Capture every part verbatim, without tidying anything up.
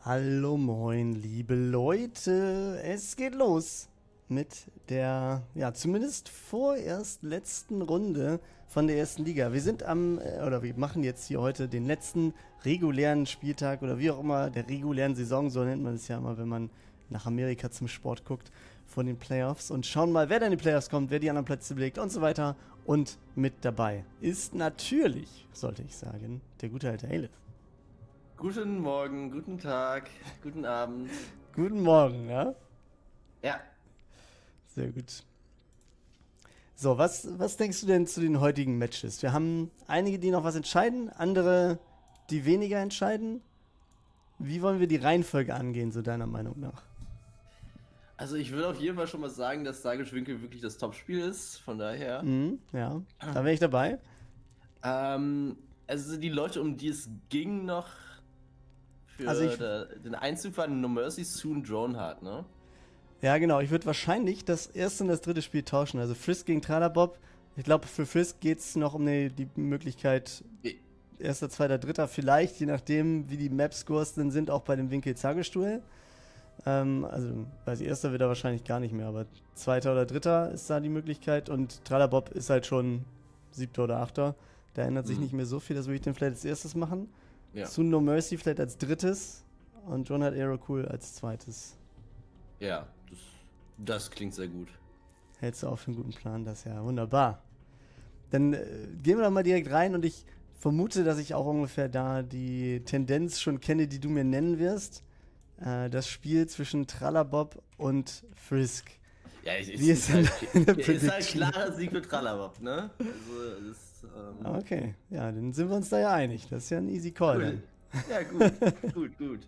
Hallo, moin, liebe Leute. Es geht los mit der, ja, zumindest vorerst letzten Runde von der ersten Liga. Wir sind am, oder wir machen jetzt hier heute den letzten regulären Spieltag oder wie auch immer, der regulären Saison, so nennt man es ja immer, wenn man nach Amerika zum Sport guckt, von den Playoffs und schauen mal, wer da in die Playoffs kommt, wer die anderen Plätze belegt und so weiter. Und mit dabei ist natürlich, sollte ich sagen, der gute alte Aleph. Guten Morgen, guten Tag, guten Abend. Guten Morgen, ja? Ja. Sehr gut. So, was, was denkst du denn zu den heutigen Matches? Wir haben einige, die noch was entscheiden, andere, die weniger entscheiden. Wie wollen wir die Reihenfolge angehen, so deiner Meinung nach? Also ich würde auf jeden Fall schon mal sagen, dass Sagisch Winkel wirklich das Topspiel ist, von daher. Mhm, ja, da wäre ich dabei. Ähm, also die Leute, um die es ging noch für Also ich- der, den Einzug waren No Mercy, Soon, Droneheart, ne? Ja, genau. Ich würde wahrscheinlich das erste und das dritte Spiel tauschen. Also Frisk gegen Tralabob. Ich glaube, für Frisk geht es noch um die, die Möglichkeit, erster, zweiter, dritter vielleicht, je nachdem, wie die Map-Scores dann sind, auch bei dem Winkel-Zagestuhl. Ähm, also, weiß ich, erster wird er wahrscheinlich gar nicht mehr, aber zweiter oder dritter ist da die Möglichkeit. Und Tralabob ist halt schon siebter oder achter. Da ändert sich Mhm. nicht mehr so viel, das würde ich dann vielleicht als erstes machen. Ja. Soon No Mercy vielleicht als drittes. Und John hat Aero Cool als zweites. Ja, das, das klingt sehr gut. Hältst du auch für einen guten Plan, das ist ja wunderbar. Dann äh, gehen wir doch mal direkt rein und ich vermute, dass ich auch ungefähr da die Tendenz schon kenne, die du mir nennen wirst. Äh, das Spiel zwischen Tralabob und Frisk. Ja, ich, ich, Wie ist, ist halt, denn deine ist halt Prediction? klarer Sieg für Tralabob, ne? Also, das, ähm, Okay, ja, dann sind wir uns da ja einig. Das ist ja ein easy Call. cool. Dann. Ja, gut, gut, gut.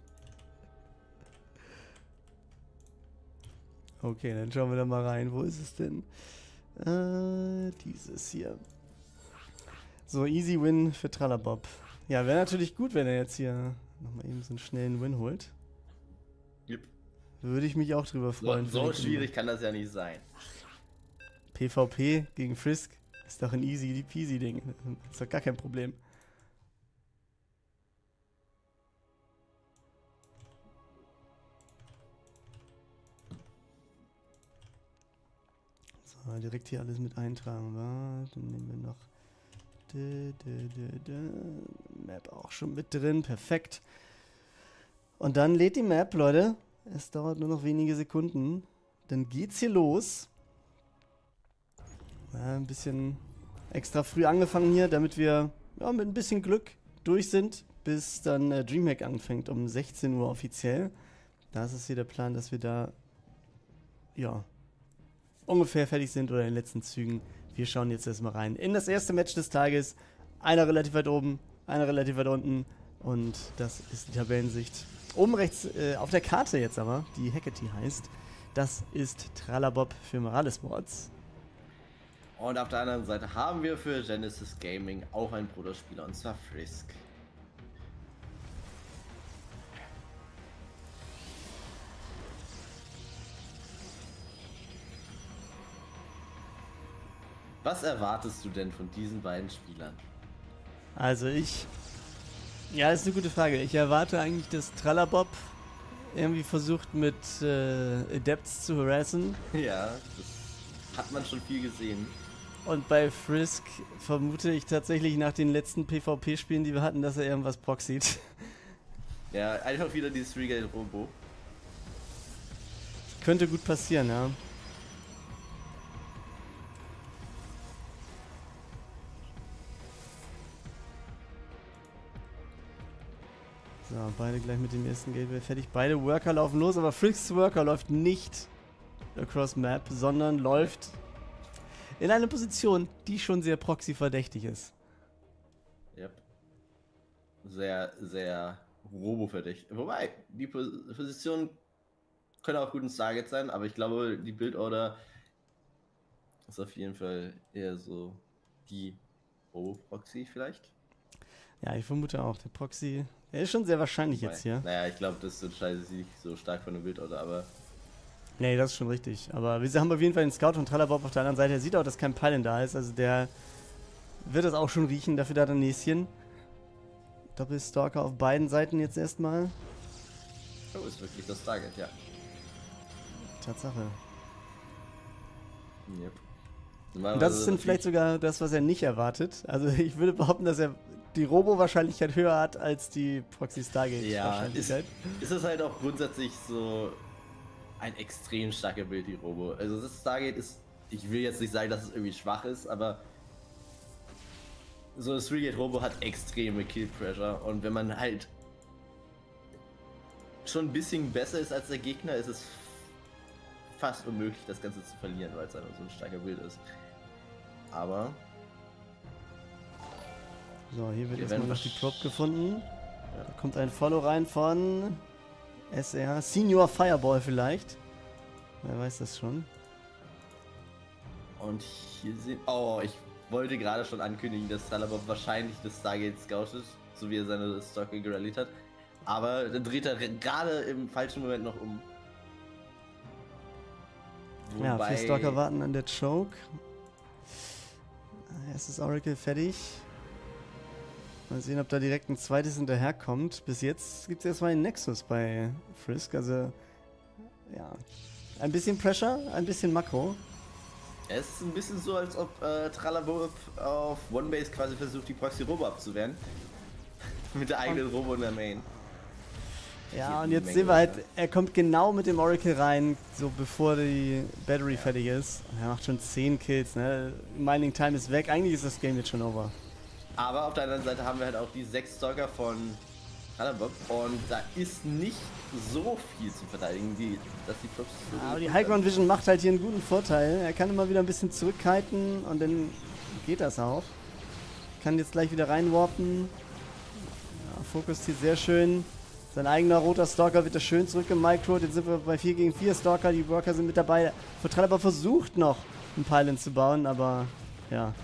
Okay, dann schauen wir da mal rein. Wo ist es denn? Äh, dieses hier. So, easy Win für Tralabob. Ja, wäre natürlich gut, wenn er jetzt hier nochmal eben so einen schnellen Win holt. Yep. Würde ich mich auch drüber So, freuen. so schwierig kann das ja nicht sein. PvP gegen Frisk ist doch ein easy peasy Ding. Ist doch gar kein Problem. So, direkt hier alles mit eintragen. Warte, dann nehmen wir noch dä, dä, dä, dä. Map auch schon mit drin. Perfekt. Und dann lädt die Map, Leute. Es dauert nur noch wenige Sekunden. Dann geht's hier los. Ja, ein bisschen extra früh angefangen hier, damit wir ja, mit ein bisschen Glück durch sind, bis dann äh, Dreamhack anfängt um sechzehn Uhr offiziell. Da ist es hier der Plan, dass wir da ja ungefähr fertig sind oder in den letzten Zügen. Wir schauen jetzt erstmal rein in das erste Match des Tages. Einer relativ weit oben, einer relativ weit unten und das ist die Tabellensicht. Oben rechts äh, auf der Karte jetzt aber, die Hecate heißt, das ist Tralabob für Morales Sports. Und auf der anderen Seite haben wir für Genesis Gaming auch einen Bruderspieler, und zwar Frisk. Was erwartest du denn von diesen beiden Spielern? Also ich... Ja, das ist eine gute Frage. Ich erwarte eigentlich, dass Tralabob irgendwie versucht mit äh, Adepts zu harassen. Ja, das hat man schon viel gesehen. Und bei Frisk vermute ich tatsächlich nach den letzten PvP-Spielen, die wir hatten, dass er irgendwas proxied. Ja, einfach wieder dieses Regale-Robo. Könnte gut passieren, ja. So, beide gleich mit dem ersten Gateway fertig. Beide Worker laufen los, aber Frisks Worker läuft nicht across Map, sondern läuft in eine Position, die schon sehr proxy-verdächtig ist. Yep. Sehr, sehr Robo-verdächtig. Wobei, die Pos Position können auch gut ein Target sein, aber ich glaube, die Build-Order ist auf jeden Fall eher so die Robo-Proxy vielleicht. Ja, ich vermute auch. Der Proxy, der ist schon sehr wahrscheinlich Wobei, jetzt hier. Naja, ich glaube, das unterscheidet sich nicht so stark von der Build-Order, aber... Nee, das ist schon richtig. Aber wir haben auf jeden Fall den Scout von Tralabob auf der anderen Seite. Er sieht auch, dass kein Pylon da ist. Also der wird das auch schon riechen. Dafür da hat er ein Näschen. Doppelstalker auf beiden Seiten jetzt erstmal. Oh, ist wirklich das Target, ja. Tatsache. Yep. Und das ist dann vielleicht sogar das, was er nicht erwartet. Also ich würde behaupten, dass er die Robo-Wahrscheinlichkeit höher hat als die Proxy-Stargate-Wahrscheinlichkeit. Ja, ist es halt auch grundsätzlich so ein extrem starker Bild, die Robo. Also das Stargate ist, ich will jetzt nicht sagen, dass es irgendwie schwach ist, aber so das Three-Gate-Robo hat extreme Kill-Pressure und wenn man halt schon ein bisschen besser ist als der Gegner, ist es fast unmöglich, das Ganze zu verlieren, weil es einfach so ein starker Bild ist. Aber so, hier wird erstmal noch die Prop gefunden. Ja. Da kommt ein Follow rein von S R. Senior Fireball vielleicht. Wer weiß das schon. Und hier sehen... Oh, ich wollte gerade schon ankündigen, dass Tralabop wahrscheinlich das Stargate scoutet, so wie er seine Stalker gerallied hat. Aber dann dreht er gerade im falschen Moment noch um. Wobei... Ja, vier Stalker warten an der Choke. Erstes Oracle fertig. Mal sehen, ob da direkt ein zweites hinterherkommt. Bis jetzt gibt es erstmal einen Nexus bei Frisk. Also, ja. Ein bisschen Pressure, ein bisschen Makro. Es ist ein bisschen so, als ob äh, Tralabop auf One-Base quasi versucht, die Proxy-Robo abzuwehren. Mit der eigenen und Robo in der Main. Ja, und jetzt Menge sehen wir halt, er kommt genau mit dem Oracle rein, so bevor die Battery ja. fertig ist. Er macht schon zehn Kills, ne? Mining Time ist weg, eigentlich ist das Game jetzt schon over. Aber auf der anderen Seite haben wir halt auch die sechs Stalker von Tralabop und da ist nicht so viel zu verteidigen, die, dass die Props so ja, aber die High Ground Vision macht halt hier einen guten Vorteil. Er kann immer wieder ein bisschen zurückhalten und dann geht das auch. Kann jetzt gleich wieder reinwarpen. Ja, Fokus hier sehr schön. Sein eigener roter Stalker wird da schön zurückgemicrot. Jetzt sind wir bei vier gegen vier Stalker. Die Worker sind mit dabei. Tralabop versucht noch einen Pylon zu bauen, aber ja.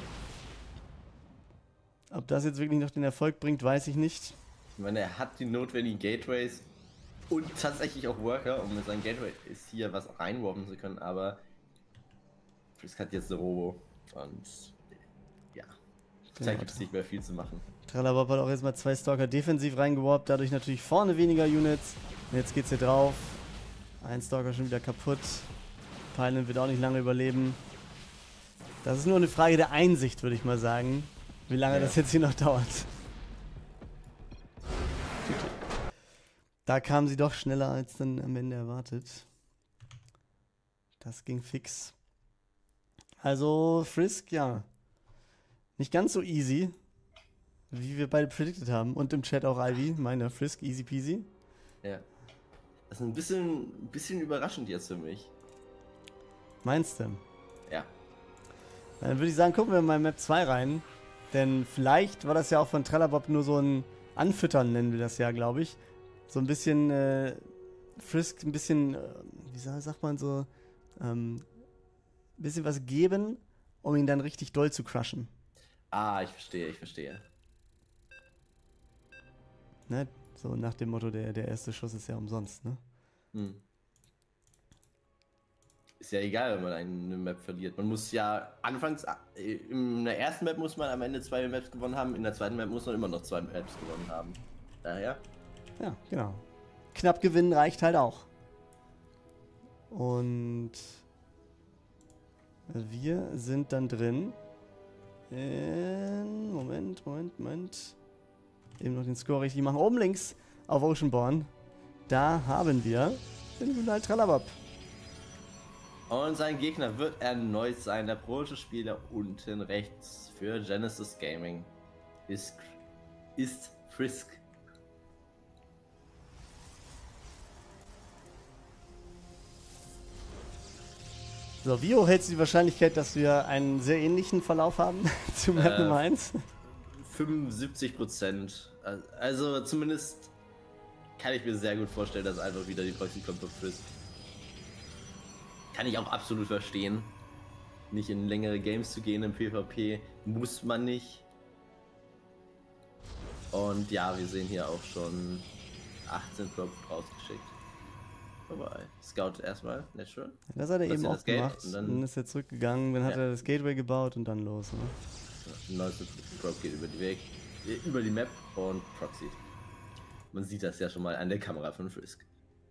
Ob das jetzt wirklich noch den Erfolg bringt, weiß ich nicht. Ich meine, er hat die notwendigen Gateways und tatsächlich auch Worker, um mit seinen Gateways hier was reinwarpen zu können, aber Frisk hat jetzt eine Robo und ja, da gibt es nicht mehr viel zu machen. Tralabop hat auch erstmal zwei Stalker defensiv reingewarpt, dadurch natürlich vorne weniger Units. Und jetzt geht's hier drauf. Ein Stalker schon wieder kaputt. Pylon wird auch nicht lange überleben. Das ist nur eine Frage der Einsicht, würde ich mal sagen. Wie lange ja. das jetzt hier noch dauert. Da kamen sie doch schneller als dann am Ende erwartet. Das ging fix. Also Frisk, ja. Nicht ganz so easy, wie wir beide predicted haben. Und im Chat auch Ivy, meine Frisk, easy peasy. Ja. Das ist ein bisschen, ein bisschen überraschend jetzt für mich. Meinst du? Ja. Dann würde ich sagen, gucken wir mal in Map zwei rein. Denn vielleicht war das ja auch von Tralabop nur so ein Anfüttern, nennen wir das ja, glaube ich. So ein bisschen äh, Frisk, ein bisschen, äh, wie sagt man so, ähm, ein bisschen was geben, um ihn dann richtig doll zu crushen. Ah, ich verstehe, ich verstehe. Ne? So nach dem Motto, der, der erste Schuss ist ja umsonst, ne? Hm. Ist ja egal, wenn man eine Map verliert. Man muss ja anfangs, in der ersten Map muss man am Ende zwei Maps gewonnen haben, in der zweiten Map muss man immer noch zwei Maps gewonnen haben. Daher. Ja, genau. Knapp gewinnen reicht halt auch. Und wir sind dann drin. In, Moment, Moment, Moment. Eben noch den Score richtig machen. Oben links auf Oceanborn. Da haben wir den guten Tralabop. Und sein Gegner wird erneut sein, der Protospieler unten rechts für Genesis Gaming. Ist, ist Frisk. So, wie hoch hältst du die Wahrscheinlichkeit, dass wir einen sehr ähnlichen Verlauf haben zu Map äh, Nummer eins? fünfundsiebzig Prozent. Also zumindest kann ich mir sehr gut vorstellen, dass einfach wieder die Proxy kommt für Frisk. Kann ich auch absolut verstehen. Nicht in längere Games zu gehen im PvP muss man nicht. Und ja, wir sehen hier auch schon achtzehn Props rausgeschickt. Vorbei. Scout erstmal, Natural. Das hat er eben auch gemacht. Und dann, dann ist er zurückgegangen, dann ja. hat er das Gateway gebaut und dann los. Ne? Ja, neueste Prop geht über die Weg, über die Map und Proxy. Man sieht das ja schon mal an der Kamera von Frisk.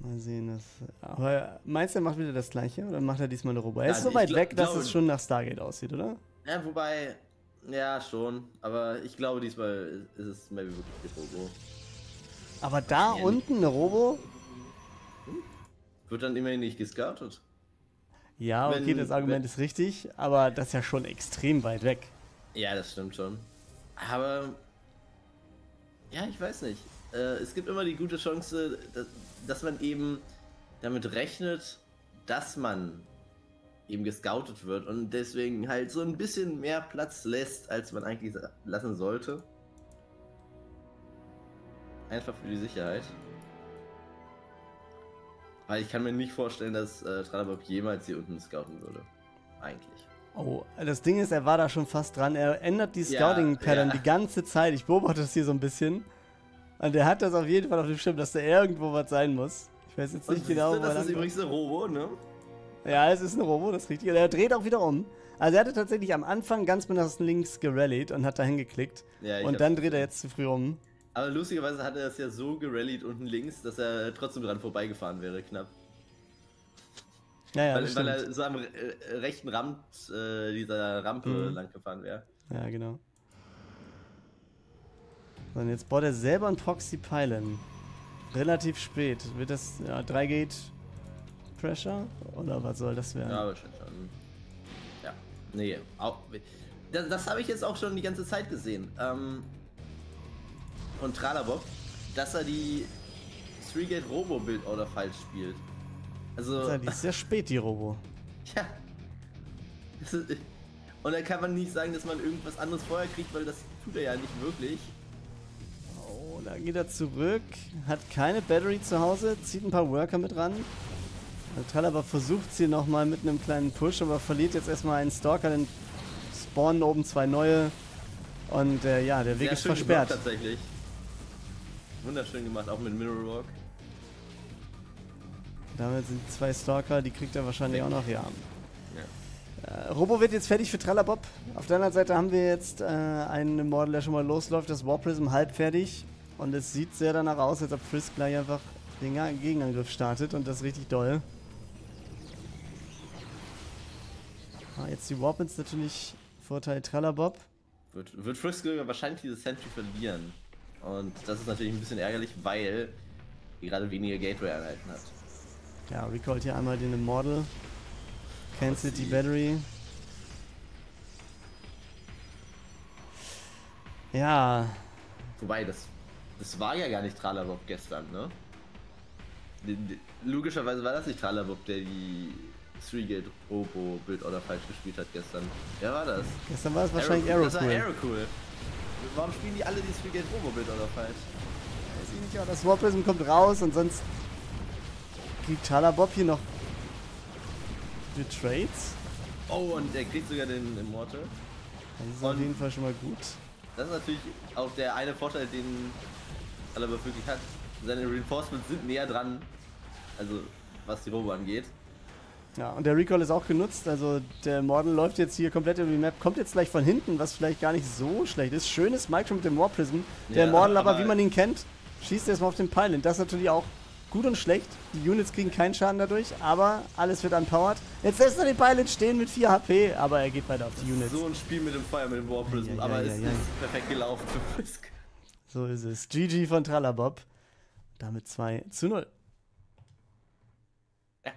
Mal sehen, das. Aber meinst du, er macht wieder das gleiche oder macht er diesmal eine Robo? Er ist Also so weit ich weg, dass glaube- es schon nach Stargate aussieht, oder? Ja, wobei, ja, schon. Aber ich glaube, diesmal ist es maybe wirklich die Robo. Aber da Ja, unten eine Robo? Wird dann immerhin nicht gescoutet. Ja, okay, Wenn- das Argument wenn- ist richtig, aber das ist ja schon extrem weit weg. Ja, das stimmt schon. Aber, ja, ich weiß nicht. Äh, es gibt immer die gute Chance, dass, dass man eben damit rechnet, dass man eben gescoutet wird und deswegen halt so ein bisschen mehr Platz lässt, als man eigentlich lassen sollte. Einfach für die Sicherheit. Weil ich kann mir nicht vorstellen, dass äh, Tralabop jemals hier unten scouten würde. Eigentlich. Oh, das Ding ist, er war da schon fast dran. Er ändert die Ja, Scouting-Pattern ja. die ganze Zeit. Ich beobachte das hier so ein bisschen. Und er hat das auf jeden Fall auf dem Schirm, dass da irgendwo was sein muss. Ich weiß jetzt nicht Und genau, siehst du, wo er das ist lang- übrigens eine Robo, ne? Ja, es ist ein Robo, das ist richtig. Und er dreht auch wieder um. Also er hatte tatsächlich am Anfang ganz nach links gerallied und hat da hingeklickt. Ja, ich Und hab's dann dreht er gesehen. jetzt zu früh um. Aber lustigerweise hat er das ja so gerallied unten links, dass er trotzdem dran vorbeigefahren wäre, knapp. Ja, ja, weil, das weil stimmt. er so am äh, rechten Rand äh, dieser Rampe Mhm. lang gefahren wäre. Ja, genau. So, und jetzt baut er selber einen Proxy Pylon. Relativ spät. Wird das ja, drei Gate Pressure? Oder was soll das werden? Ja, aber schon. schon. Ja. Nee, auch, das, das habe ich jetzt auch schon die ganze Zeit gesehen. Ähm, von Tralabop, dass er die three Gate Robo Build Order falsch spielt. Also, Ja, die ist sehr spät, die Robo. ja. Das ist, und dann kann man nicht sagen, dass man irgendwas anderes vorher kriegt, weil das tut er ja nicht wirklich. Oh, da geht er zurück. Hat keine Battery zu Hause. Zieht ein paar Worker mit ran. Also Tralabop versucht sie nochmal mit einem kleinen Push, aber verliert jetzt erstmal einen Stalker. Dann spawnen oben zwei neue. Und äh, ja, der Weg Sehr ist schön versperrt. geblockt, tatsächlich. Wunderschön gemacht, auch mit Mirror Walk. Damit sind zwei Stalker, die kriegt er wahrscheinlich Weg. auch noch, ja. Ja. Äh, Robo wird jetzt fertig für Tralabop. Auf der anderen Seite haben wir jetzt äh, einen Model, der schon mal losläuft, das War Prism halb fertig. Und es sieht sehr danach aus, als ob Frisk gleich einfach den Ga- Gegenangriff startet und das richtig doll. Ah, jetzt die Warpins natürlich Vorteil Tralabop. Wird, wird Frisk wahrscheinlich diese Sentry verlieren. Und das ist natürlich ein bisschen ärgerlich, weil die gerade weniger Gateway-Einheiten hat. Ja, recallt hier einmal den Immortal. Cancelt die sie- Battery. Ja, Wobei, das, das war ja gar nicht Tralabop gestern, ne? Die- die- Logischerweise war das nicht Tralabop, der die three Gate Robo Build Order falsch gespielt hat gestern. Wer war das? gestern war es wahrscheinlich Aerocool. Das war Aerocool. Warum spielen die alle die three Gate Robo Build Order falsch? Weiß ich nicht, aber das War Prism kommt raus und sonst kriegt Tralabop hier noch die Trades. Oh, und der kriegt sogar den Immortal. Das ist auf Und- jeden Fall schon mal gut. Das ist natürlich auch der eine Vorteil, den Tralabop wirklich hat. Seine Reinforcements sind näher dran, also was die Robo angeht. Ja, und der Recall ist auch genutzt. Also der Model läuft jetzt hier komplett über die Map, kommt jetzt gleich von hinten, was vielleicht gar nicht so schlecht ist. Schönes Micro mit dem War Prism. Der Ja, Model aber, aber- wie man ihn kennt, schießt erstmal auf den Pylon. Das ist natürlich auch gut und schlecht. Die Units kriegen keinen Schaden dadurch, aber alles wird unpowered. Jetzt lässt er den Pylon stehen mit vier H P, aber er geht weiter auf die Units. So ein Spiel mit dem Feuer, mit dem War Prism, Ja, ja, aber ja, es ja. ist perfekt gelaufen für Frisk. So ist es. G G von Tralabop. Damit zwei zu null. Ja.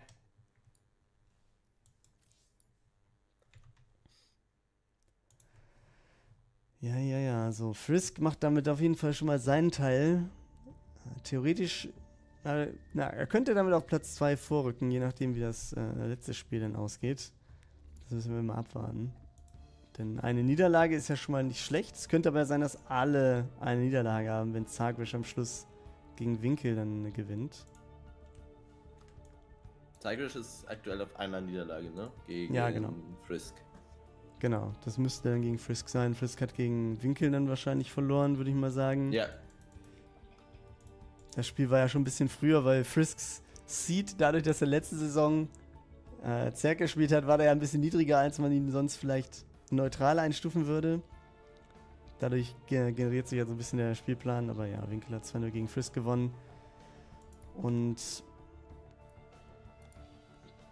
Ja, ja, ja. So, Frisk macht damit auf jeden Fall schon mal seinen Teil. Äh, Theoretisch, äh, na, er könnte damit auf Platz zwei vorrücken, je nachdem, wie das äh, letzte Spiel dann ausgeht. Das müssen wir mal abwarten. Denn eine Niederlage ist ja schon mal nicht schlecht. Es könnte aber sein, dass alle eine Niederlage haben, wenn Zagwish am Schluss gegen Winkel dann äh, gewinnt. Tigrish ist aktuell auf einer Niederlage, ne? Gegen Ja, genau. Frisk. Genau, das müsste dann gegen Frisk sein. Frisk hat gegen Winkel dann wahrscheinlich verloren, würde ich mal sagen. Ja, Das Spiel war ja schon ein bisschen früher, weil Frisks Seed, dadurch, dass er letzte Saison äh, Zerg gespielt hat, war der ja ein bisschen niedriger, als man ihn sonst vielleicht neutral einstufen würde. Dadurch ge generiert sich ja so ein bisschen der Spielplan, aber ja, Winkel hat zwei null gegen Frisk gewonnen. Und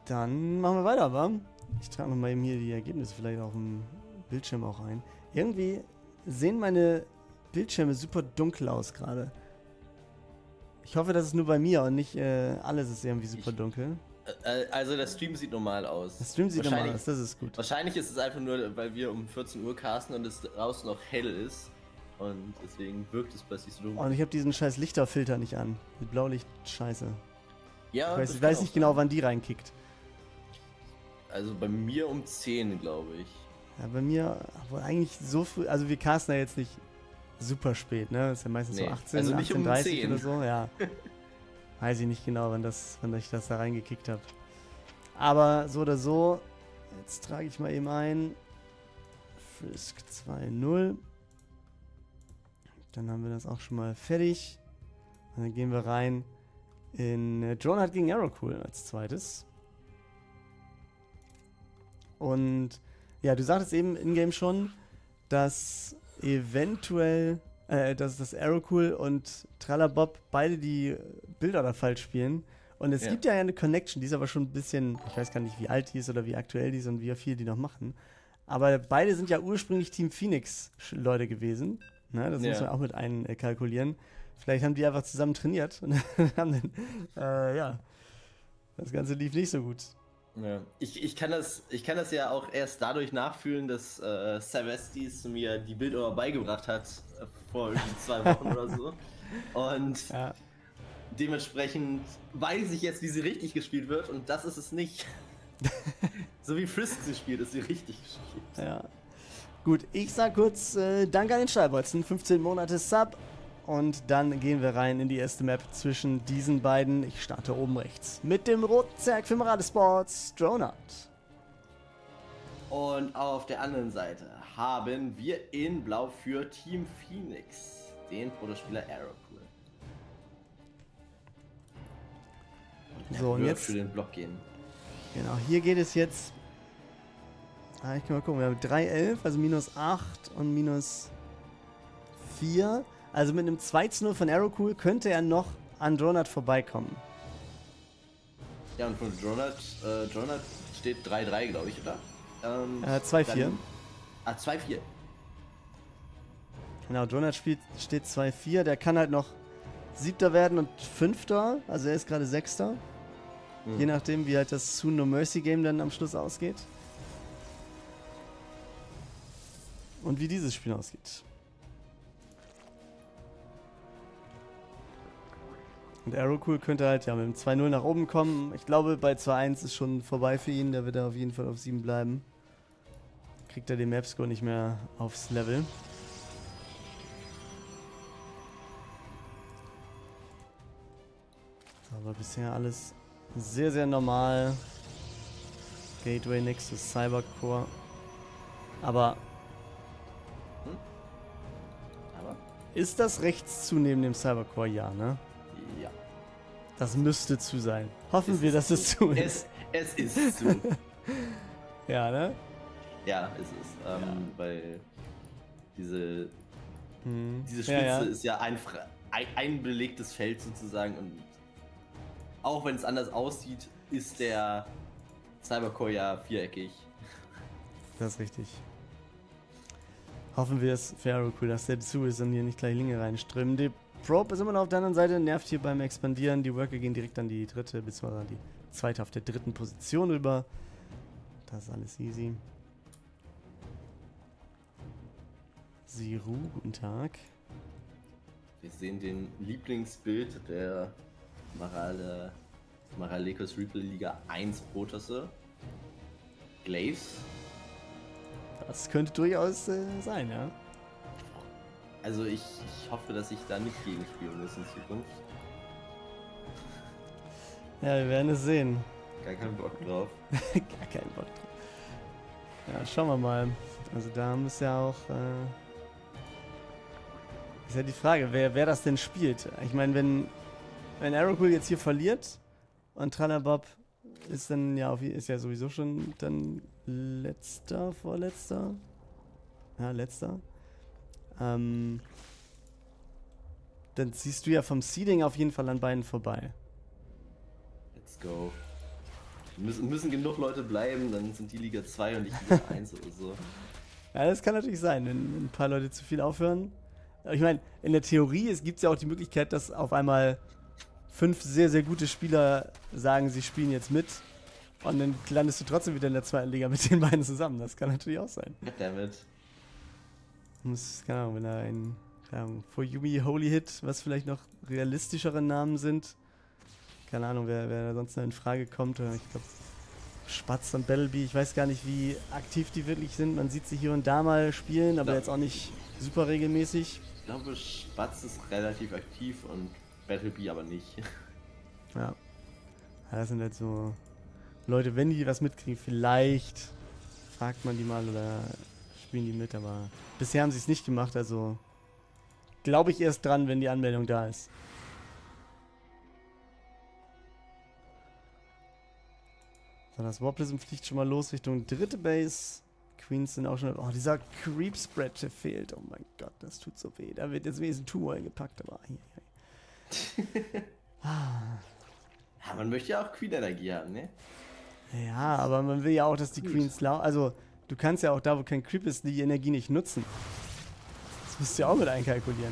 Dann machen wir weiter, wa? Ich trage nochmal eben hier die Ergebnisse vielleicht auf dem Bildschirm auch ein. Irgendwie sehen meine Bildschirme super dunkel aus gerade. Ich hoffe, das ist nur bei mir und nicht äh, alles ist irgendwie super dunkel. Äh, also der Stream sieht normal aus. Der Stream sieht normal aus, das ist gut. Wahrscheinlich ist es einfach nur, weil wir um vierzehn Uhr casten und es draußen noch hell ist. Und deswegen wirkt es plötzlich so dunkel. Und ich habe diesen scheiß Lichterfilter nicht an. Die Blaulicht-Scheiße. Ja, ich weiß, ich weiß nicht genau, wann die reinkickt. Also bei mir um zehn, glaube ich. Ja, bei mir, aber eigentlich so früh, also wir casten ja jetzt nicht super spät, ne? Das ist ja meistens nee, so achtzehn, also nicht achtzehn Uhr dreißig um oder so, ja. Weiß ich nicht genau, wann, das, wann ich das da reingekickt habe. Aber so oder so, jetzt trage ich mal eben ein. Frisk zwei null. Dann haben wir das auch schon mal fertig. Und dann gehen wir rein in äh, Dronart gegen Aerocool als zweites. Und ja, du sagtest eben in-game schon, dass eventuell, äh, dass das Aerocool und Tralabob beide die Bilder da falsch spielen. Und es ja. gibt ja eine Connection, die ist aber schon ein bisschen, ich weiß gar nicht, wie alt die ist oder wie aktuell die ist und wie viel die noch machen. Aber beide sind ja ursprünglich Team Phoenix-Leute gewesen. Ne, das ja. muss man auch mit einkalkulieren. Vielleicht haben die einfach zusammen trainiert und haben dann, äh, ja, das Ganze lief nicht so gut. Ja. Ich, ich, kann das, ich kann das ja auch erst dadurch nachfühlen, dass äh, Savestis mir die Bilder beigebracht hat, äh, vor irgendwie zwei Wochen oder so. Und ja. dementsprechend weiß ich jetzt, wie sie richtig gespielt wird und das ist es nicht. So wie Frisk sie spielt, ist sie richtig gespielt. Ja. Gut, ich sag kurz äh, Danke an den Stahlbolzen, fünfzehn Monate Sub. Und dann gehen wir rein in die erste Map zwischen diesen beiden. Ich starte oben rechts mit dem roten Zerg für Mirade Sports, Dronart. Und auf der anderen Seite haben wir in Blau für Team Phoenix den Protospieler Aerocool. Und so, und jetzt für den Block gehen. Genau, hier geht es jetzt. Ah, ich kann mal gucken. Wir haben drei elf, also minus acht und minus vier. Also mit einem zwei zu null von Aerocool könnte er noch an Dronart vorbeikommen. Ja, und von Dronart, äh, Dronart steht drei drei, glaube ich, oder? Ähm, äh, zwei vier. Ah, zwei vier. Genau, Dronart spielt, steht zwei vier. Der kann halt noch Siebter werden und Fünfter. Also er ist gerade Sechster. Mhm. Je nachdem, wie halt das Soon No Mercy Game dann am Schluss ausgeht. Und wie dieses Spiel ausgeht. Und Aerocool könnte halt ja mit dem zwei null nach oben kommen. Ich glaube, bei zwei eins ist schon vorbei für ihn. Der wird da auf jeden Fall auf sieben bleiben. Kriegt er den Mapscore nicht mehr aufs Level. Aber bisher alles sehr, sehr normal. Gateway next to Cybercore. Aber, hm? Aber ist das rechts zu neben dem Cybercore? Ja, ne? Ja. Das müsste zu sein. Hoffen es wir, dass es zu ist. Es, es ist zu. Ja, ne? Ja, es ist. Ähm, ja. Weil diese, hm. diese Spitze ja, ja. ist ja ein, ein, ein belegtes Feld sozusagen. Und auch wenn es anders aussieht, ist der Cybercore ja viereckig. Das ist richtig. Hoffen wir es für Aerocool, dass der zu ist und hier nicht gleich Linge reinströmen. Die Probe ist immer noch auf der anderen Seite, nervt hier beim Expandieren. Die Worker gehen direkt an die dritte, beziehungsweise an die zweite auf der dritten Position rüber. Das ist alles easy. Siru, guten Tag. Wir sehen den Lieblingsbild der Marale, Maralekos Reaper Liga eins Protosse. Glaives. Das könnte durchaus äh, sein, ja. Also ich, ich hoffe, dass ich da nicht gegen spielen muss in Zukunft. Ja, wir werden es sehen. Gar keinen Bock drauf. Gar keinen Bock drauf. Ja, schauen wir mal. Also da muss ja auch... Äh ist ja die Frage, wer, wer das denn spielt. Ich meine, wenn, wenn Aerocool jetzt hier verliert und Tralabob ist dann ja, auf, ist ja sowieso schon dann letzter, vorletzter. Ja, letzter. Ähm, dann ziehst du ja vom Seeding auf jeden Fall an beiden vorbei. Let's go. Müssen, müssen genug Leute bleiben, dann sind die Liga zwei und ich Liga eins oder so. Ja, das kann natürlich sein, wenn, wenn ein paar Leute zu viel aufhören. Aber ich meine, in der Theorie gibt es ja auch die Möglichkeit, dass auf einmal fünf sehr, sehr gute Spieler sagen, sie spielen jetzt mit. Und dann landest du trotzdem wieder in der zweiten Liga mit den beiden zusammen. Das kann natürlich auch sein. Damit. Muss, keine Ahnung, wenn da ein, keine Ahnung, For Yumi Holy Hit, was vielleicht noch realistischere Namen sind. Keine Ahnung, wer, wer da sonst noch in Frage kommt. Ich glaube, Spatz und Battlebee, ich weiß gar nicht, wie aktiv die wirklich sind. Man sieht sie hier und da mal spielen, aber jetzt auch nicht super regelmäßig. Ich glaube, Spatz ist relativ aktiv und Battlebee aber nicht. Ja. Ja, das sind halt so Leute, wenn die was mitkriegen, vielleicht fragt man die mal oder spielen die mit, aber bisher haben sie es nicht gemacht, also glaube ich erst dran, wenn die Anmeldung da ist. So, das Warplism fliegt schon mal los Richtung dritte Base. Queens sind auch schon... Oh, dieser Creep-Spread fehlt. Oh mein Gott, das tut so weh. Da wird jetzt wenigstens ein Two-Wall gepackt, aber... Hier, hier. Ah. Ja, man möchte ja auch Queen-Energie haben, ne? Ja, aber man will ja auch, dass die Queens lau... Also, du kannst ja auch da, wo kein Creep ist, die Energie nicht nutzen. Das musst du ja auch mit einkalkulieren.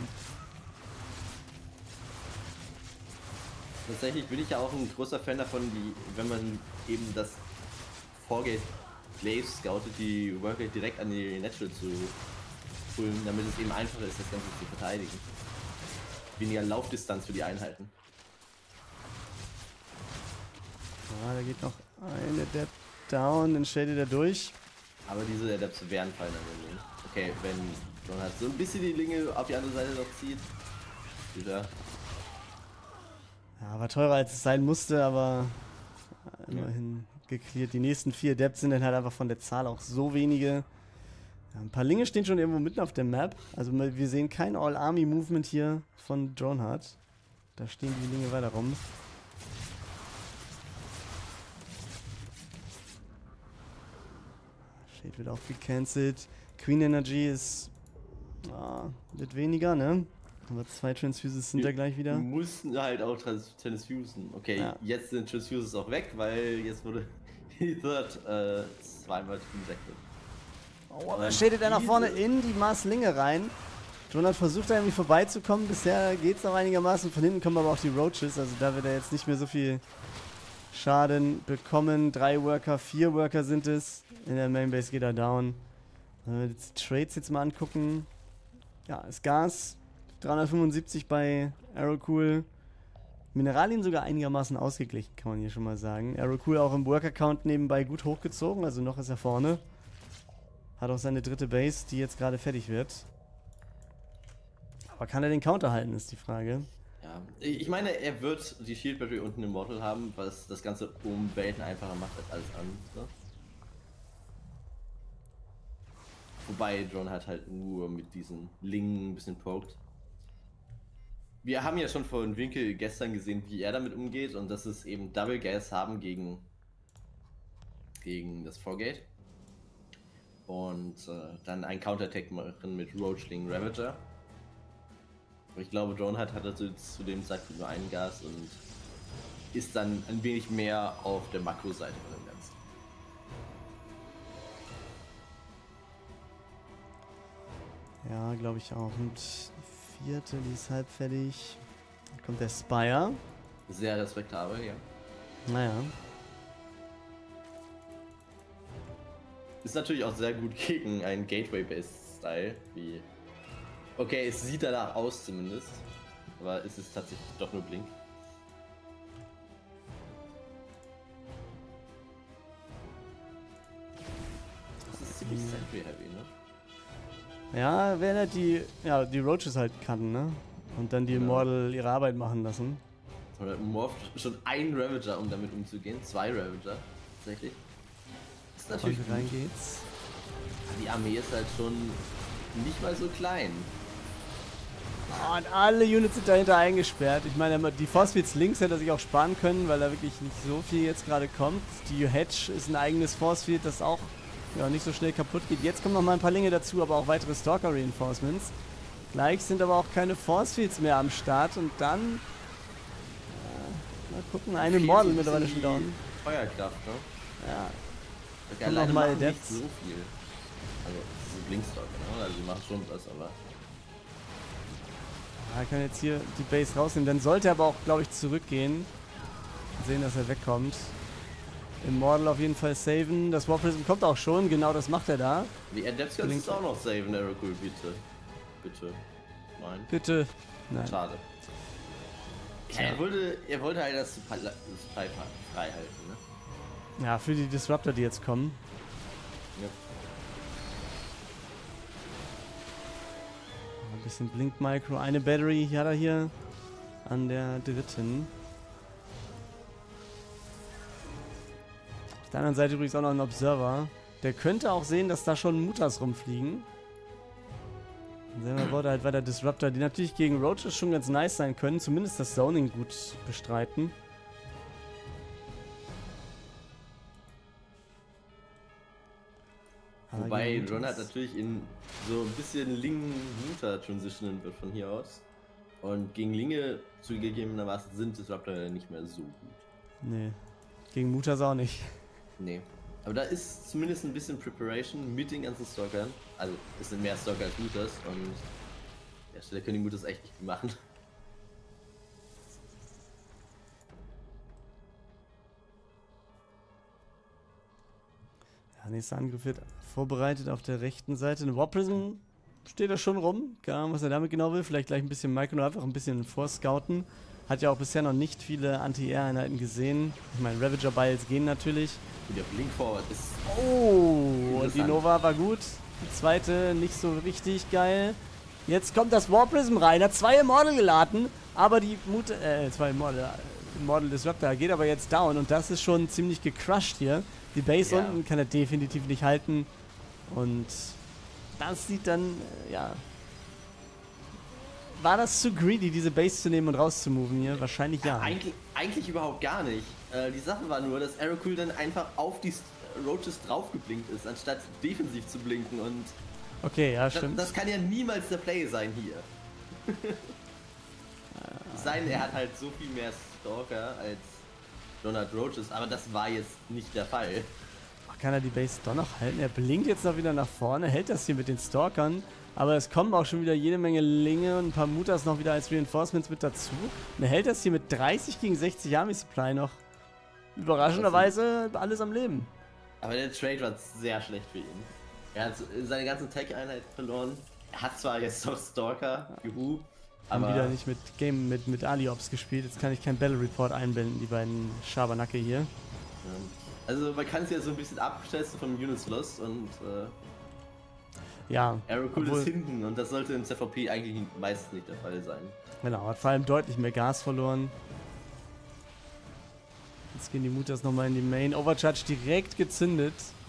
Tatsächlich bin ich ja auch ein großer Fan davon, die, wenn man eben das Vorgate Glaive scoutet, die Workgate direkt an die Natural zu pullen, damit es eben einfacher ist, das Ganze zu verteidigen. Weniger Laufdistanz für die Einheiten. Ja, da geht noch ein Adept down, dann shadet er durch. Aber diese Adepts werden fallen an den Link. Okay, wenn man halt so ein bisschen die Linge auf die andere Seite noch zieht. Wieder. Ja, war teurer als es sein musste, aber immerhin geklärt. Die nächsten vier Adepts sind dann halt einfach von der Zahl auch so wenige. Ja, ein paar Linge stehen schon irgendwo mitten auf der Map. Also wir sehen kein All-Army-Movement hier von Droneheart. Da stehen die Linge weiter rum. Shade wird auch gecancelt. Queen Energy ist ah, wird weniger, ne? Aber zwei Transfuses sind da gleich wieder. Wir mussten halt auch Trans Transfusen. Okay, ja. Jetzt sind Transfuses auch weg, weil jetzt wurde die Third äh, zweimal transacted. Oh, da steht er nach vorne in die Marslinge rein. Jonathan versucht da irgendwie vorbeizukommen. Bisher geht es noch einigermaßen. Von hinten kommen aber auch die Roaches. Also da wird er jetzt nicht mehr so viel Schaden bekommen. Drei Worker, vier Worker sind es. In der Mainbase geht er down. Wenn wir jetzt die Trades jetzt mal angucken. Ja, ist Gas. dreihundertfünfundsiebzig bei Aerocool. Mineralien sogar einigermaßen ausgeglichen, kann man hier schon mal sagen. Aerocool auch im Worker-Count nebenbei gut hochgezogen, also noch ist er vorne. Hat auch seine dritte Base, die jetzt gerade fertig wird. Aber kann er den Counter halten, ist die Frage. Ja, ich meine, er wird die Shield Battery unten im Mortal haben, was das Ganze um Welten einfacher macht als alles andere. Wobei Drone hat halt nur mit diesen Lingen ein bisschen poked. Wir haben ja schon von Winkel gestern gesehen, wie er damit umgeht und dass es eben Double Gas haben gegen, gegen das Vorgate. Und äh, dann einen Counterattack machen mit Roachling Ravager. Aber ich glaube, Drone hat, hat also zu dem Zeitpunkt nur einen Gas und ist dann ein wenig mehr auf der Makro-Seite von dem Ganzen. Ja, glaube ich auch. Und die vierte, die ist halb fertig. Dann kommt der Spire. Sehr respektabel, ja. Naja. Ist natürlich auch sehr gut gegen einen Gateway-Based-Style, wie... Okay, es sieht danach aus zumindest, aber es ist tatsächlich doch nur Blink. Das ist ziemlich Mhm. Sentry-heavy, ne? Ja, wenn er die, ja, die Roaches halt kannten, ne? Und dann die Ja. Immortal ihre Arbeit machen lassen. Oder morpht schon ein Ravager, um damit umzugehen. Zwei Ravager, tatsächlich. Das ist natürlich Und gut. rein geht's. Die Armee ist halt schon nicht mal so klein. Oh, und alle Units sind dahinter eingesperrt. Ich meine, die Force Fields links hätte er sich auch sparen können, weil da wirklich nicht so viel jetzt gerade kommt. Die Hedge ist ein eigenes Force Field, das auch ja, nicht so schnell kaputt geht. Jetzt kommen noch mal ein paar Linge dazu, aber auch weitere Stalker Reinforcements. Gleich sind aber auch keine Force Fields mehr am Start und dann... Äh, mal gucken, eine Fehlt Model so ein mittlerweile bisschen schon down. Feuerkraft, ne? Ja. Okay, Und alleine noch mal machen nicht Adepts. so viel. Also, das ist ein Blinkstock, ne? Also, die machen schon was, aber. Er kann jetzt hier die Base rausnehmen. Dann sollte er aber auch, glaube ich, zurückgehen. Sehen, dass er wegkommt. Immortal auf jeden Fall saven. Das Warp Prism kommt auch schon. Genau das macht er da. Die Adepts kannst du es auch noch saven, Aerocool, bitte. Bitte. Nein. Bitte. Nein. Schade. Ja, er, wollte, er wollte halt das Supply frei halten, ne? Ja, für die Disruptor, die jetzt kommen. Ja. Ein bisschen Blink Micro. Eine Battery hat er hier an der dritten. Auf der anderen Seite übrigens auch noch ein Observer. Der könnte auch sehen, dass da schon Mutas rumfliegen. Dann sehen wir Worte halt weiter Disruptor, die natürlich gegen Roaches schon ganz nice sein können. Zumindest das Zoning gut bestreiten. Wobei Ron hat natürlich in so ein bisschen Ling-Muta transitionen wird von hier aus. Und gegen Linge zugegebenermaßen sind Disruptor nicht mehr so gut. Nee. Gegen Mutas auch nicht. Nee. Aber da ist zumindest ein bisschen Preparation mit den ganzen Stalkern. Also es sind mehr Stalker als Mutas und an der Stelle können die Mutas echt nicht viel machen. Ja, nächster Angriff wird vorbereitet auf der rechten Seite. Eine Warp Prism steht da schon rum. Keine Ahnung, was er damit genau will. Vielleicht gleich ein bisschen Micro, einfach ein bisschen vorscouten. Hat ja auch bisher noch nicht viele Anti-Air-Einheiten gesehen. Ich meine, Ravager-Biles gehen natürlich. Und der Blink Forward ist... Oh, und die Nova war gut. Die zweite nicht so richtig geil. Jetzt kommt das Warp Prism rein. Hat zwei Immortal geladen, aber die Mut... Äh, zwei Immortal... Immortal Disruptor geht aber jetzt down und das ist schon ziemlich gecrushed hier. Die Base ja. unten kann er definitiv nicht halten. Und das sieht dann, ja... War das zu greedy, diese Base zu nehmen und rauszumoven hier? Wahrscheinlich ja. ja eigentlich, eigentlich überhaupt gar nicht. Äh, die Sache war nur, dass Aerocool dann einfach auf die Roaches draufgeblinkt ist, anstatt defensiv zu blinken und... Okay, ja, stimmt. Das, das kann ja niemals der Play sein hier. Sein, er hat halt so viel mehr Stalker als Donald Roaches, aber das war jetzt nicht der Fall. Kann er die Base doch noch halten? Er blinkt jetzt noch wieder nach vorne, hält das hier mit den Stalkern. Aber es kommen auch schon wieder jede Menge Linge und ein paar Mutas noch wieder als Reinforcements mit dazu. Und er hält das hier mit dreißig gegen sechzig Army Supply noch. Überraschenderweise alles am Leben. Aber der Trade war sehr schlecht für ihn. Er hat seine ganzen Tech-Einheiten verloren. Er hat zwar jetzt noch Stalker, juhu. Haben wieder nicht mit Game mit, mit Aliops gespielt. Jetzt kann ich kein Battle Report einblenden, die beiden Schabernacke hier. Also man kann es ja so ein bisschen abschätzen vom Units Lost und äh, ja, Aerocool ist hinten und das sollte im C V P eigentlich meistens nicht der Fall sein. Genau, hat vor allem deutlich mehr Gas verloren. Jetzt gehen die Mutas nochmal in die Main. Overcharge direkt gezündet.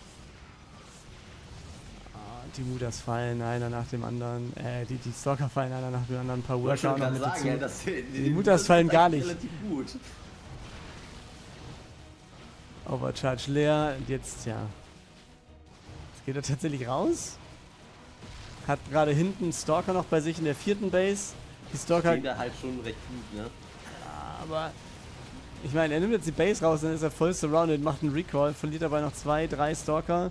Ah, die Mutas fallen einer nach dem anderen. Äh, die, die Stalker fallen einer nach dem anderen. Ein paar Worker auch noch mit dazu. Ja, das, die, die Mutas das fallen gar nicht. Relativ gut. Overcharge leer. Und jetzt, ja. Jetzt geht er tatsächlich raus. Hat gerade hinten Stalker noch bei sich in der vierten Base. Die Stalker... Stehen da halt schon recht gut, ne? Aber... Ich meine, er nimmt jetzt die Base raus, dann ist er voll surrounded, macht einen Recall, verliert dabei noch zwei, drei Stalker.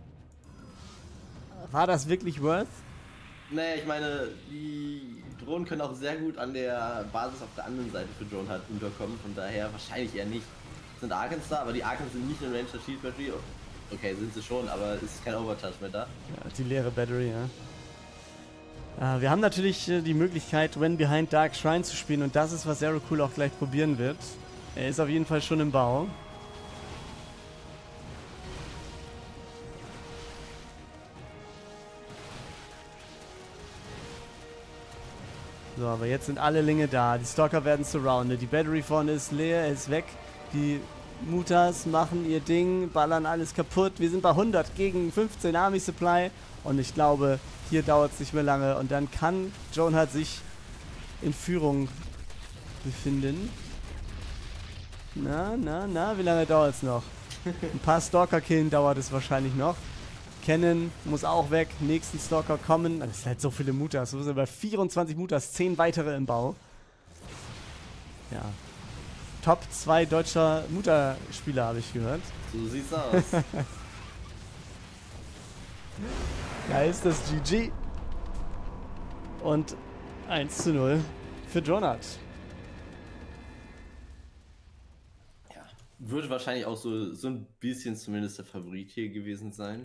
War das wirklich worth? Naja, ich meine, die Drohnen können auch sehr gut an der Basis auf der anderen Seite für Drone halt unterkommen, von daher wahrscheinlich eher nicht. Es sind Arkans da, aber die Arkans sind nicht in Range der Shield Battery. Okay, sind sie schon, aber es ist kein Overcharge mehr da. Ja, die leere Battery, ja. Uh, wir haben natürlich uh, die Möglichkeit, When Behind Dark Shrine zu spielen und das ist, was Aerocool auch gleich probieren wird. Er ist auf jeden Fall schon im Bau. So, aber jetzt sind alle Linge da. Die Stalker werden surrounded. Die Battery vorne ist leer, er ist weg. Die Mutas machen ihr Ding, ballern alles kaputt. Wir sind bei hundert gegen fünfzehn Army Supply. Und ich glaube, hier dauert es nicht mehr lange. Und dann kann Joan sich in Führung befinden. Na, na, na, wie lange dauert es noch? Ein paar Stalker killen dauert es wahrscheinlich noch. Cannon muss auch weg. Nächsten Stalker kommen. Das sind halt so viele Mutas. Wir sind bei vierundzwanzig Mutas. zehn weitere im Bau. Ja. Top zwei deutscher Mutterspieler, habe ich gehört. So sieht's aus. Da ist das G G. Und eins zu null für Jonat. Ja, würde wahrscheinlich auch so, so ein bisschen zumindest der Favorit hier gewesen sein.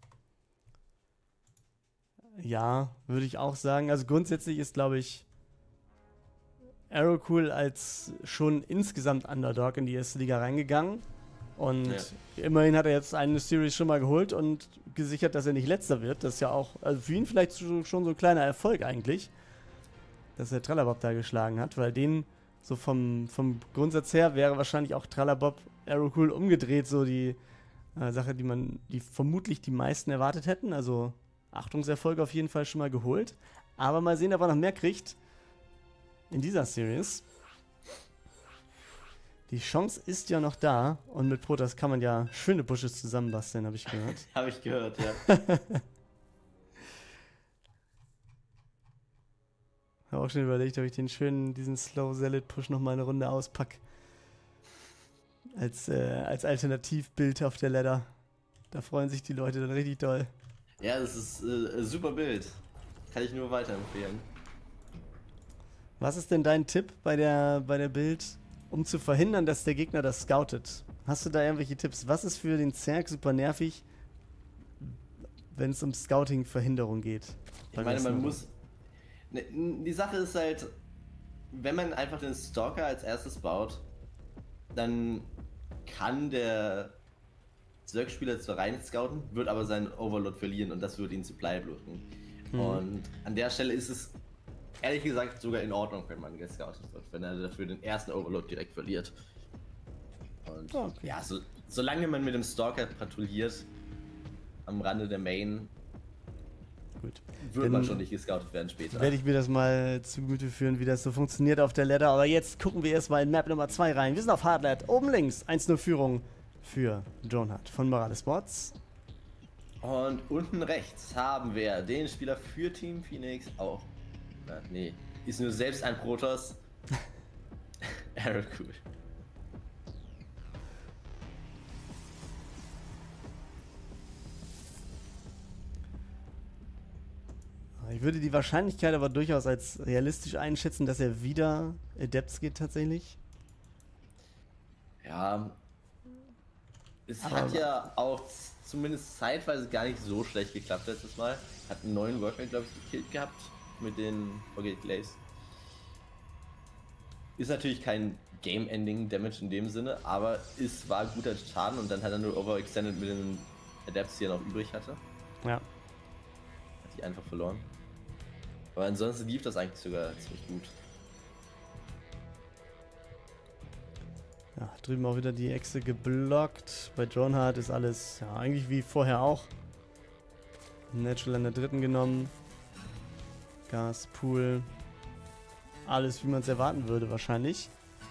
Ja, würde ich auch sagen. Also grundsätzlich ist, glaube ich, Aerocool als schon insgesamt Underdog in die erste Liga reingegangen. Und ja. immerhin hat er jetzt eine Series schon mal geholt und gesichert, dass er nicht letzter wird. Das ist ja auch, also für ihn vielleicht schon so ein kleiner Erfolg eigentlich, dass er Tralabob da geschlagen hat, weil den so vom, vom Grundsatz her wäre wahrscheinlich auch Tralabob Aerocool umgedreht, so die äh, Sache, die man, die vermutlich die meisten erwartet hätten. Also Achtungserfolg auf jeden Fall schon mal geholt. Aber mal sehen, ob er noch mehr kriegt in dieser Series. Die Chance ist ja noch da und mit Protoss kann man ja schöne Bushes zusammenbasteln, habe ich gehört. Habe ich gehört, ja. Habe auch schon überlegt, ob ich den schönen, diesen Slow Salad Push noch mal eine Runde auspacke. Als, äh, als Alternativbild auf der Ladder. Da freuen sich die Leute dann richtig doll. Ja, das ist äh, ein super Bild. Kann ich nur weiterempfehlen. Was ist denn dein Tipp bei der, bei der Bild, um zu verhindern, dass der Gegner das scoutet? Hast du da irgendwelche Tipps? Was ist für den Zerg super nervig, wenn es um Scouting-Verhinderung geht? Ich meine, man muss... Ne, die Sache ist halt, wenn man einfach den Stalker als erstes baut, dann kann der Zerg-Spieler zwar rein scouten, wird aber seinen Overload verlieren und das wird ihn zu Blei wirken. Hm. Und an der Stelle ist es ehrlich gesagt sogar in Ordnung, wenn man gescoutet wird, wenn er dafür den ersten Overload direkt verliert. Und okay. ja, so, solange man mit dem Stalker patrouilliert am Rande der Main, gut, wird man schon nicht gescoutet werden später. Werde ich mir das mal zugute führen, wie das so funktioniert auf der Ladder. Aber jetzt gucken wir erstmal in Map Nummer zwei rein. Wir sind auf Hardlat, oben links, eins null Führung für Jonat von Morale Sports. Und unten rechts haben wir den Spieler für Team Phoenix auch. Na, nee, ist nur selbst ein Protoss. Aerocool. Ich würde die Wahrscheinlichkeit aber durchaus als realistisch einschätzen, dass er wieder Adepts geht tatsächlich. Ja, es aber hat ja auch zumindest zeitweise gar nicht so schlecht geklappt letztes Mal. Hat einen neuen Workman, glaube ich, gekillt gehabt mit den Forget Glaze. Ist natürlich kein Game-Ending-Damage in dem Sinne, aber es war guter Schaden und dann hat er nur overextended mit den Adepts, die er noch übrig hatte. Ja. Hat die einfach verloren. Aber ansonsten lief das eigentlich sogar ziemlich gut. Ja, drüben auch wieder die Echse geblockt. Bei Dronehard ist alles ja eigentlich wie vorher auch. Natural an der dritten genommen. Gas, Pool. Alles, wie man es erwarten würde, wahrscheinlich.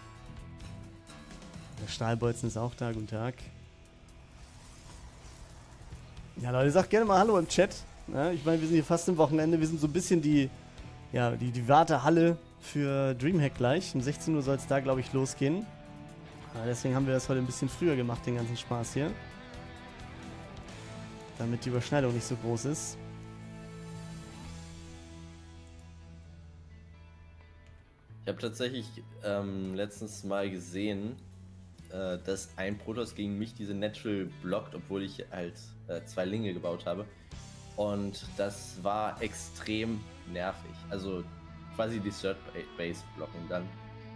Der Stahlbolzen ist auch da. Guten Tag. Ja, Leute, sagt gerne mal Hallo im Chat. Ja, ich meine, wir sind hier fast im Wochenende. Wir sind so ein bisschen die, ja, die, die Wartehalle für Dreamhack gleich. Um sechzehn Uhr soll es da, glaube ich, losgehen. Ja, deswegen haben wir das heute ein bisschen früher gemacht, den ganzen Spaß hier. Damit die Überschneidung nicht so groß ist. Ich habe tatsächlich ähm, letztens mal gesehen, äh, dass ein Protoss gegen mich diese Natural blockt, obwohl ich halt äh, zwei Linge gebaut habe. Und das war extrem nervig. Also quasi die Third Base blocken dann.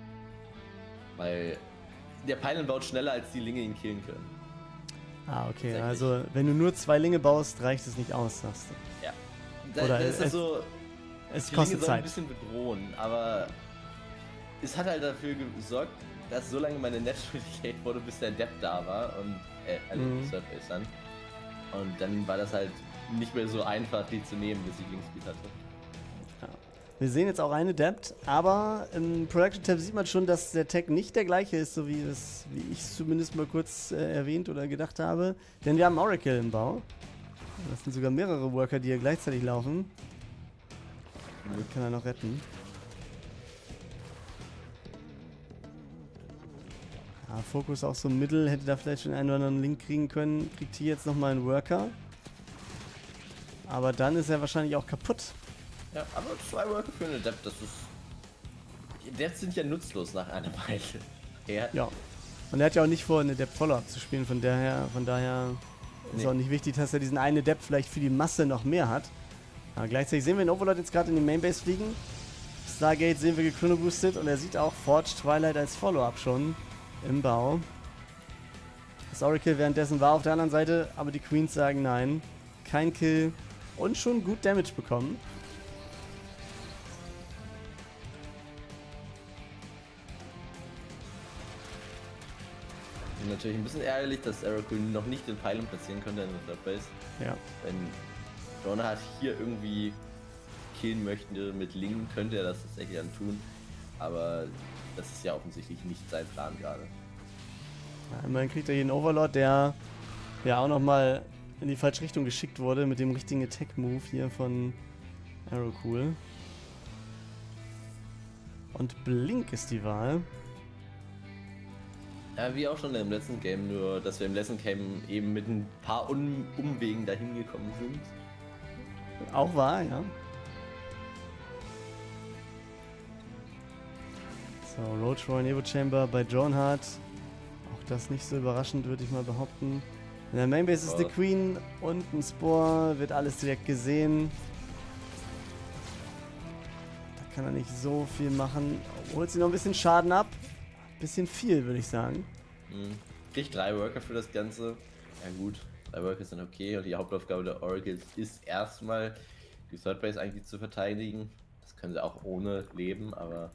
Weil der Pylon baut schneller, als die Linge ihn killen können. Ah, okay. Also wenn du nur zwei Linge baust, reicht es nicht aus, sagst du. Ja. Da, Oder da ist es so, es die kostet Linge Zeit. Ein bisschen bedrohen, aber es hat halt dafür gesorgt, dass so lange meine Natural decayed wurde, bis der Adept da war und äh, also mhm. die Third Base dann. Und dann war das halt nicht mehr so einfach, die zu nehmen, bis ich Linkspeed hatte. Ja. Wir sehen jetzt auch einen Adept, aber im Production Tab sieht man schon, dass der Tag nicht der gleiche ist, so wie, das, wie ich es zumindest mal kurz äh, erwähnt oder gedacht habe. Denn wir haben Oracle im Bau. Das sind sogar mehrere Worker, die hier gleichzeitig laufen. Den kann er noch retten. Ja, Fokus auch so mittel, hätte da vielleicht schon einen oder anderen Link kriegen können. Kriegt hier jetzt nochmal einen Worker. Aber dann ist er wahrscheinlich auch kaputt. Ja, aber zwei Worker für einen Adept, das ist... Adepts sind ja nutzlos nach einer Weile. Ja. Ja. Und er hat ja auch nicht vor, eine Adept Follow-up zu spielen, von daher, von daher ist Nee. auch nicht wichtig, dass er diesen einen Adept vielleicht für die Masse noch mehr hat. Aber gleichzeitig sehen wir den Overlord jetzt gerade in die Mainbase fliegen. Stargate sehen wir gechronoboostet und er sieht auch Forge Twilight als Follow-up schon im Bau. Das Oracle währenddessen war auf der anderen Seite, aber die Queens sagen nein. Kein Kill und schon gut Damage bekommen. Natürlich ein bisschen ärgerlich, dass Oracle noch nicht den Pylon platzieren konnte in der Third Base. Ja. Wenn Jonah hier irgendwie killen möchte mit Ling, könnte er das tatsächlich dann tun. Aber das ist ja offensichtlich nicht sein Plan gerade. Ja, immerhin kriegt er hier einen Overlord, der ja auch nochmal in die falsche Richtung geschickt wurde mit dem richtigen Attack-Move hier von Aerocool. Und Blink ist die Wahl. Ja, wie auch schon im letzten Game, nur dass wir im letzten Game eben mit ein paar um Umwegen dahin gekommen sind. Auch wahr, ja. So, Roach Roy Evo Chamber bei John Hart. Auch das nicht so überraschend, würde ich mal behaupten. In der Mainbase ist Oh. die Queen und ein Spore, wird alles direkt gesehen. Da kann er nicht so viel machen. Holt sie noch ein bisschen Schaden ab. Bisschen viel, würde ich sagen. Mhm. Kriegt drei Worker für das Ganze. Ja gut, drei Worker sind okay und die Hauptaufgabe der Oracles ist erstmal die Third Base eigentlich zu verteidigen. Das können sie auch ohne leben, aber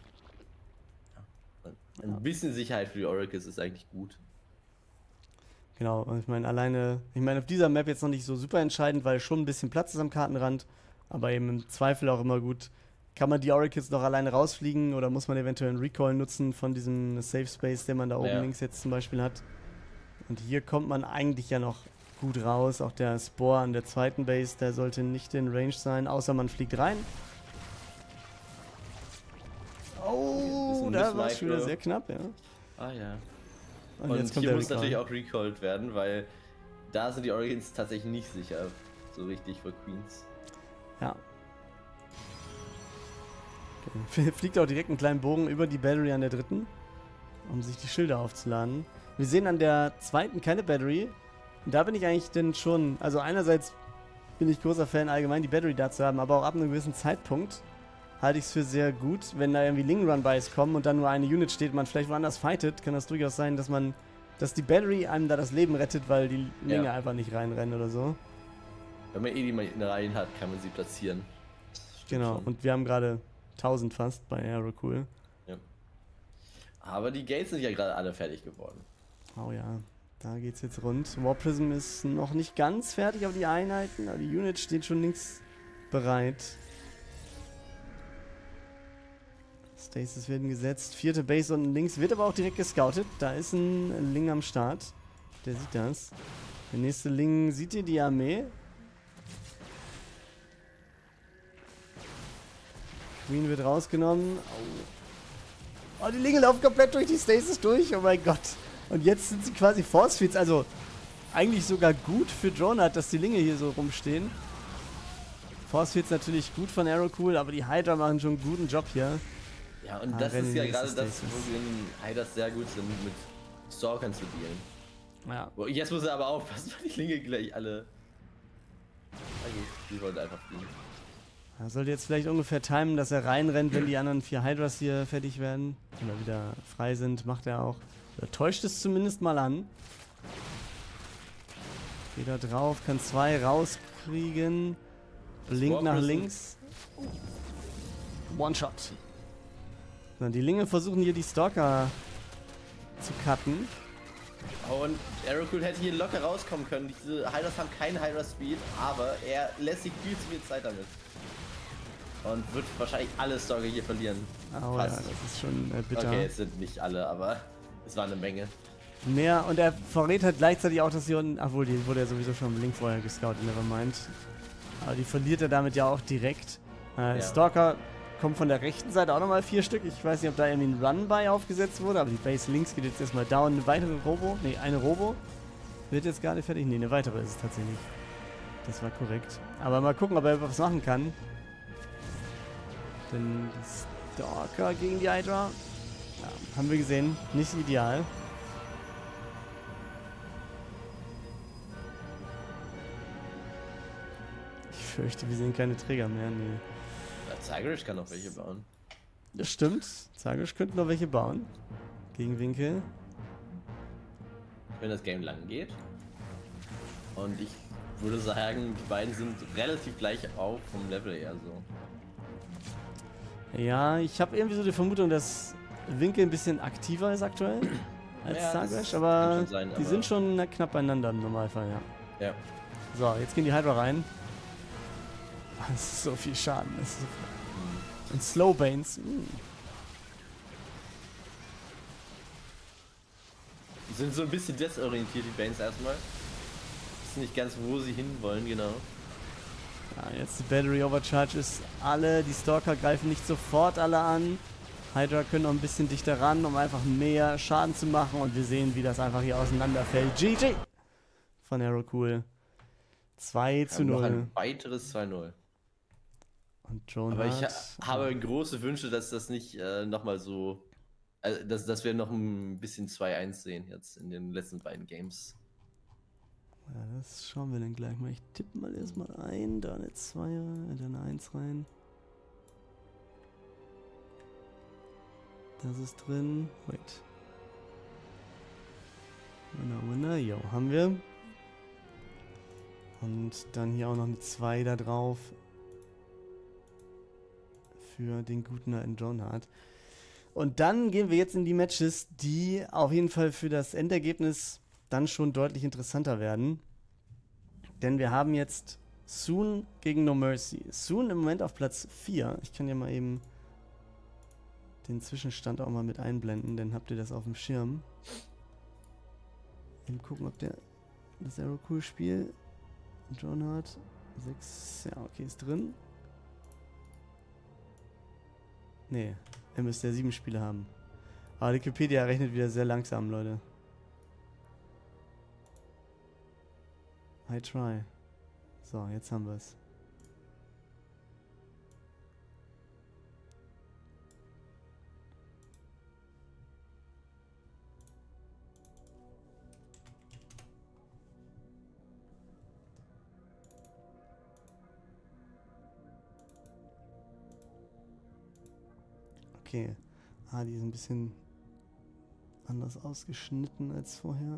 ja. Ein bisschen Sicherheit für die Oracles ist eigentlich gut. Genau, und ich meine, alleine, ich meine, auf dieser Map jetzt noch nicht so super entscheidend, weil schon ein bisschen Platz ist am Kartenrand, aber eben im Zweifel auch immer gut. Kann man die Oracles noch alleine rausfliegen oder muss man eventuell einen Recall nutzen von diesem Safe Space, den man da oben Ja. links jetzt zum Beispiel hat? Und hier kommt man eigentlich ja noch gut raus. Auch der Spore an der zweiten Base, der sollte nicht in Range sein, außer man fliegt rein. Oh, Bisschen da war es schon wieder Micro. sehr knapp, ja. Ah ja. Und, Und jetzt kommt hier der muss Recall. natürlich auch recalled werden, weil da sind die Oracles tatsächlich nicht sicher. So richtig für Queens. Ja. Okay. Fliegt auch direkt einen kleinen Bogen über die Battery an der dritten, um sich die Schilder aufzuladen. Wir sehen an der zweiten keine Battery. Und da bin ich eigentlich denn schon, also einerseits bin ich großer Fan allgemein, die Battery da zu haben, aber auch ab einem gewissen Zeitpunkt halte ich es für sehr gut, wenn da irgendwie Ling-Run-Bys kommen und dann nur eine Unit steht und man vielleicht woanders fightet, kann das durchaus sein, dass man, dass die Battery einem da das Leben rettet, weil die Linge Ja. einfach nicht reinrennen oder so. Wenn man eh die Mineralien hat, kann man sie platzieren. Das stimmt Genau, schon. und wir haben gerade tausend fast bei Aerocool. Ja. Aber die Gates sind ja gerade alle fertig geworden. Oh ja, da geht's jetzt rund. War Prism ist noch nicht ganz fertig, aber die Einheiten, aber die Unit steht schon links bereit. Stasis werden gesetzt. Vierte Base unten links, wird aber auch direkt gescoutet. Da ist ein Ling am Start. Der sieht das. Der nächste Ling sieht ihr die Armee. Queen wird rausgenommen. Oh. Oh, die Linge laufen komplett durch die Stasis durch. Oh mein Gott. Und jetzt sind sie quasi Force Fields. Also eigentlich sogar gut für Jonah, dass die Linge hier so rumstehen. Force Fields natürlich gut von Aerocool, aber die Hydra machen schon einen guten Job hier. Ja, und Ah, das rennen ist die ja nächste gerade das, Stasis. wo wir in Hydras sehr gut sind, mit Stalkern zu dealen. Ja. Boah, jetzt muss er aber aufpassen, weil die Linge gleich alle... Also, die wollte einfach fliegen. Er sollte jetzt vielleicht ungefähr timen, dass er reinrennt, wenn die anderen vier Hydras hier fertig werden. Oder wieder frei sind, macht er auch. Er täuscht es zumindest mal an. Geht da drauf, kann zwei rauskriegen. Blink nach Prism. links. One-Shot. So, die Linge versuchen hier die Stalker zu cutten. Oh, und Aerocool hätte hier locker rauskommen können. Diese Hydras haben keinen Hydra-Speed, aber er lässt sich viel zu viel Zeit damit. Und wird wahrscheinlich alle Stalker hier verlieren. Oh ja, Fast. das ist schon äh, bitter. Okay, es sind nicht alle, aber es war eine Menge. Mehr, und er verrät halt gleichzeitig auch, dass sie unten, obwohl, die wurde ja sowieso schon im Link vorher gescoutet, nevermind. Aber die verliert er damit ja auch direkt. Äh, Ja. Stalker kommen von der rechten Seite auch nochmal vier Stück. Ich weiß nicht, ob da irgendwie ein Run bei aufgesetzt wurde, aber die Base links geht jetzt erstmal down. Eine weitere Robo, ne, eine Robo. Wird jetzt gerade fertig? Ne, eine weitere ist es tatsächlich. Das war korrekt. Aber mal gucken, ob er was machen kann. Denn Stalker gegen die Hydra. Ja, haben wir gesehen. Nicht ideal. Ich fürchte, wir sehen keine Träger mehr. Nee. Ja, Zagreus kann noch welche bauen. Das stimmt. Zagreus könnte noch welche bauen. Gegen Winkel. Wenn das Game lang geht. Und ich würde sagen, die beiden sind relativ gleich auf vom Level her so. Ja, ich habe irgendwie so die Vermutung, dass Winkel ein bisschen aktiver ist aktuell als Ja, Zagreus, aber sein, die aber sind schon knapp beieinander im Normalfall, ja. Ja. So, jetzt gehen die Hydra rein. Das ist so viel Schaden. Das ist so viel. Und Slowbanes. Mm. Die sind so ein bisschen desorientiert, die Banes erstmal. Wissen nicht ganz, wo sie hinwollen, genau. Ja, jetzt die Battery Overcharge ist alle. Die Stalker greifen nicht sofort alle an. Hydra können noch ein bisschen dichter ran, um einfach mehr Schaden zu machen. Und wir sehen, wie das einfach hier auseinanderfällt. G G von Aerocool. zwei zu null. Noch ein weiteres zwei null. Und Drone Aber ich ha hat, habe große Wünsche, dass das nicht äh, nochmal so... Also, dass, dass wir noch ein bisschen zwei eins sehen jetzt in den letzten beiden Games. Ja, das schauen wir dann gleich mal. Ich tippe mal erstmal ein, da eine zwei, da eine eins rein. Das ist drin. Wait. Winner, Winner. Jo, haben wir. Und dann hier auch noch eine zwei da drauf. Für den guten alten Dronehard. Und dann gehen wir jetzt in die Matches, die auf jeden Fall für das Endergebnis dann schon deutlich interessanter werden. Denn wir haben jetzt Soon gegen No Mercy. Soon im Moment auf Platz vier. Ich kann ja mal eben den Zwischenstand auch mal mit einblenden, dann habt ihr das auf dem Schirm. Eben gucken, ob der das Aerocool-Spiel Dronehard sechs, ja okay, ist drin. Nee, er müsste ja sieben Spiele haben. Aber Wikipedia rechnet wieder sehr langsam, Leute. I try. So, jetzt haben wir es. Okay. Ah, die ist ein bisschen anders ausgeschnitten als vorher.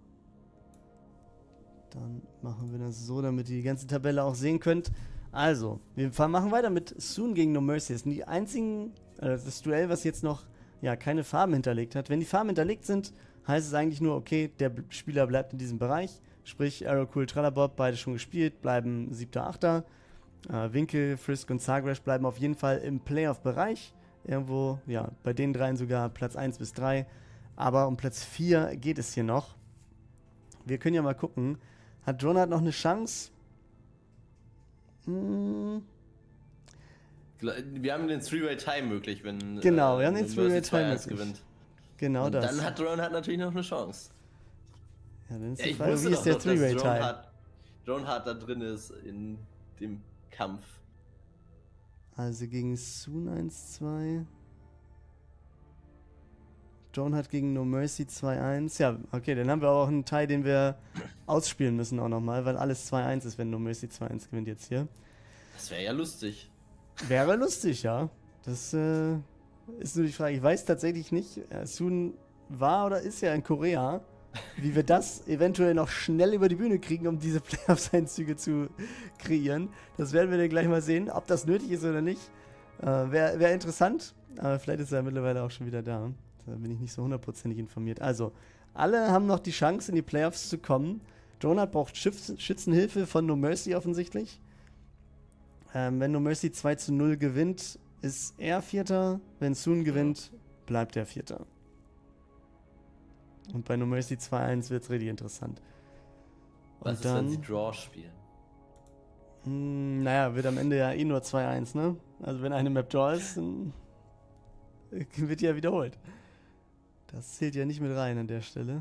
Dann machen wir das so, damit ihr die ganze Tabelle auch sehen könnt. Also, wir machen weiter mit Soon gegen No Mercy. Das sind die einzigen, äh, das Duell, was jetzt noch ja, keine Farben hinterlegt hat. Wenn die Farben hinterlegt sind, heißt es eigentlich nur, okay, der Spieler bleibt in diesem Bereich. Sprich, Aerocool, Tralabob, beide schon gespielt, bleiben siebter, achter Äh, Winkel, Frisk und Zagreus bleiben auf jeden Fall im Playoff-Bereich. Irgendwo, ja, bei den dreien sogar Platz eins bis drei. Aber um Platz vier geht es hier noch. Wir können ja mal gucken. Hat Dronehard noch eine Chance? Hm. Wir haben den Three-Way-Tie möglich, wenn Genau, äh, wir haben den Three-Way-Tie möglich. gewinnt. Genau und das. Dann hat Dronehard natürlich noch eine Chance. Ja, dann ist Ja, die ich Frage, wusste wie doch ist der noch, dass Three-Way-Tie? Dronehard, Dronehard da drin ist in dem Kampf. Also gegen Soon eins zwei. Dronehard gegen No Mercy zwei eins. Ja, okay, dann haben wir auch einen Tie, den wir ausspielen müssen auch nochmal, weil alles zwei eins ist, wenn No Mercy zwei eins gewinnt jetzt hier. Das wäre ja lustig. Wäre lustig, ja. Das äh, ist nur die Frage. Ich weiß tatsächlich nicht, äh, Soon war oder ist ja in Korea, wie wir das eventuell noch schnell über die Bühne kriegen, um diese Playoffs-Einzüge zu kreieren. Das werden wir dann gleich mal sehen, ob das nötig ist oder nicht. Äh, Wäre wär interessant, aber vielleicht ist er mittlerweile auch schon wieder da. Da bin ich nicht so hundertprozentig informiert. Also, alle haben noch die Chance, in die Playoffs zu kommen. Dronehard braucht Schütz Schützenhilfe von No Mercy offensichtlich. Ähm, wenn No Mercy zwei zu null gewinnt, ist er Vierter. Wenn Soon gewinnt, bleibt er Vierter. Und bei No Mercy zwei eins wird es richtig interessant. Und Was ist, dann, wenn sie Draw spielen? Mh, naja, wird am Ende ja eh nur zwei eins, ne? Also wenn eine Map Draw ist, dann wird die ja wiederholt. Das zählt ja nicht mit rein an der Stelle.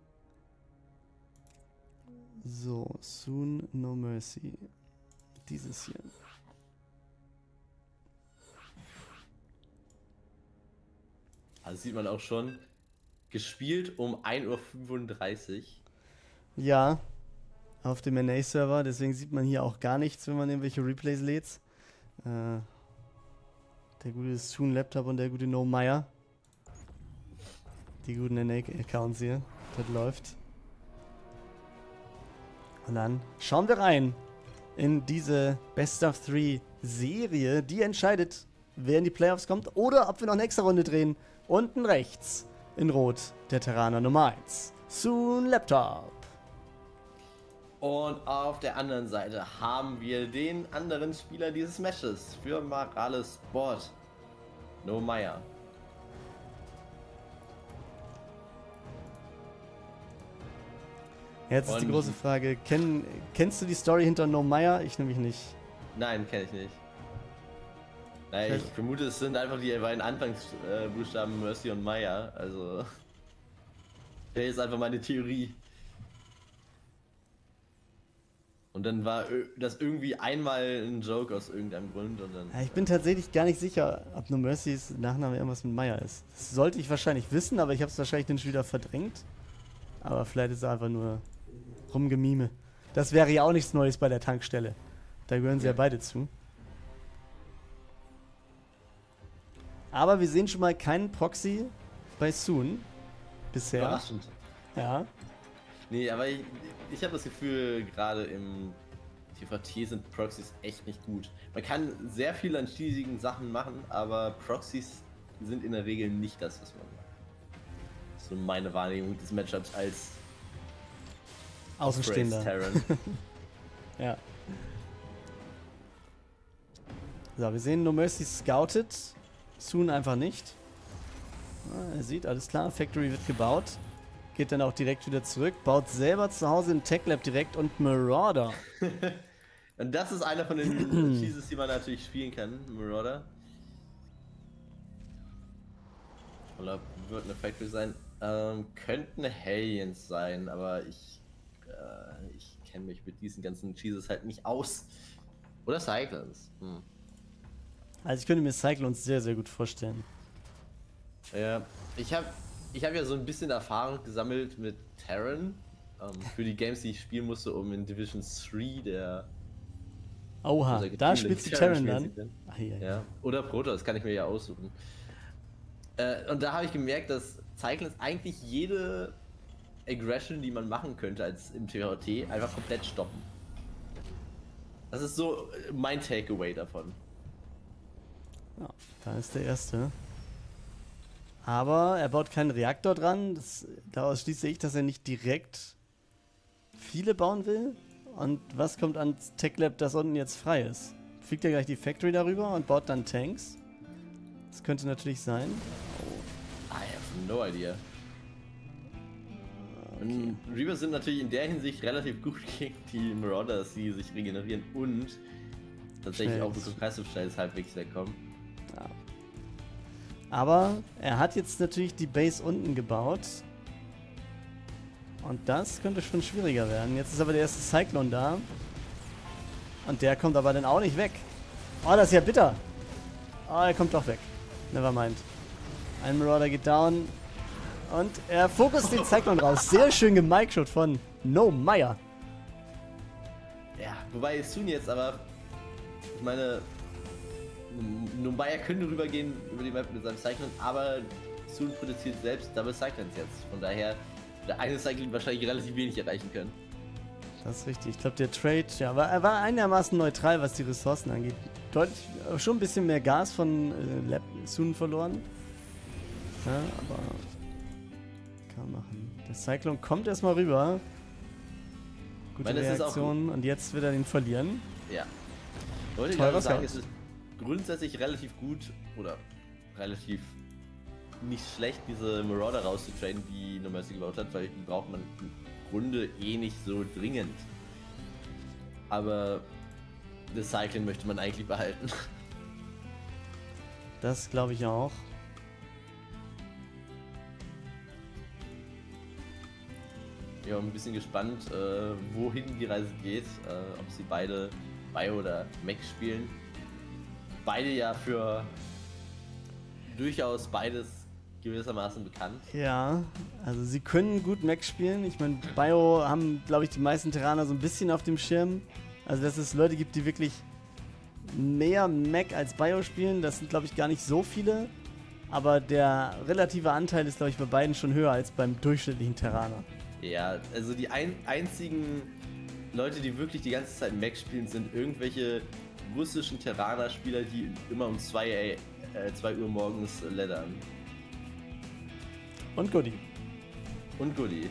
So, Soon No Mercy. Dieses hier. Also sieht man auch schon, gespielt um ein Uhr fünfunddreißig. Ja, auf dem N A-Server, deswegen sieht man hier auch gar nichts, wenn man irgendwelche Replays lädt. Äh, der gute Soon Laptop und der gute No Meyer. Die guten N A-Accounts hier. Das läuft. Und dann schauen wir rein in diese Best of Three Serie, die entscheidet, wer in die Playoffs kommt oder ob wir noch eine extra Runde drehen. Unten rechts in Rot der Terraner Nummer eins. Soon Laptop. Und auf der anderen Seite haben wir den anderen Spieler dieses Matches für Marales Sport. No Meyer. Jetzt ist die Und- große Frage, kenn, kennst du die Story hinter No Meyer? Ich nämlich nicht. Nein, kenne ich nicht. Naja, ich vermute, es sind einfach die beiden Anfangsbuchstaben Mercy und Meyer. Also, das ist einfach meine Theorie. Und dann war ö- das irgendwie einmal ein Joke aus irgendeinem Grund und dann. Ja, ich bin tatsächlich gar nicht sicher, ob No Mercy's Nachname irgendwas mit Meyer ist. Das sollte ich wahrscheinlich wissen, aber ich habe es wahrscheinlich dann schon wieder verdrängt. Aber vielleicht ist es einfach nur rumgemime. Das wäre ja auch nichts Neues bei der Tankstelle. Da gehören sie ja, Ja. beide zu. Aber wir sehen schon mal keinen Proxy bei Soon. Bisher. Überraschend. Ja. Nee, aber ich, ich habe das Gefühl, gerade im T V T sind Proxys echt nicht gut. Man kann sehr viel an cheesigen Sachen machen, aber Proxys sind in der Regel nicht das, was man macht. So meine Wahrnehmung des Matchups als Außenstehender. Terran. Ja. So, wir sehen No Mercy scouted. Soon einfach nicht. Ah, er sieht, alles klar, Factory wird gebaut. Geht dann auch direkt wieder zurück. Baut selber zu Hause in Tech Lab direkt und Marauder. Und das ist einer von den Cheeses, die man natürlich spielen kann, Marauder. Oder wird eine Factory sein. Ähm, könnten Hellions sein, aber ich, äh, ich kenne mich mit diesen ganzen Cheeses halt nicht aus. Oder Cyclones. Hm. Also ich könnte mir Cyclones sehr, sehr gut vorstellen. Ja, ich habe ich hab ja so ein bisschen Erfahrung gesammelt mit Terran. Ähm, für die Games, die ich spielen musste, um in Division drei der... Oha, unser da Team spielst du den Terran spielen dann? zu können. Ach, ja, ja. Ja, oder Protoss, kann ich mir ja aussuchen. Äh, und da habe ich gemerkt, dass Cyclones eigentlich jede Aggression, die man machen könnte als im T V T, einfach komplett stoppen. Das ist so äh, mein Takeaway davon. Ja, da ist der erste. Aber er baut keinen Reaktor dran. Das, daraus schließe ich, dass er nicht direkt viele bauen will. Und was kommt ans Tech Lab, das unten jetzt frei ist? Fliegt er gleich die Factory darüber und baut dann Tanks? Das könnte natürlich sein. I have no idea. Und Reavers sind natürlich in der Hinsicht relativ gut gegen die Marauders, die sich regenerieren und tatsächlich Schnell. auch mit dem Kreislaufschnells halbwegs wegkommen. Ja. Aber er hat jetzt natürlich die Base unten gebaut. Und das könnte schon schwieriger werden. Jetzt ist aber der erste Cyclone da. Und der kommt aber dann auch nicht weg. Oh, das ist ja bitter. Oh, er kommt doch weg. Nevermind. Ein Marauder geht down. Und er fokust den Cyclone raus. Sehr schön gemikeshot von No Meyer. Ja, wobei Soon jetzt aber, ich meine, Numbaya könnte rübergehen über die Map mit seinem Cyclone, aber Soon produziert selbst Double Cyclones jetzt. Von daher der eine Cyclone wahrscheinlich relativ wenig erreichen können. Das ist richtig. Ich glaube, der Trade, ja, war, er war einigermaßen neutral, was die Ressourcen angeht. Deutlich, äh, schon ein bisschen mehr Gas von äh, Lab Soon verloren. Ja, aber kann man machen. Der Cyclone kommt erstmal rüber. Gute Ich meine, das ist auch Reaktion. Und jetzt wird er den verlieren. Ja. Wollte ich Teurer gerade sagen, Scout. es ist grundsätzlich relativ gut oder relativ nicht schlecht, diese Marauder rauszutrainen, die No Mercy gebaut hat, weil die braucht man im Grunde eh nicht so dringend. Aber das Cycling möchte man eigentlich behalten. Das glaube ich auch. Ja, ein bisschen gespannt, äh, wohin die Reise geht. Äh, ob sie beide Bio oder Mech spielen. Beide ja für durchaus beides gewissermaßen bekannt. Ja, also sie können gut Mech spielen. Ich meine, Bio haben, glaube ich, die meisten Terraner so ein bisschen auf dem Schirm. Also, dass es Leute gibt, die wirklich mehr Mech als Bio spielen, das sind, glaube ich, gar nicht so viele. Aber der relative Anteil ist, glaube ich, bei beiden schon höher als beim durchschnittlichen Terraner. Ja, also die ein einzigen Leute, die wirklich die ganze Zeit Mech spielen, sind irgendwelche russischen Terraner-Spieler, die immer um zwei Uhr morgens leddern. Und Goodie. Und Goodie.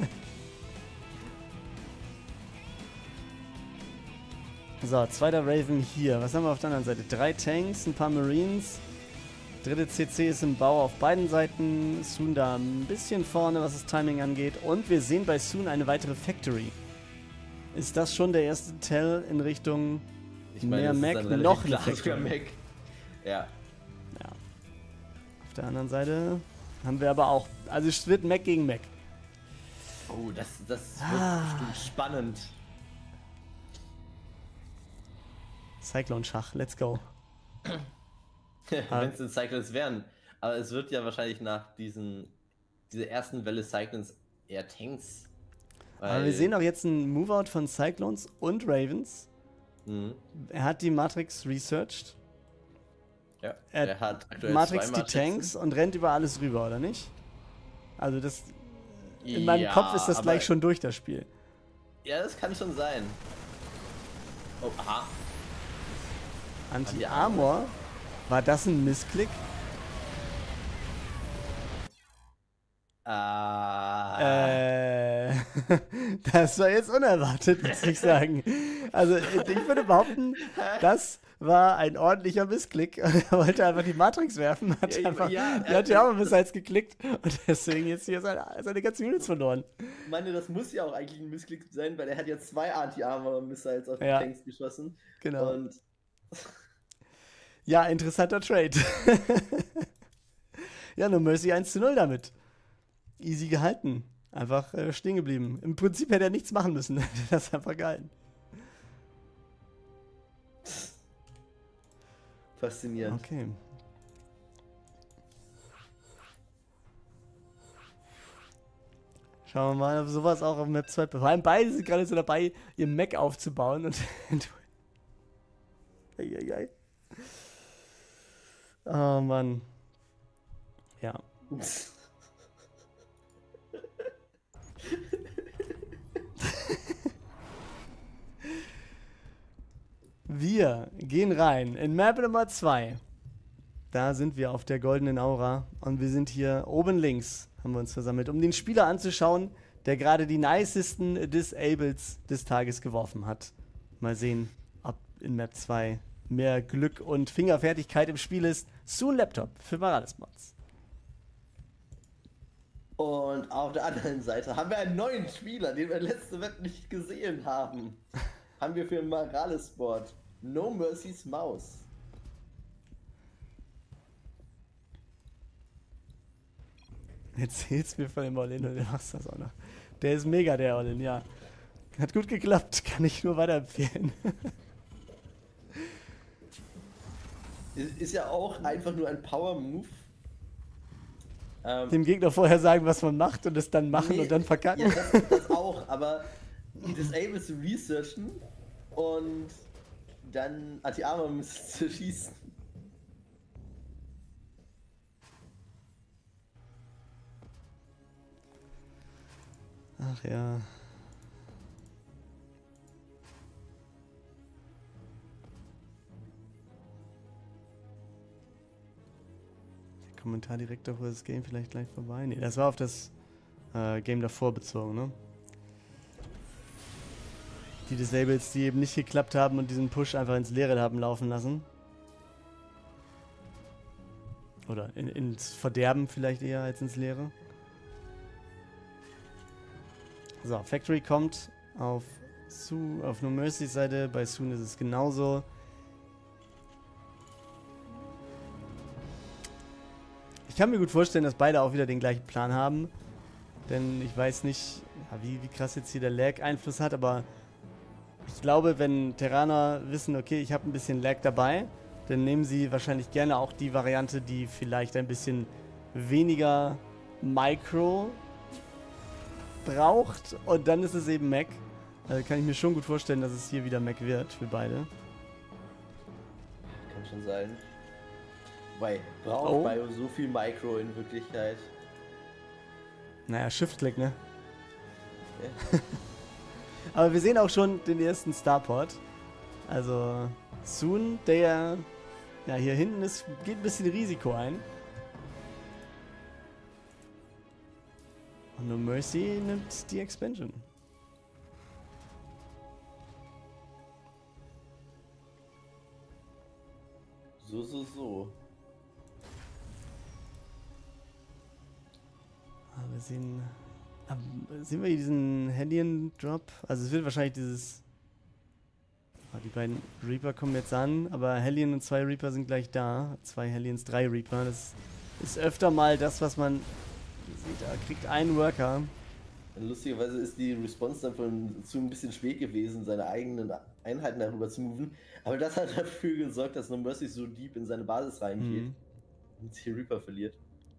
So, zweiter Raven hier. Was haben wir auf der anderen Seite? Drei Tanks, ein paar Marines. Dritte C C ist im Bau auf beiden Seiten. Soon da ein bisschen vorne, was das Timing angeht. Und wir sehen bei Soon eine weitere Factory. Ist das schon der erste Tell in Richtung ich meine, mehr Mech? Noch eine Factory. Mech. Ja. Ja. Auf der anderen Seite haben wir aber auch, also es wird Mech gegen Mech. Oh, das, das wird Ah. bestimmt spannend. Cyclone-Schach, let's go. Wenn es in Cyclones wären. Aber es wird ja wahrscheinlich nach diesen dieser ersten Welle Cyclones eher Tanks. Aber wir sehen auch jetzt einen Move-Out von Cyclones und Ravens. Mhm. Er hat die Matrix researched. Ja, Er er hat aktuell Matrix zwei die Matrixen. Tanks und rennt über alles rüber, oder nicht? Also das... In meinem Ja, Kopf ist das aber- gleich schon durch, das Spiel. Ja, das kann schon sein. Oh, aha. Anti-Armor? War das ein Missklick? Ah. Äh, das war jetzt unerwartet, muss ich sagen. Also ich würde behaupten, das war ein ordentlicher Missklick. Er wollte einfach die Matrix werfen, hat Ja, einfach, ja, er hat die Armor-Missiles geklickt und deswegen jetzt hier seine, seine ganzen Units verloren. Ich meine, das muss ja auch eigentlich ein Missklick sein, weil er hat ja zwei Anti-Armor-Missiles auf Ja. die Tanks geschossen. Genau. Und Ja, interessanter Trade. Ja, No Mercy eins zu null damit. Easy gehalten. Einfach äh, stehen geblieben. Im Prinzip hätte er nichts machen müssen. Das ist einfach geil. faszinierend. Okay. Schauen wir mal, ob sowas auch auf Map zwei. Vor allem beide sind gerade so dabei, ihr Mech aufzubauen. Und Eieiei. Oh Mann. Ja. Wir gehen rein in Map Nummer zwei. Da sind wir auf der goldenen Aura und wir sind hier oben links, haben wir uns versammelt, um den Spieler anzuschauen, der gerade die nicesten Disables des Tages geworfen hat. Mal sehen, ob in Map zwei mehr Glück und Fingerfertigkeit im Spiel ist. Soon Laptop für Morales Mods. Und auf der anderen Seite haben wir einen neuen Spieler, den wir letzte Web nicht gesehen haben. Haben wir für Morales Board No Mercy's Maus. Erzähl's mir von dem Olin und du machst das auch noch. Der ist mega, der Olin, ja. Hat gut geklappt, kann ich nur weiterempfehlen. Ist, ist ja auch einfach nur ein Power-Move. Ähm, Dem Gegner vorher sagen, was man macht und es dann machen nee, und dann verkacken. Ja, das, das auch, aber die Disables zu researchen und dann Anti-Armor zu schießen. Ach ja. Der Kommentar direkt davor ist das Game vielleicht gleich vorbei. Nee, das war auf das äh, Game davor bezogen, ne? Die Disables, die eben nicht geklappt haben und diesen Push einfach ins Leere haben laufen lassen. Oder in, ins Verderben vielleicht eher als ins Leere. So, Factory kommt auf, Su, auf No Mercy's Seite. Bei Soon ist es genauso. kann mir gut vorstellen, dass beide auch wieder den gleichen Plan haben. Denn ich weiß nicht, ja, wie, wie krass jetzt hier der Lag Einfluss hat, aber ich glaube, wenn Terraner wissen, okay, ich habe ein bisschen Lag dabei, dann nehmen sie wahrscheinlich gerne auch die Variante, die vielleicht ein bisschen weniger Micro braucht. Und dann ist es eben Mac. Also kann ich mir schon gut vorstellen, dass es hier wieder Mac wird für beide. Kann schon sein. Weil braucht Oh. Bio so viel Micro in Wirklichkeit? Naja, Shift-Click, ne? Ja. Aber wir sehen auch schon den ersten Starport. Also Soon, der ja hier hinten ist, geht ein bisschen Risiko ein. Und No Mercy nimmt die Expansion. So, so, so. Aber wir sehen. Aber sehen wir hier diesen Hellion-Drop? Also es wird wahrscheinlich dieses. Ah, die beiden Reaper kommen jetzt an, aber Hellion und zwei Reaper sind gleich da. Zwei Hellions, drei Reaper. Das ist öfter mal das, was man sieht. Da kriegt ein Worker. Lustigerweise ist die Response dann von zu ein bisschen spät gewesen, seine eigenen Einheiten darüber zu moven. Aber das hat dafür gesorgt, dass No Mercy so deep in seine Basis reingeht Mhm. und die Reaper verliert.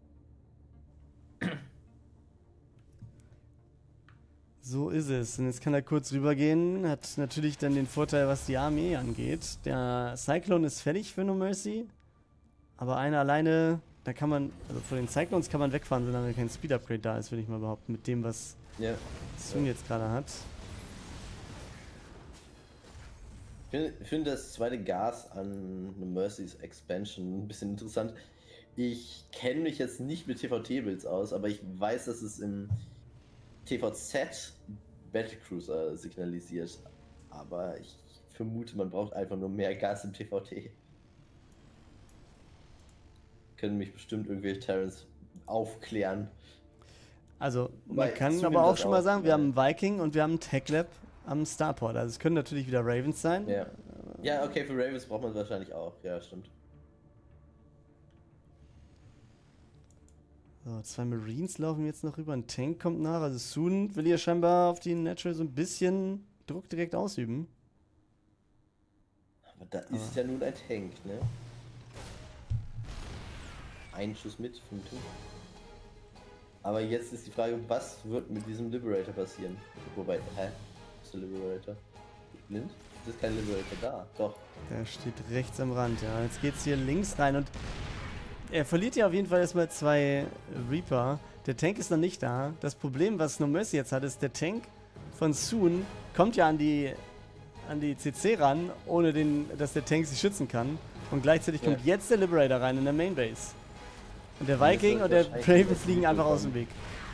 So ist es. Und jetzt kann er kurz rübergehen. Hat natürlich dann den Vorteil, was die Armee angeht. Der Cyclone ist fertig für No Mercy. Aber einer alleine, da kann man, also vor den Cyclones kann man wegfahren, solange kein Speed-Upgrade da ist, würde ich mal behaupten. Mit dem, was Ja. Soon Ja. jetzt gerade hat. Ich finde, ich finde das zweite Gas an No Mercy's Expansion ein bisschen interessant. Ich kenne mich jetzt nicht mit T V T-Builds aus, aber ich weiß, dass es im T V Z Battlecruiser signalisiert. Aber ich vermute, man braucht einfach nur mehr Gas im T V T. Können mich bestimmt irgendwelche Terrans aufklären. Also, Wobei, man kann Soon aber nimmt auch das schon mal auch, sagen, wir ja. haben einen Viking und wir haben einen Tech Lab am Starport. Also, es können natürlich wieder Ravens sein. Ja. Ja, okay, für Ravens braucht man es wahrscheinlich auch. Ja, stimmt. So, zwei Marines laufen jetzt noch rüber. Ein Tank kommt nach. Also, Soon will hier scheinbar auf die Natural so ein bisschen Druck direkt ausüben. Aber da ist ja nun ein Tank, ne? Ein Schuss mit, fünfte. Aber jetzt ist die Frage, was wird mit diesem Liberator passieren? Wobei, hä? Ist der Liberator blind? Es ist kein Liberator da. Doch. Der steht rechts am Rand, ja. Jetzt geht's hier links rein und er verliert ja auf jeden Fall erstmal zwei Reaper. Der Tank ist noch nicht da. Das Problem, was No Mercy jetzt hat, ist, der Tank von Soon kommt ja an die, an die C C ran, ohne den, dass der Tank sich schützen kann. Und gleichzeitig kommt Ja. jetzt der Liberator rein in der Mainbase. Und der Und Viking jetzt und wird der wahrscheinlich Raven das fliegen einfach Risiko aus dem Weg.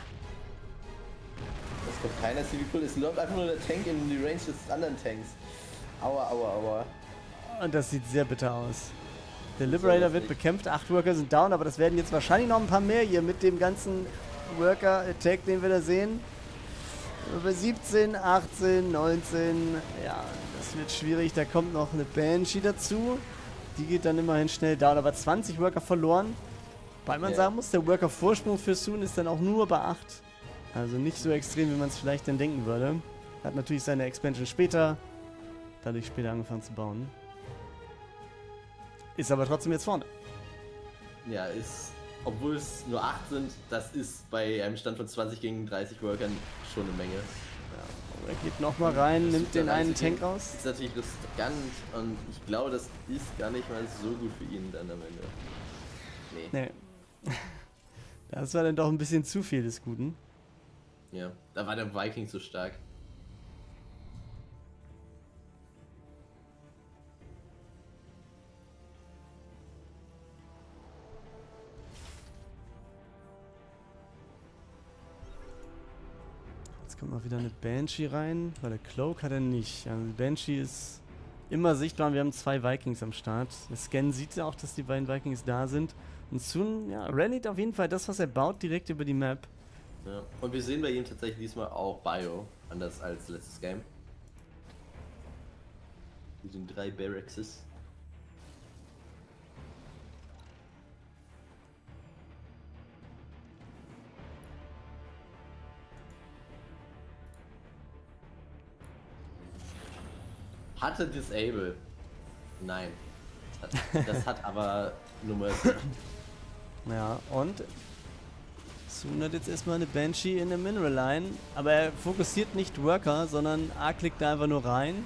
Es kommt keiner C V Pull. Es läuft einfach nur der Tank in die Range des anderen Tanks. Aua, aua, aua. Und das sieht sehr bitter aus. Der So Liberator wird heftig. bekämpft, acht Worker sind down, aber das werden jetzt wahrscheinlich noch ein paar mehr hier mit dem ganzen Worker-Attack, den wir da sehen. Bei siebzehn, achtzehn, neunzehn, ja, das wird schwierig. Da kommt noch eine Banshee dazu. Die geht dann immerhin schnell down, aber zwanzig Worker verloren. Weil man Ja. sagen muss, der Worker-Vorsprung für Soon ist dann auch nur bei acht. Also nicht so extrem, wie man es vielleicht dann denken würde. Hat natürlich seine Expansion später, dadurch später angefangen zu bauen. Ist aber trotzdem jetzt vorne. Ja, ist, obwohl es nur acht sind, das ist bei einem Stand von zwanzig gegen dreißig Workern schon eine Menge. Er geht nochmal rein, Das nimmt den einen dreißig Tank raus. Ist natürlich riskant und ich glaube, das ist gar nicht mal so gut für ihn dann am Ende. Nee. Nee. Das war dann doch ein bisschen zu viel des Guten. Ja, da war der Viking zu stark. Jetzt kommt mal wieder eine Banshee rein, weil der Cloak hat er nicht. Also die Banshee ist immer sichtbar und wir haben zwei Vikings am Start. Der Scan sieht ja auch, dass die beiden Vikings da sind. Und Soon, ja, rallyt auf jeden Fall das, was er baut, direkt über die Map. Ja. Und wir sehen bei ihm tatsächlich diesmal auch Bio, anders als letztes Game. Mit den drei Barrackses. Hatte Disable. Nein. Das hat, das hat aber No Mercy. Ja, und Soon hat jetzt erstmal eine Banshee in der Mineral Line, aber er fokussiert nicht Worker, sondern A klickt da einfach nur rein.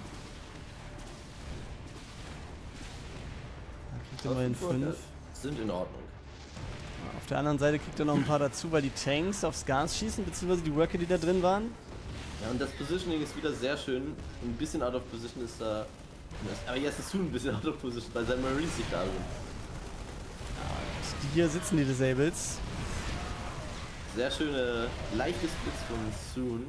Da kriegt er immerhin fünf. Sind in Ordnung. Auf der anderen Seite kriegt er noch ein paar dazu, weil die Tanks aufs Gas schießen, beziehungsweise die Worker, die da drin waren. Ja, und das Positioning ist wieder sehr schön. Ein bisschen out of position ist da. Aber jetzt ist Soon ein bisschen out of position, weil sein Marines nicht da sind. Die hier sitzen die Disables. Sehr schöne, leichte Splits von Soon.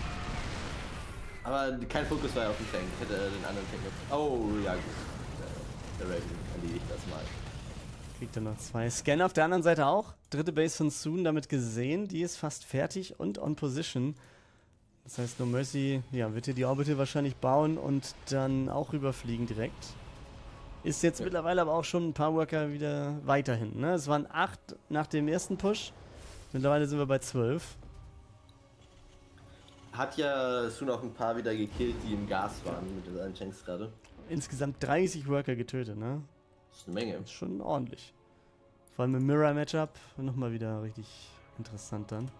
Aber kein Fokus war ja auf den Tank. Hätte er den anderen Tank noch. Oh, ja, gut. Der, der Raven erledigt das mal. Kriegt er noch zwei. Scan auf der anderen Seite auch. Dritte Base von Soon damit gesehen. Die ist fast fertig und on position. Das heißt, No Mercy, ja, wird hier die Orbital wahrscheinlich bauen und dann auch rüberfliegen direkt. Ist jetzt ja. mittlerweile aber auch schon ein paar Worker wieder weiterhin. Ne? Es waren acht nach dem ersten Push. Mittlerweile sind wir bei zwölf. Hat ja Soon auch ein paar wieder gekillt, die im Gas waren mit seinen Tanks gerade. Insgesamt dreißig Worker getötet, ne? Das ist eine Menge. Das ist schon ordentlich. Vor allem im Mirror-Matchup nochmal wieder richtig interessant dann.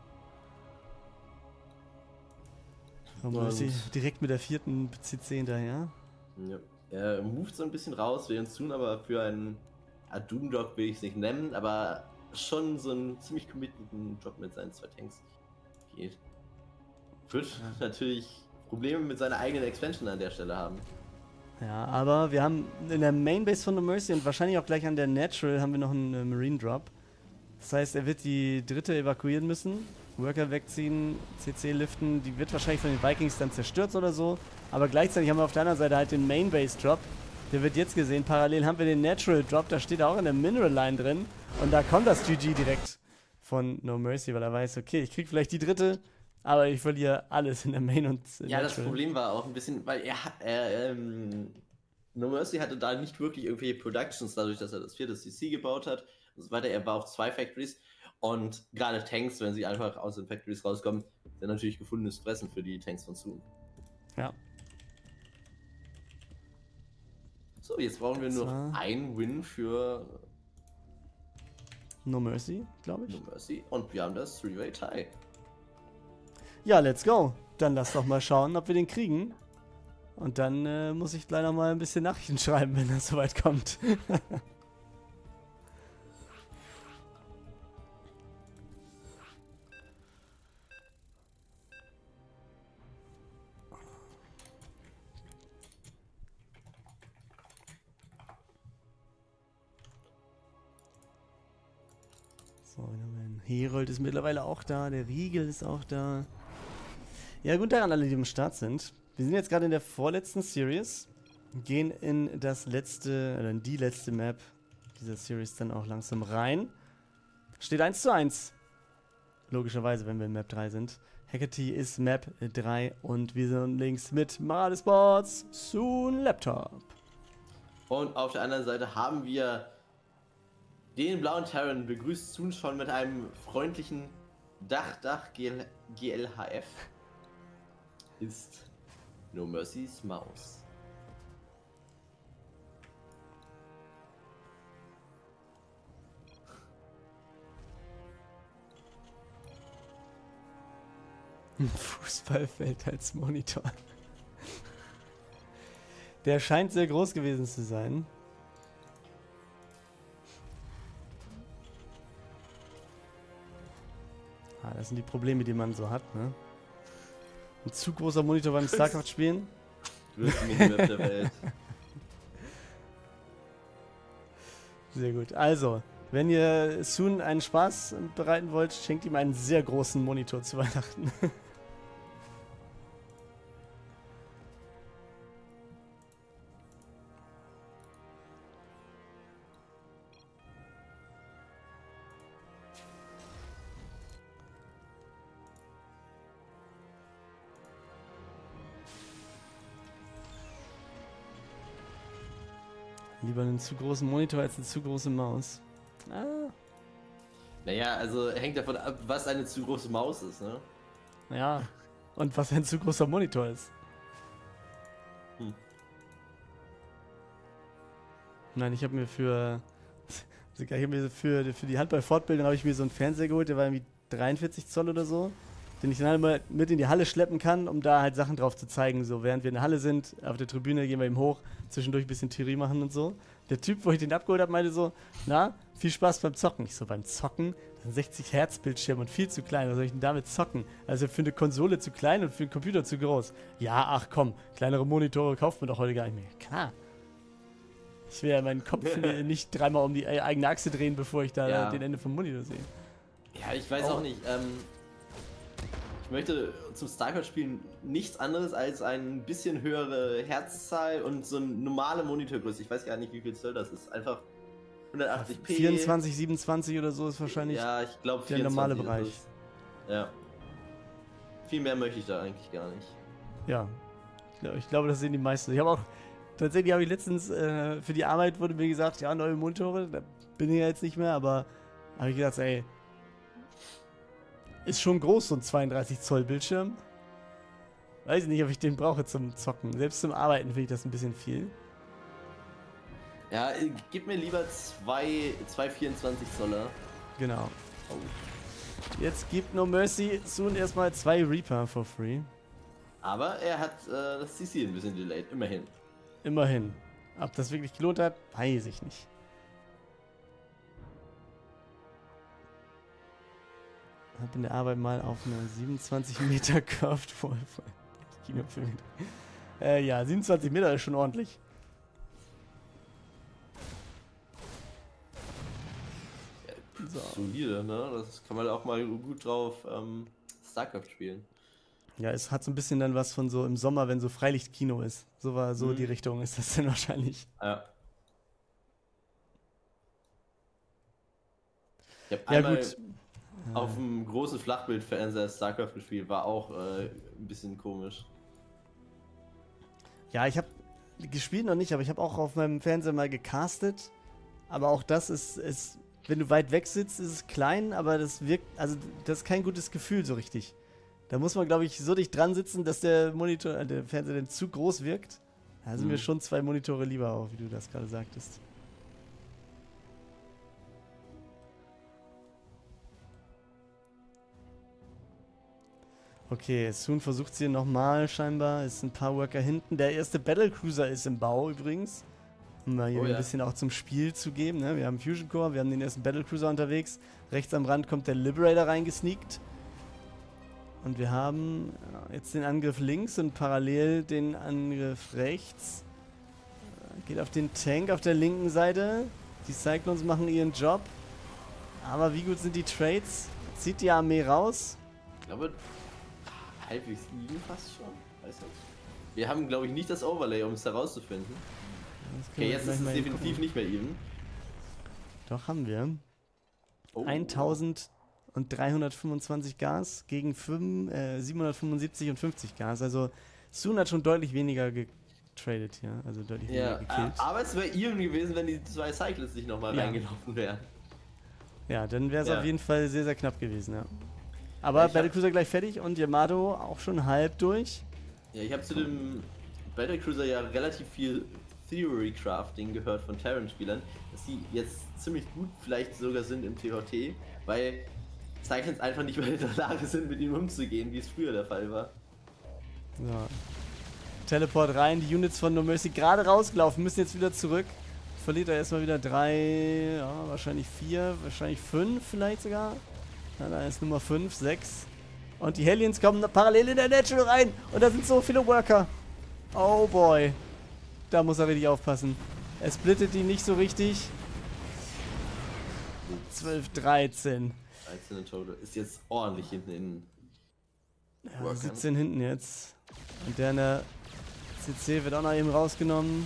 Und sie direkt mit der vierten C C hinterher. Ja. Er moved so ein bisschen raus, während Soon aber für einen Doomdog will ich es nicht nennen, aber schon so einen ziemlich committeden Job mit seinen zwei Tanks geht. Wird ja. natürlich Probleme mit seiner eigenen Expansion an der Stelle haben. Ja, aber wir haben in der Mainbase von No Mercy und wahrscheinlich auch gleich an der Natural haben wir noch einen äh, Marine Drop. Das heißt, er wird die dritte evakuieren müssen, Worker wegziehen, C C liften, die wird wahrscheinlich von den Vikings dann zerstört oder so. Aber gleichzeitig haben wir auf der anderen Seite halt den Mainbase Drop. Der wird jetzt gesehen. Parallel haben wir den Natural Drop, da steht er auch in der Mineral Line drin. Und da kommt das G G direkt von No Mercy, weil er weiß, okay, ich krieg vielleicht die dritte, aber ich verliere alles in der Main und äh, Ja, Natural. Das Problem war auch ein bisschen, weil er hat, er, ähm, No Mercy hatte da nicht wirklich irgendwelche Productions, dadurch, dass er das vierte C C gebaut hat und so weiter. Er war auf zwei Factories und gerade Tanks, wenn sie einfach aus den Factories rauskommen, sind natürlich gefundenes Fressen für die Tanks von Soon. Ja. So, jetzt brauchen wir nur noch einen Win für No Mercy, glaube ich. No Mercy. Und wir haben das Three-Way-Tie. Ja, let's go. Dann lass doch mal schauen, ob wir den kriegen. Und dann äh, muss ich gleich noch mal ein bisschen Nachrichten schreiben, wenn das soweit kommt. So, Herold ist mittlerweile auch da, der Riegel ist auch da. Ja, guten Tag an alle, die im Start sind. Wir sind jetzt gerade in der vorletzten Series, gehen in das letzte, oder in die letzte Map dieser Series dann auch langsam rein. Steht eins zu eins. Logischerweise, wenn wir in Map drei sind. Hecate ist Map drei und wir sind links mit Marade Sports, Soon Laptop. Und auf der anderen Seite haben wir den blauen Terran, begrüßt Soon schon mit einem freundlichen Dach, Dach, G L H F. Ist No Mercy's Maus. Ein Fußballfeld als Monitor. Der scheint sehr groß gewesen zu sein. Ah, das sind die Probleme, die man so hat, ne? Ein zu großer Monitor beim StarCraft spielen. Du wirst nicht mehr auf der Welt. Sehr gut. Also, wenn ihr Soon einen Spaß bereiten wollt, schenkt ihm einen sehr großen Monitor zu Weihnachten. Lieber einen zu großen Monitor als eine zu große Maus. Ah. Naja, also hängt davon ab, was eine zu große Maus ist, ne? Ja, und was ein zu großer Monitor ist. Hm. Nein, ich habe mir für, ich hab mir für, für die Handball-Fortbildung habe ich mir so einen Fernseher geholt, der war irgendwie dreiundvierzig Zoll oder so, den ich dann halt mal mit in die Halle schleppen kann, um da halt Sachen drauf zu zeigen. So, während wir in der Halle sind, auf der Tribüne gehen wir eben hoch, zwischendurch ein bisschen Theorie machen und so. Der Typ, wo ich den abgeholt habe, meinte so, na, viel Spaß beim Zocken. Ich so, beim Zocken? Das ist ein sechzig Hertz Bildschirm und viel zu klein. Was soll ich denn damit zocken? Also für eine Konsole zu klein und für einen Computer zu groß. Ja, ach komm, kleinere Monitore kauft man doch heute gar nicht mehr. Klar. Ich will ja meinen Kopf nicht dreimal um die eigene Achse drehen, bevor ich da Ja. den Ende vom Monitor sehe. Ja, ich weiß Oh. auch nicht. Ähm, ich möchte zum StarCraft-Spielen nichts anderes als ein bisschen höhere Herzzahl und so eine normale Monitorgröße. Ich weiß gar nicht, wie viel Zoll das ist. Einfach hundertachtzig p. vierundzwanzig, siebenundzwanzig oder so ist wahrscheinlich Ja, ich glaube der normale Bereich. Ja. Viel mehr möchte ich da eigentlich gar nicht. Ja. Ich glaube, ich glaube, das sehen die meisten. Ich habe auch, tatsächlich habe ich letztens, äh, für die Arbeit wurde mir gesagt, ja, neue Monitore, da bin ich ja jetzt nicht mehr, aber habe ich gedacht, ey, ist schon groß, so ein zweiunddreißig Zoll Bildschirm. Weiß ich nicht, ob ich den brauche zum Zocken. Selbst zum Arbeiten finde ich das ein bisschen viel. Ja, äh, gib mir lieber zwei, zwei vierundzwanzig Zoller. Genau. Oh. Jetzt gibt No Mercy soon erstmal zwei Reaper for free. Aber er hat äh, das C C ein bisschen delayed, immerhin. Immerhin. Ob das wirklich gelohnt hat, weiß ich nicht. Hab in der Arbeit mal auf eine siebenundzwanzig Meter Curved Wall. Kinofilm. Äh, ja, siebenundzwanzig Meter ist schon ordentlich. So. Solide, ne? Das kann man auch mal gut drauf ähm, StarCraft spielen. Ja, es hat so ein bisschen dann was von so im Sommer, wenn so Freilichtkino ist. So war so Mhm. die Richtung ist das dann wahrscheinlich. Ja. Ich habe Ja, einmal gut. auf dem großen Flachbildfernseher StarCraft gespielt, war auch äh, ein bisschen komisch. Ja, ich habe gespielt noch nicht, aber ich habe auch auf meinem Fernseher mal gecastet. Aber auch das ist, ist, wenn du weit weg sitzt, ist es klein, aber das wirkt, also das ist kein gutes Gefühl so richtig. Da muss man, glaube ich, so dicht dran sitzen, dass der Monitor, äh, der Fernseher dann zu groß wirkt. Da sind Mhm. mir schon zwei Monitore lieber auch, wie du das gerade sagtest. Okay, Soon versucht sie nochmal scheinbar. Ist ein paar Worker hinten. Der erste Battlecruiser ist im Bau übrigens. Um mal hier Oh ein ja. bisschen auch zum Spiel zu geben. Ne? Wir haben Fusion Core, wir haben den ersten Battlecruiser unterwegs. Rechts am Rand kommt der Liberator reingesneakt. Und wir haben ja, jetzt den Angriff links und parallel den Angriff rechts. Äh, Geht auf den Tank auf der linken Seite. Die Cyclones machen ihren Job. Aber wie gut sind die Trades? Zieht die Armee raus? Ich glaube, halbwegs even fast schon. Weiß nicht. Wir haben, glaube ich, nicht das Overlay, um es herauszufinden. Das können Okay, wir jetzt gleich ist es mal definitiv gucken. nicht mehr even. Doch, haben wir. Oh. eintausenddreihundertfünfundzwanzig Gas gegen fünf, äh, siebenhundertfünfundsiebzig und fünfzig Gas. Also Soon hat schon deutlich weniger getradet hier. Also deutlich Ja, weniger äh, gekillt. aber es wäre even gewesen, wenn die zwei Cyclists nicht nochmal Ja. reingelaufen wären. Ja, dann wäre es Ja. auf jeden Fall sehr, sehr knapp gewesen, ja. Aber Ja, ich hab- Battlecruiser gleich fertig und Yamato auch schon halb durch. Ja, ich habe zu dem Battlecruiser ja relativ viel Theory Crafting gehört von Terran-Spielern, dass sie jetzt ziemlich gut vielleicht sogar sind im T V T, weil Cyclones einfach nicht mehr in der Lage sind, mit ihm umzugehen, wie es früher der Fall war. So. Teleport rein, die Units von No Mercy gerade rausgelaufen, müssen jetzt wieder zurück. Verliert er erstmal wieder drei, ja, wahrscheinlich vier, wahrscheinlich fünf vielleicht sogar. Ja, da ist Nummer fünf, sechs. Und die Hellions kommen parallel in der Natural rein. Und da sind so viele Worker. Oh boy. Da muss er richtig aufpassen. Er splittet die nicht so richtig. zwölf, dreizehn. Einzelne Total ist jetzt ordentlich hinten in. Ja, Workern. siebzehn hinten jetzt. Und der in der C C wird auch noch eben rausgenommen.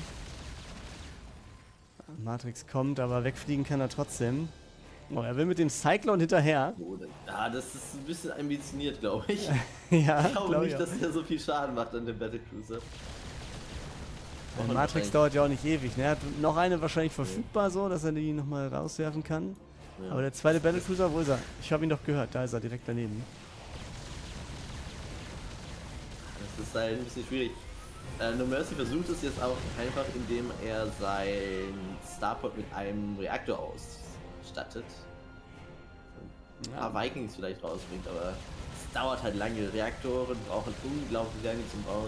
Matrix kommt, aber wegfliegen kann er trotzdem. Oh, er will mit dem Cyclone hinterher. Oh, ah, das ist ein bisschen ambitioniert, glaube ich. Ja, Ich glaube glaub nicht, ich dass er so viel Schaden macht an dem Battlecruiser. auch. Matrix dauert ja auch nicht ewig. Ne? Er hat noch eine wahrscheinlich verfügbar, so, dass er die nochmal rauswerfen kann. Ja. Aber der zweite Battlecruiser, wo ist er? Ich habe ihn doch gehört, da ist er, direkt daneben. Das ist halt ein bisschen schwierig. Äh, No Mercy versucht es jetzt auch einfach, indem er sein Starport mit einem Reaktor ausstattet. Ein paar Vikings vielleicht rausbringt, aber es dauert halt lange. Reaktoren brauchen unglaublich lange zum Bauen.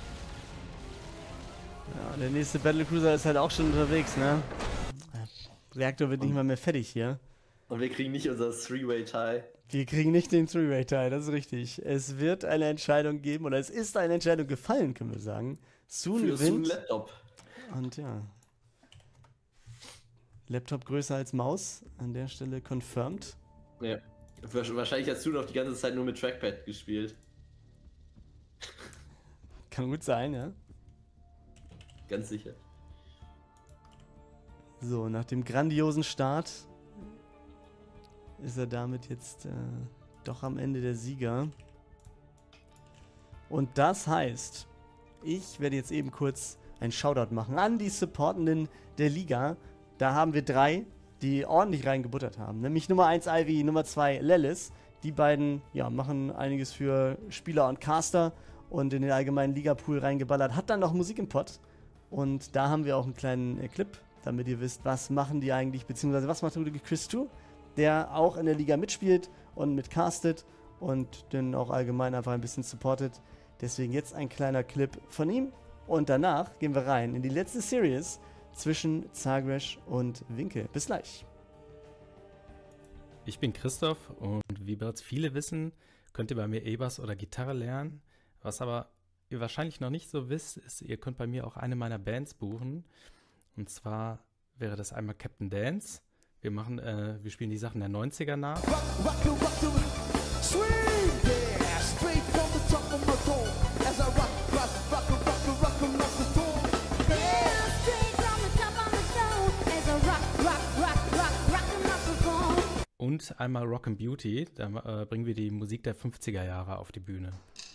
Ja, der nächste Battlecruiser ist halt auch schon unterwegs, ne? Reaktor wird nicht mal mehr fertig hier. Und wir kriegen nicht unser Three-Way-Tie. Wir kriegen nicht den Three-Way-Tie, das ist richtig. Es wird eine Entscheidung geben, oder es ist eine Entscheidung gefallen, können wir sagen. Soon Für gewinnt. Soon Laptop. Und ja. Laptop größer als Maus, an der Stelle confirmed. Ja. Wahrscheinlich hast du noch die ganze Zeit nur mit Trackpad gespielt. Kann gut sein, ja. Ganz sicher. So, nach dem grandiosen Start ist er damit jetzt äh, doch am Ende der Sieger. Und das heißt, ich werde jetzt eben kurz einen Shoutout machen an die Supportenden der Liga. Da haben wir drei, die ordentlich reingebuttert haben. Nämlich Nummer eins Ivy, Nummer zwei Lelis. Die beiden ja, machen einiges für Spieler und Caster und in den allgemeinen Liga-Pool reingeballert. Hat dann noch Musik im Pott. Und da haben wir auch einen kleinen äh, Clip, damit ihr wisst, was machen die eigentlich, beziehungsweise was macht Chris zwei, der auch in der Liga mitspielt und mitcastet und dann auch allgemein einfach ein bisschen supportet. Deswegen jetzt ein kleiner Clip von ihm und danach gehen wir rein in die letzte Series zwischen Zagresh und Winkel. Bis gleich. Ich bin Christoph und wie bereits viele wissen, könnt ihr bei mir E-Bass oder Gitarre lernen. Was aber ihr wahrscheinlich noch nicht so wisst, ist, ihr könnt bei mir auch eine meiner Bands buchen. Und zwar wäre das einmal Captain Dance. Wir machen, äh, wir spielen die Sachen der neunziger nach. Und einmal Rock and Beauty, da äh, bringen wir die Musik der fünfziger Jahre auf die Bühne.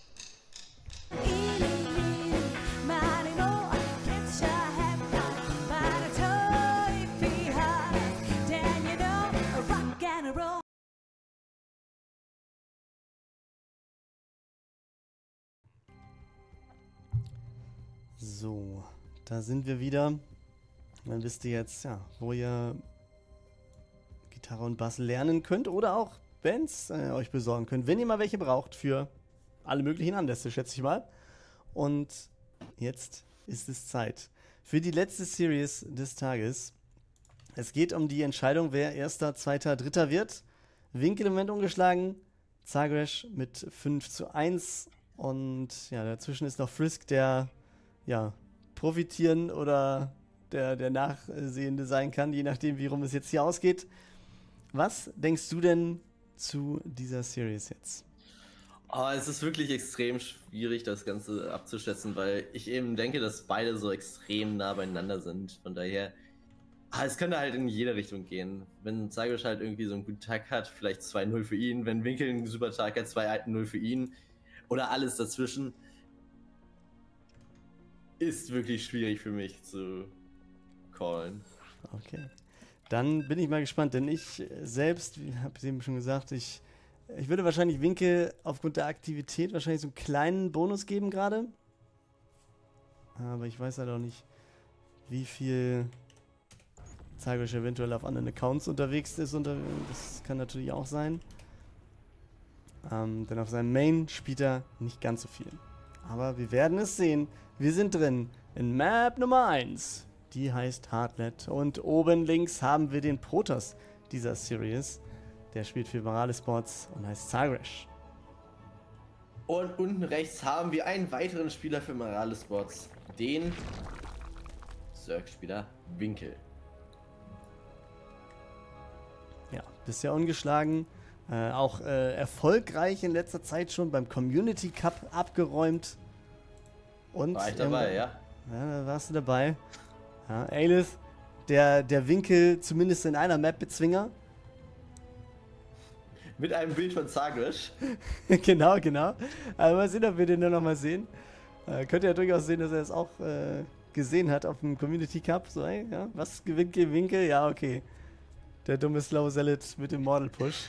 So, da sind wir wieder. Dann wisst ihr jetzt, ja, wo ihr Gitarre und Bass lernen könnt oder auch Bands äh, euch besorgen könnt, wenn ihr mal welche braucht für alle möglichen Anlässe, schätze ich mal. Und jetzt ist es Zeit für die letzte Series des Tages. Es geht um die Entscheidung, wer Erster, Zweiter, Dritter wird. Winkel im Moment ungeschlagen, Zagresh mit fünf zu eins und ja, dazwischen ist noch Frisk, der ja, profitieren oder der, der Nachsehende sein kann, je nachdem, wie rum es jetzt hier ausgeht. Was denkst du denn zu dieser Series jetzt? Oh, es ist wirklich extrem schwierig, das Ganze abzuschätzen, weil ich eben denke, dass beide so extrem nah beieinander sind. Von daher, ah, es könnte halt in jede Richtung gehen. Wenn Zagresh halt irgendwie so einen guten Tag hat, vielleicht zwei null für ihn. Wenn Winkel einen super Tag hat, zwei null für ihn. Oder alles dazwischen. Ist wirklich schwierig für mich zu callen. Okay. Dann bin ich mal gespannt, denn ich selbst, wie habe ich eben schon gesagt, ich, ich würde wahrscheinlich Winkel aufgrund der Aktivität wahrscheinlich so einen kleinen Bonus geben gerade. Aber ich weiß halt auch nicht, wie viel Zagresh eventuell auf anderen Accounts unterwegs ist. Unter, das kann natürlich auch sein. Ähm, denn auf seinem Main spielt er nicht ganz so viel. Aber wir werden es sehen. Wir sind drin in Map Nummer eins. Die heißt Heartlet. Und oben links haben wir den Protoss dieser Series. Der spielt für Morales Sports und heißt Zagresh. Und unten rechts haben wir einen weiteren Spieler für Morales Sports. Den Zerg-Spieler Winkel. Ja, bisher ungeschlagen. Äh, auch äh, erfolgreich in letzter Zeit schon beim Community Cup abgeräumt. Und, War ich dabei, ähm, ja? Ja, da warst du dabei. Ja, Aelith, der, der Winkel zumindest in einer Map-Bezwinger. Mit einem Bild von Zagresh. Genau, genau. Aber mal sehen, ob wir den dann nochmal sehen. Äh, könnte ja durchaus sehen, dass er es auch äh, gesehen hat auf dem Community Cup. So, ey, ja, was gewinnt gegen Winkel? Ja, okay. Der dumme Slow Zealot mit dem Mortal Push.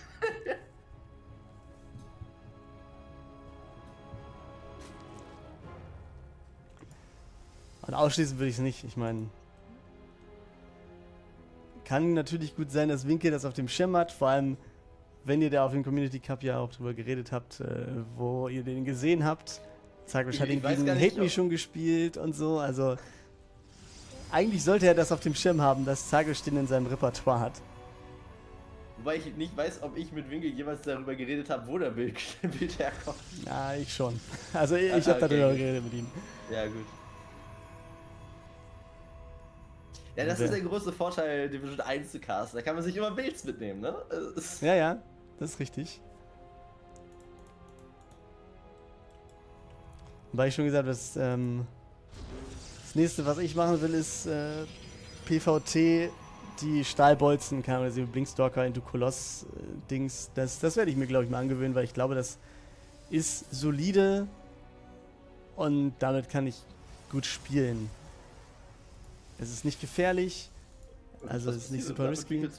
Und ausschließen würde ich es nicht. Ich meine, kann natürlich gut sein, dass Winkel das auf dem Schirm hat. Vor allem, wenn ihr da auf dem Community Cup ja auch drüber geredet habt, äh, wo ihr den gesehen habt. Zagrich hat ihn gegen Hate Me schon gespielt und so. Also, eigentlich sollte er das auf dem Schirm haben, dass Zagrich den in seinem Repertoire hat. Wobei ich nicht weiß, ob ich mit Winkel jeweils darüber geredet habe, wo der Bild, Bild herkommt. Ja, ich schon. Also ich, ich Ah, habe okay. darüber geredet mit ihm. Ja, gut. Ja, das ist der große Vorteil, Division eins zu casten. Da kann man sich immer Builds mitnehmen, ne? Ja, ja, das ist richtig. Wobei ich schon gesagt habe, das, ähm, das nächste, was ich machen will, ist äh, P V T, die Stahlbolzen, kann man sehen, Blinkstalker into Koloss äh, Dings. Das, das werde ich mir, glaube ich, mal angewöhnen, weil ich glaube, das ist solide und damit kann ich gut spielen. Es ist nicht gefährlich, also es ist nicht super risky.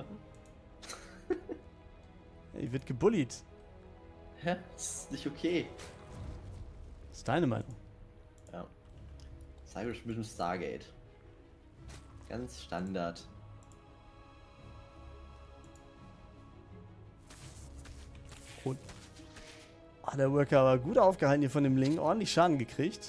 Ich wird gebullied. Hä? Das ist nicht okay. Das ist deine Meinung. Ja. Zagrich mit dem Stargate. Ganz Standard. Und ah, der Worker war gut aufgehalten hier von dem Ling, ordentlich Schaden gekriegt.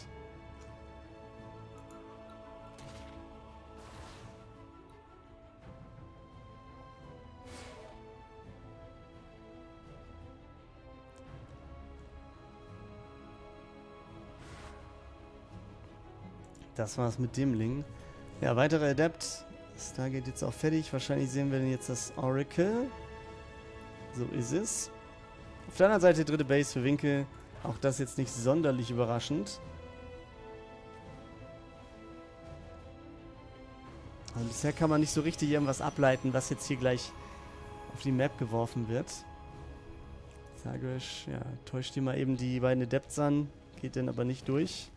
Das war's mit dem Ling. Ja, weitere Adept. Stargate jetzt auch fertig. Wahrscheinlich sehen wir dann jetzt das Oracle. So ist es. Auf der anderen Seite dritte Base für Winkel. Auch das jetzt nicht sonderlich überraschend. Also bisher kann man nicht so richtig irgendwas ableiten, was jetzt hier gleich auf die Map geworfen wird. Zagrich, ja, täuscht hier mal eben die beiden Adepts an. Geht dann aber nicht durch.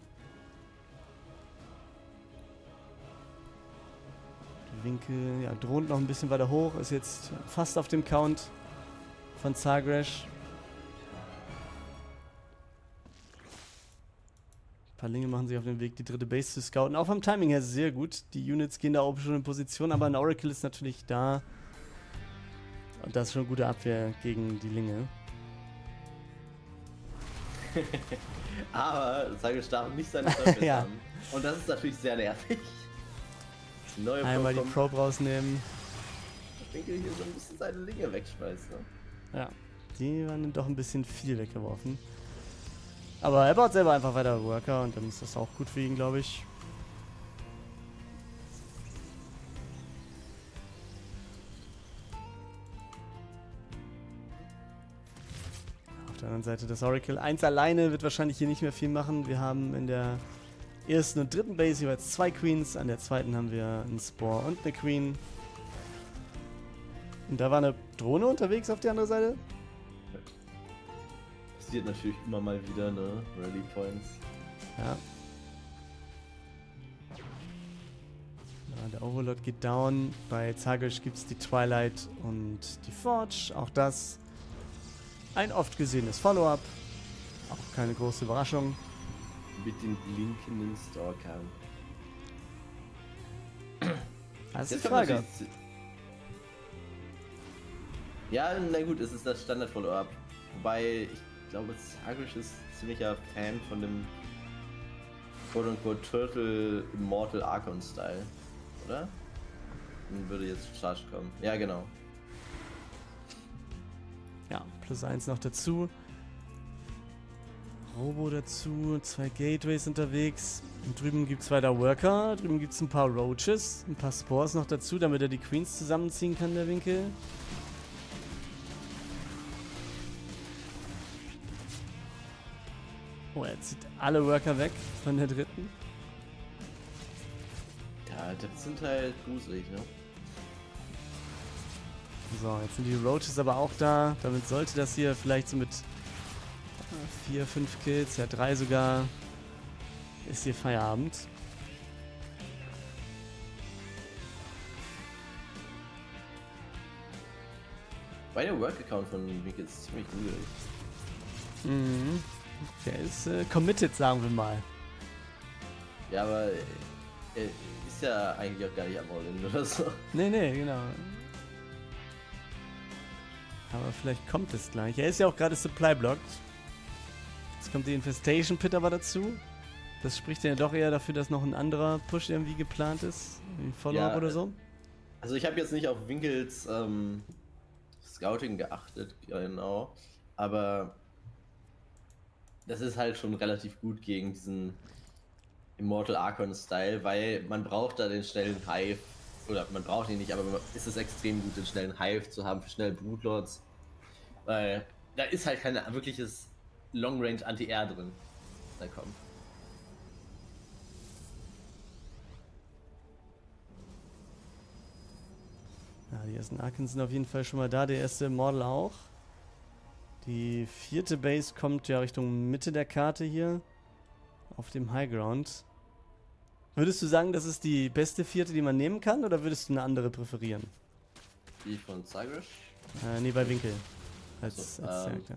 Winkel, ja, droht noch ein bisschen weiter hoch, ist jetzt fast auf dem Count von Zagrich. Ein paar Linge machen sich auf den Weg, die dritte Base zu scouten. Auch vom Timing her sehr gut. Die Units gehen da oben schon in Position, aber ein Oracle ist natürlich da. Und das ist schon eine gute Abwehr gegen die Linge. Aber Zagrich darf nicht seine Teufel Ja. haben. Und das ist natürlich sehr nervig. Neue Einmal die kommt. Probe rausnehmen. Ich denke, hier so ein bisschen seine Linge wegschmeißt, ne? Ja, die waren dann doch ein bisschen viel weggeworfen. Aber er baut selber einfach weiter Worker und dann ist das auch gut für ihn, glaube ich. Auf der anderen Seite das Oracle. Eins alleine wird wahrscheinlich hier nicht mehr viel machen. Wir haben in der ersten und dritten Base jeweils zwei Queens. An der zweiten haben wir einen Spore und eine Queen. Und da war eine Drohne unterwegs auf der anderen Seite. Passiert natürlich immer mal wieder, ne? Rally Points. Ja. Ja, der Overlord geht down. Bei Zagrich gibt es die Twilight und die Forge. Auch das ein oft gesehenes Follow-up. Auch keine große Überraschung. Mit den blinkenden Stalkern. Das ist Jetzt die kommt Frage. natürlich- Ja, na gut, es ist das Standard-Follow-up. Wobei, ich glaube, Zagrich ist ziemlicher Fan von dem quote-unquote Turtle Immortal Archon-Style, oder? Dann würde jetzt Charge kommen. Ja, genau. Ja, plus eins noch dazu. Robo dazu, zwei Gateways unterwegs. Und drüben gibt es weiter Worker. Drüben gibt es ein paar Roaches, ein paar Spores noch dazu, damit er die Queens zusammenziehen kann, der Winkel. Oh, er zieht alle Worker weg von der dritten. Ja, das sind halt gruselig, ne? So, jetzt sind die Roaches aber auch da. Damit sollte das hier vielleicht so mit vier, fünf Kills, ja drei sogar, ist hier Feierabend. Bei der Work-Account von Winkel ist ziemlich gruselig. Mhm. Der ist äh, committed, sagen wir mal. Ja, aber er ist ja eigentlich auch gar nicht am All-In oder so. Nee, nee, genau. Aber vielleicht kommt es gleich. Er ist ja auch gerade Supply-blocked. Jetzt kommt die Infestation Pit aber dazu. Das spricht ja doch eher dafür, dass noch ein anderer Push irgendwie geplant ist. Wie ein Follow-up Ja, oder so. Also ich habe jetzt nicht auf Winkels ähm, Scouting geachtet, genau. Aber das ist halt schon relativ gut gegen diesen Immortal Archon-Style, weil man braucht da den schnellen Hive. Oder man braucht ihn nicht, aber es ist extrem gut, den schnellen Hive zu haben für schnelle Brutlords. Weil da ist halt kein wirkliches Long-Range Anti-Air drin. Da kommt. Ja, die ersten Arkens sind auf jeden Fall schon mal da. Der erste Model auch. Die vierte Base kommt ja Richtung Mitte der Karte hier. Auf dem High Ground. Würdest du sagen, das ist die beste vierte, die man nehmen kann? Oder würdest du eine andere präferieren? Die von Cygrish? Äh, nee, bei Winkel. Als, So, als ähm, Zerg, ja.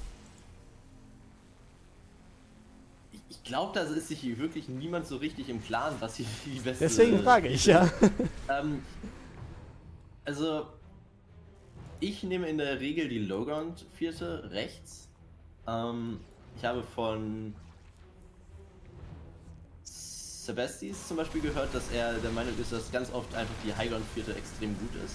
Ich, ich glaube, da ist sich wirklich niemand so richtig im Klaren, was hier die beste... Deswegen frage ich, ja. ähm, also, ich nehme in der Regel die Lowground vierte rechts. Ähm, ich habe von Sebastis zum Beispiel gehört, dass er der Meinung ist, dass ganz oft einfach die Highground vierte extrem gut ist.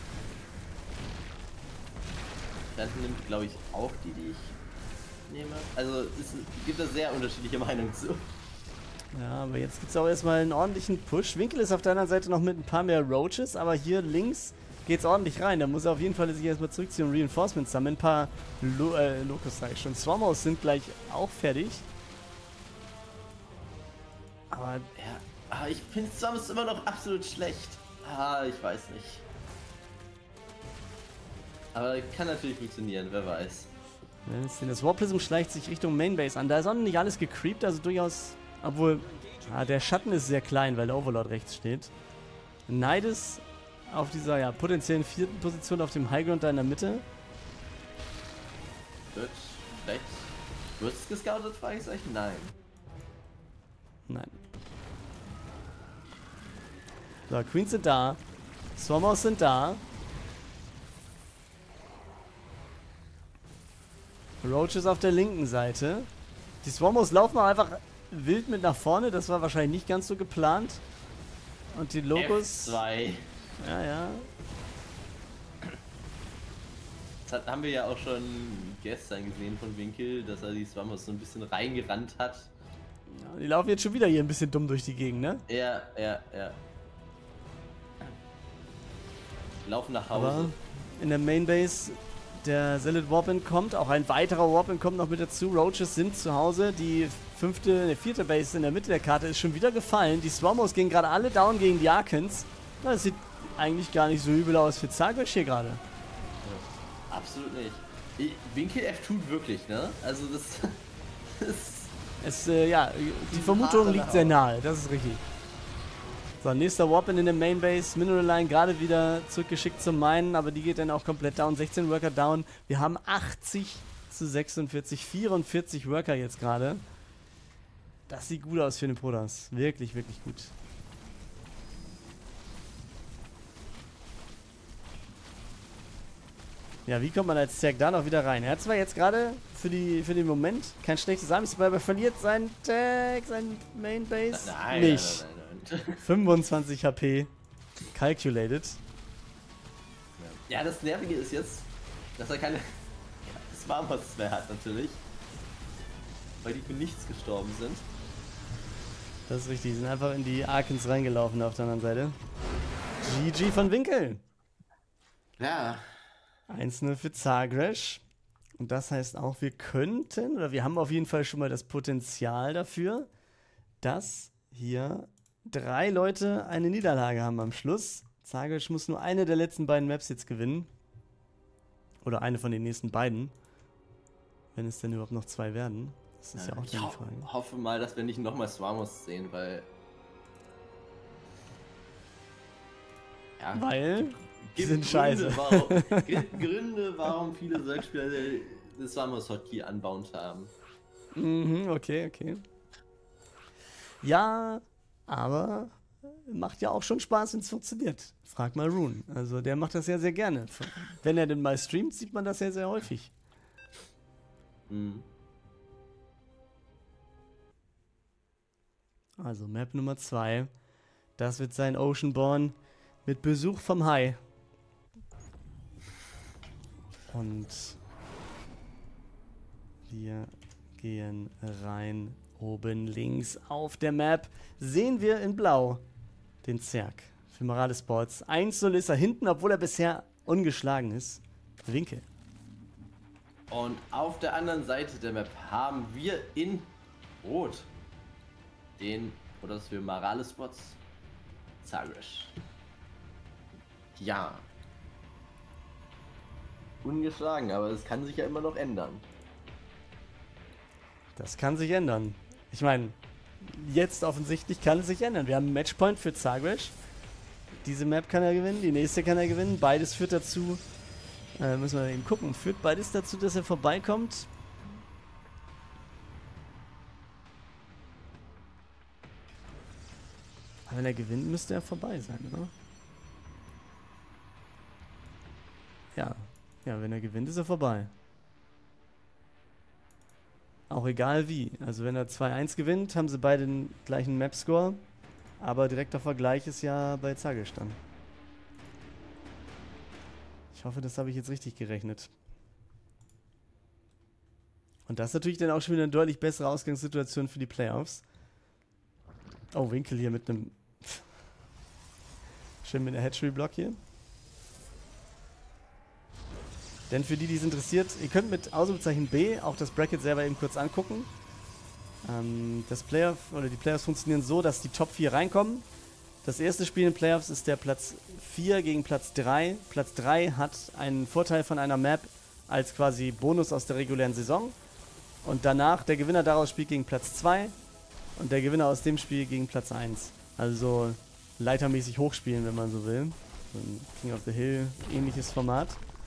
Dann nimmt, glaube ich, auch die, die ich nehme. Also es gibt da sehr unterschiedliche Meinungen zu. Ja, aber jetzt gibt es auch erstmal einen ordentlichen Push. Winkel ist auf der anderen Seite noch mit ein paar mehr Roaches, aber hier links geht's ordentlich rein. Da muss er auf jeden Fall sich erstmal zurückziehen und Reinforcements sammeln. Ein paar Lo äh, Locust sag ich schon. Swarmos sind gleich auch fertig. Aber Ja, aber ich finde Swarmos immer noch absolut schlecht. Ah, ich weiß nicht. Aber kann natürlich funktionieren, wer weiß. das Warprism schleicht sich Richtung Mainbase an. Da ist auch noch nicht alles gecreept, also durchaus... Obwohl, ah, der Schatten ist sehr klein, weil der Overlord rechts steht. Nidus auf dieser ja, potenziellen vierten Position auf dem Highground da in der Mitte. Gut, schlecht. Du hast es gescoutet, Fragezeichen? Nein. Nein. So, Queens sind da. Swarmos sind da. Roaches auf der linken Seite. Die Swarmos laufen auch einfach wild mit nach vorne. Das war wahrscheinlich nicht ganz so geplant. Und die Locust... F zwei. Ja, ja. Das hat, haben wir ja auch schon gestern gesehen von Winkel, dass er die Swarmos so ein bisschen reingerannt hat. Ja, die laufen jetzt schon wieder hier ein bisschen dumm durch die Gegend, ne? Ja, ja, ja. Laufen nach Hause. Aber in der Mainbase der Zealot Warpin kommt. Auch ein weiterer Warpin kommt noch mit dazu. Roaches sind zu Hause. Die fünfte, ne, vierte Base in der Mitte der Karte ist schon wieder gefallen. Die Swarmos gehen gerade alle down gegen die Arkans. Das sieht eigentlich gar nicht so übel aus für Zagreus hier gerade. Absolut nicht. Ich, Winkel F tut wirklich, ne? Also das... das Es, äh, ja, die Vermutung liegt sehr nahe. Das ist richtig. So, nächster Warpin in der Mainbase. Mineral Line gerade wieder zurückgeschickt zum Minen, aber die geht dann auch komplett down. sechzehn Worker down. Wir haben achtzig zu sechsundvierzig, vierundvierzig Worker jetzt gerade. Das sieht gut aus für den Protoss. Wirklich, wirklich gut. Ja, wie kommt man als Zerg da noch wieder rein? Er hat zwar jetzt gerade für, die, für den Moment kein schlechtes Army, aber er verliert seinen Tag, seinen Mainbase nein, nicht. Nein, nein, nein, nein. fünfundzwanzig H P. Calculated. Ja, das Nervige ist jetzt, dass er keine Swarmos mehr hat natürlich. Weil die für nichts gestorben sind. Das ist richtig, die sind einfach in die Arkans reingelaufen auf der anderen Seite. G G von Winkel. Ja. eins null für Zagreus. Und das heißt auch, wir könnten, oder wir haben auf jeden Fall schon mal das Potenzial dafür, dass hier drei Leute eine Niederlage haben am Schluss. Zagreus muss nur eine der letzten beiden Maps jetzt gewinnen. Oder eine von den nächsten beiden. Wenn es denn überhaupt noch zwei werden. Das ist ja, ja auch die ich ho Frage. hoffe mal, dass wir nicht nochmal Swarmos sehen, weil... Ja, Weil... Die gibt sind scheiße. Gründe, warum, gibt Gründe, warum viele Zerg-Spieler das Swarmos Hotkey unbound haben. Mhm, okay, okay. Ja, aber macht ja auch schon Spaß, wenn es funktioniert. Frag mal Rune. Also der macht das ja sehr gerne. Wenn er denn mal streamt, sieht man das ja sehr häufig. Mhm. Also Map Nummer zwei. Das wird sein Oceanborn mit Besuch vom Hai. Und wir gehen rein. Oben links auf der Map sehen wir in Blau den Zerg für Morales Sports. eins zu null ist er hinten, obwohl er bisher ungeschlagen ist. Winkel. Und auf der anderen Seite der Map haben wir in Rot den, oder das für Morales Sports, Zagresh. Ja. Ungeschlagen, aber es kann sich ja immer noch ändern. Das kann sich ändern. Ich meine, jetzt offensichtlich kann es sich ändern. Wir haben einen Matchpoint für Zagresh. Diese Map kann er gewinnen, die nächste kann er gewinnen. Beides führt dazu, äh, müssen wir eben gucken, führt beides dazu, dass er vorbeikommt. Aber wenn er gewinnt, müsste er vorbei sein, oder? Ja, ja, wenn er gewinnt, ist er vorbei. Auch egal wie. Also wenn er zwei eins gewinnt, haben sie beide den gleichen Map-Score. Aber direkter Vergleich ist ja bei Zagresh dann. Ich hoffe, das habe ich jetzt richtig gerechnet. Und das ist natürlich dann auch schon wieder eine deutlich bessere Ausgangssituation für die Playoffs. Oh, Winkel hier mit einem... Schön mit der Hatchery-Block hier. Denn für die, die es interessiert, ihr könnt mit Ausrufezeichen B auch das Bracket selber eben kurz angucken. Ähm, das Playoff oder die Playoffs funktionieren so, dass die Top vier reinkommen. Das erste Spiel in den Playoffs ist der Platz vier gegen Platz drei. Platz drei hat einen Vorteil von einer Map als quasi Bonus aus der regulären Saison. Und danach der Gewinner daraus spielt gegen Platz zwei und der Gewinner aus dem Spiel gegen Platz eins. Also leitermäßig hochspielen, wenn man so will. So ein King of the Hill ähnliches Format.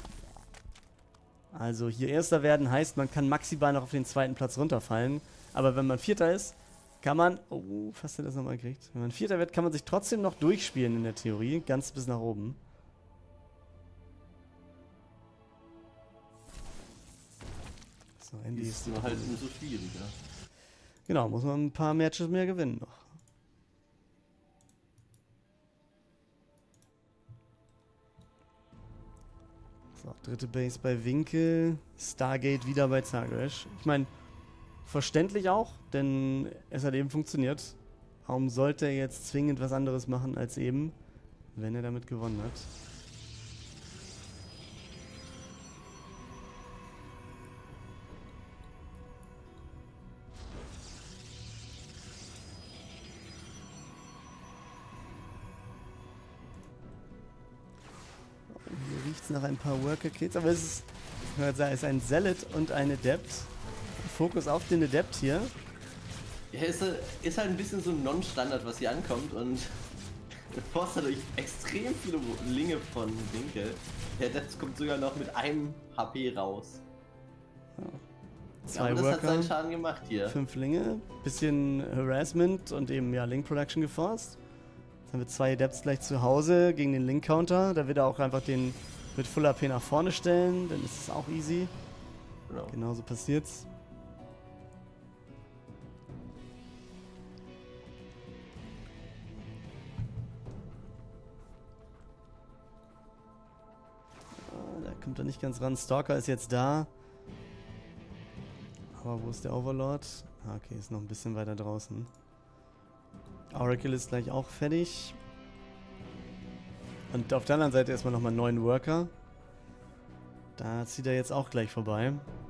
Also hier Erster werden heißt, man kann maximal noch auf den zweiten Platz runterfallen. Aber wenn man Vierter ist, kann man... Oh, fast hat er das nochmal gekriegt. Wenn man Vierter wird, kann man sich trotzdem noch durchspielen in der Theorie. Ganz bis nach oben. So, Andy ist... Ist halt umso schwieriger. Genau, muss man ein paar Matches mehr gewinnen noch. So, dritte Base bei Winkel. Stargate wieder bei Zagresh. Ich meine, verständlich auch, denn es hat eben funktioniert. Warum sollte er jetzt zwingend was anderes machen als eben, wenn er damit gewonnen hat? Hier riecht es nach ein paar Worker-Kits, aber es ist, ich kann sagen, es ist ein Zealot und ein Adept. Fokus auf den Adept hier. Ja, ist, ist halt ein bisschen so ein Non-Standard, was hier ankommt und der Forst hat durch extrem viele Linge von Winkel. Der Adept kommt sogar noch mit einem H P raus. Ja. Zwei Zwei ja, das Worker, hat seinen Schaden gemacht hier. Fünf Linge, bisschen Harassment und eben ja Link Production geforst. Jetzt haben wir zwei Adepts gleich zu Hause gegen den Link Counter. Da wird er auch einfach den mit Full A P nach vorne stellen, dann ist es auch easy. Genau. Genauso passiert's. Da kommt er nicht ganz ran. Stalker ist jetzt da. Aber wo ist der Overlord? Ah, okay, ist noch ein bisschen weiter draußen. Oracle ist gleich auch fertig. Und auf der anderen Seite erstmal nochmal einen neuen Worker. Da zieht er jetzt auch gleich vorbei.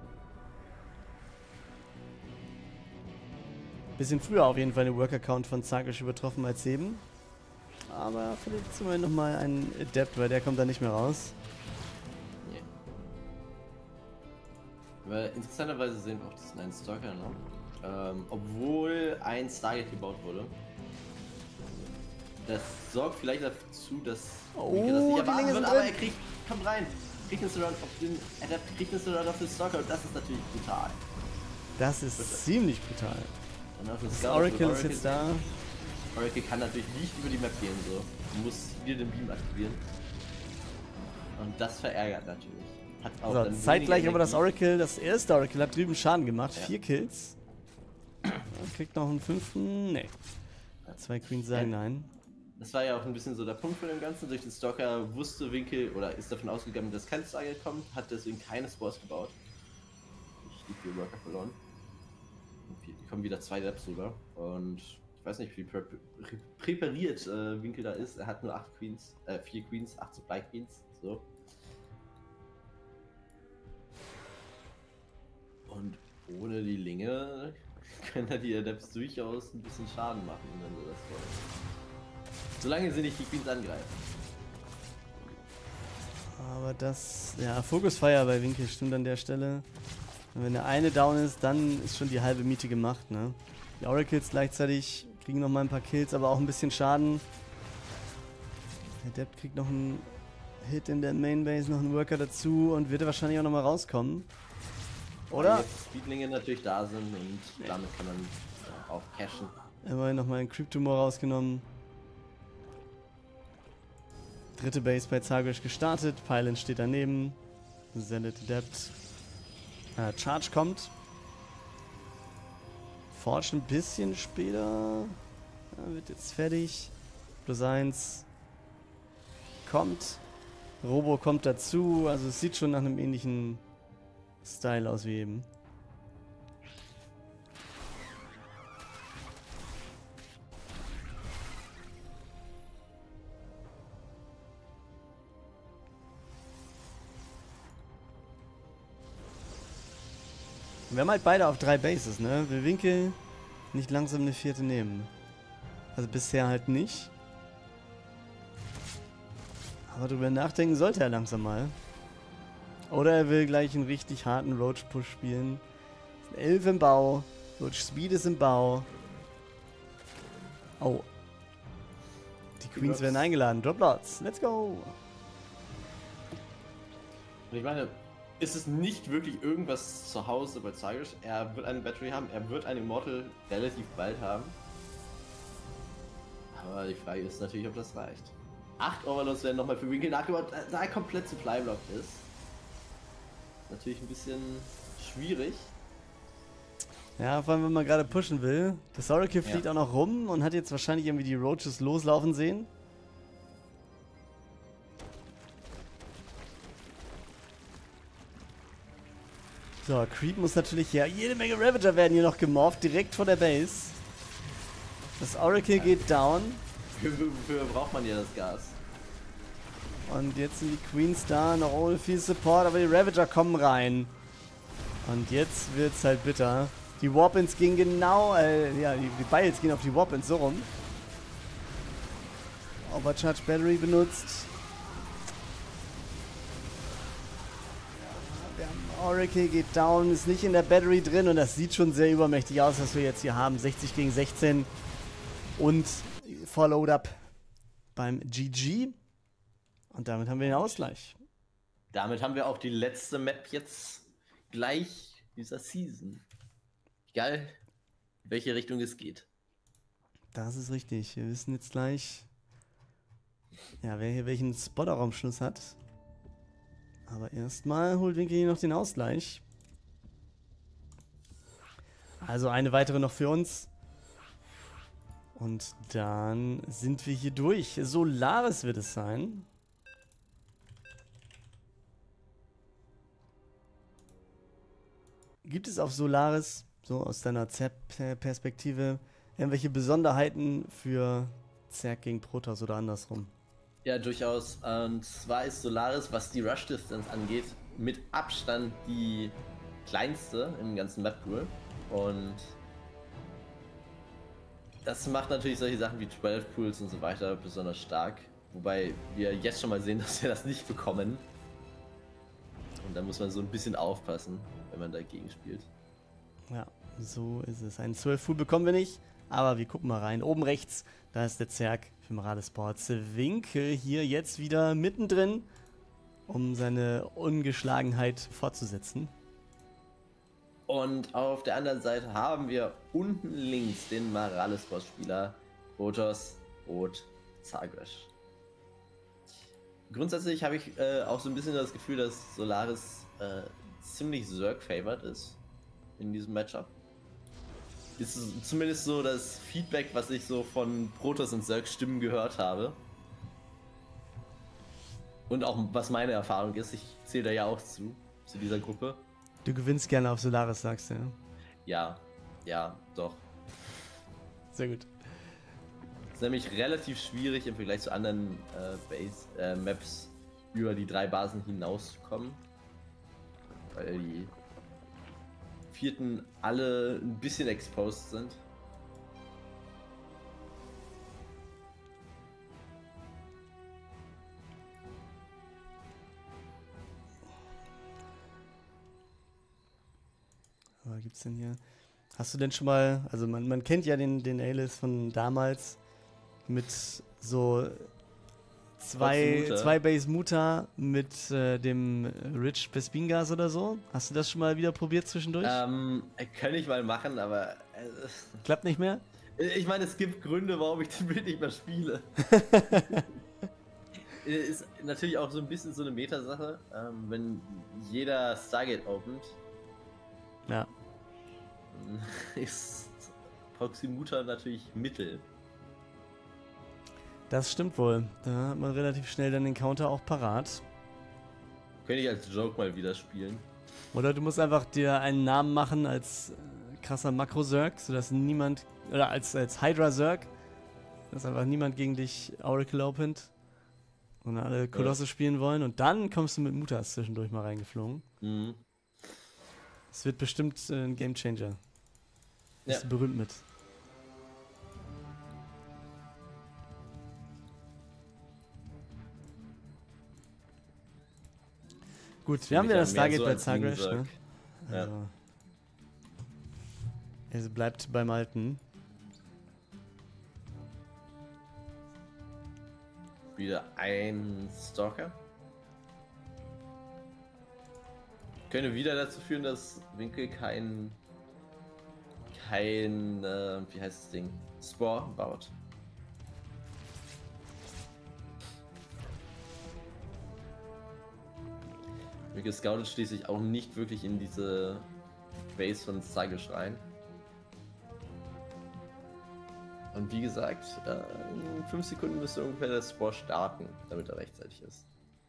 Bisschen früher auf jeden Fall den Worker-Count von Zagresh übertroffen als eben. Aber vielleicht jetzt immerhin nochmal einen Adept, weil der kommt da nicht mehr raus. Weil interessanterweise sehen wir auch diesen einen Stalker, ne? Ähm, obwohl ein Stargate gebaut wurde. Das sorgt vielleicht dazu, dass Oh, Winkel das nicht die erwarten Linge wird, sind aber drin. er kriegt, kommt rein, kriegt einen Surround auf den Adept, kriegt einen Surround auf den Stalker und das ist natürlich brutal. Das ist Bitte. ziemlich brutal. Und auf den Das Scout, Oracle also ist jetzt da. Oracle kann natürlich nicht über die Map gehen, so. Du musst hier den Beam aktivieren. Und das verärgert natürlich. Hat auch So, dann zeitgleich aber das Energie. Oracle, das erste Oracle hat drüben Schaden gemacht. Ja. Vier Kills. Ja, kriegt noch einen fünften. Nee. Zwei Queens sagen Ja. nein. Das war ja auch ein bisschen so der Punkt von dem Ganzen. Durch den Stalker wusste Winkel oder ist davon ausgegangen, dass kein Stalker kommt, hat deswegen keine Spores gebaut. Ich die vier Worker verloren. Und wir kommen wieder zwei Depths rüber. Und ich weiß nicht, wie prä prä präpariert äh, Winkel da ist. Er hat nur acht Queens, äh, vier Queens, acht Supply Queens. So. Und ohne die Linge können da die Adepts durchaus ein bisschen Schaden machen, wenn sie das wollen. Solange sie nicht die Queens angreifen. Aber das, ja, Focus Fire bei Winkel stimmt an der Stelle. Und wenn der eine down ist, dann ist schon die halbe Miete gemacht, ne? Die Oracles gleichzeitig kriegen noch mal ein paar Kills, aber auch ein bisschen Schaden. Der Adept kriegt noch einen Hit in der Mainbase, noch einen Worker dazu und wird wahrscheinlich auch noch mal rauskommen. Oder? Weil jetzt Speedlinge natürlich da sind und damit kann man ja, auch cashen. Immerhin nochmal einen Creep Tumor rausgenommen. Dritte Base bei Zagreus gestartet. Pylon steht daneben. Zealot Adept. Äh, Charge kommt. Forge ein bisschen später. Ja, wird jetzt fertig. Plus eins. Kommt. Robo kommt dazu. Also es sieht schon nach einem ähnlichen Style aus wie eben. Wir haben halt beide auf drei Bases, ne? Will Winkel nicht langsam eine vierte nehmen. Also bisher halt nicht. Aber drüber nachdenken sollte er langsam mal. Oder er will gleich einen richtig harten Roach-Push spielen. elf im Bau. Roach Speed ist im Bau. Oh. Die Queens werden eingeladen. Drop Lots. Let's go. Und ich meine, ist es nicht wirklich irgendwas zu Hause bei Zagreus? Er wird eine Battery haben, er wird eine Immortal relativ bald haben. Aber die Frage ist natürlich, ob das reicht. Acht Overlords werden nochmal für Winkel nachgebaut, da er komplett supply-blocked ist. Natürlich ein bisschen schwierig. Ja, vor allem, wenn man gerade pushen will. Das Oracle Ja. fliegt auch noch rum und hat jetzt wahrscheinlich irgendwie die Roaches loslaufen sehen. So, Creep muss natürlich her. Jede Menge Ravager werden hier noch gemorpht, direkt vor der Base. Das Oracle geht down. Wofür braucht man ja das Gas? Und jetzt sind die Queens da, noch ohne viel Support, aber die Ravager kommen rein. Und jetzt wird's halt bitter. Die Warpins gehen genau, äh, ja, die, die Biles gehen auf die Warpins so rum. Overcharge Battery benutzt. Der Oracle geht down, ist nicht in der Battery drin und das sieht schon sehr übermächtig aus, was wir jetzt hier haben. sechzig gegen sechzehn und Followed up beim G G. Und damit haben wir den Ausgleich. Damit haben wir auch die letzte Map jetzt gleich dieser Season. Egal, in welche Richtung es geht. Das ist richtig. Wir wissen jetzt gleich, ja, wer hier welchen Spot auch am Schluss hat. Aber erstmal holt Winkel hier noch den Ausgleich. Also eine weitere noch für uns. Und dann sind wir hier durch. Solaris wird es sein. Gibt es auf Solaris, so aus deiner Z-Perspektive, irgendwelche Besonderheiten für Zerg gegen Protoss oder andersrum? Ja, durchaus. Und zwar ist Solaris, was die Rush-Distance angeht, mit Abstand die kleinste im ganzen Map-Pool. Und das macht natürlich solche Sachen wie zwölf Pools und so weiter besonders stark. Wobei wir jetzt schon mal sehen, dass wir das nicht bekommen. Und da muss man so ein bisschen aufpassen, wenn man dagegen spielt. Ja, so ist es. Einen zwölf Pool bekommen wir nicht, aber wir gucken mal rein. Oben rechts, da ist der Zerg für Morale Sports. Winkel hier jetzt wieder mittendrin, um seine Ungeschlagenheit fortzusetzen. Und auf der anderen Seite haben wir unten links den Marales-Boss-Spieler Protoss Rot Zagreus. Grundsätzlich habe ich äh, auch so ein bisschen das Gefühl, dass Solaris äh, ziemlich Zerg-favored ist in diesem Matchup. Ist zumindest so das Feedback, was ich so von Protoss und Zerg-Stimmen gehört habe. Und auch was meine Erfahrung ist, ich zähle da ja auch zu, zu dieser Gruppe. Du gewinnst gerne auf Solaris, sagst du, ja? Ja, ja, doch. Sehr gut. Es ist nämlich relativ schwierig im Vergleich zu anderen äh, Base, äh, Maps über die drei Basen hinauszukommen. Weil die vierten alle ein bisschen exposed sind. Was gibt's denn hier? Hast du denn schon mal, also man, man kennt ja den, den Alice von damals mit so zwei, zwei Base Muta mit äh, dem Rich Bespingas oder so. Hast du das schon mal wieder probiert zwischendurch? Ähm, kann ich mal machen, aber äh, klappt nicht mehr? Ich meine, es gibt Gründe, warum ich den Bild nicht mehr spiele. Ist natürlich auch so ein bisschen so eine Meta-Sache, ähm, wenn jeder Stargate opent. Ja. Ist Proxy Muta natürlich Mittel. Das stimmt wohl. Da hat man relativ schnell dann den Counter auch parat. Könnte ich als Joke mal wieder spielen. Oder du musst einfach dir einen Namen machen als äh, krasser Makro-Zerg, sodass niemand, oder als, als Hydra-Zerg, dass einfach niemand gegen dich Oracle opent und alle Kolosse ja. spielen wollen. Und dann kommst du mit Mutas zwischendurch mal reingeflogen. Mhm. Es wird bestimmt äh, ein Gamechanger. Bist ja. du berühmt mit. Gut, wir haben wieder das Stargate so bei Zagreus, ne? Ja. Also, es bleibt beim Alten. Wieder ein Stalker. Könnte wieder dazu führen, dass Winkel kein kein, äh, wie heißt das Ding, Spore baut. Winkel scoutet schließlich auch nicht wirklich in diese Base von Zagreus rein. Und wie gesagt, äh, in fünf Sekunden müsste ungefähr der Spore starten, damit er rechtzeitig ist.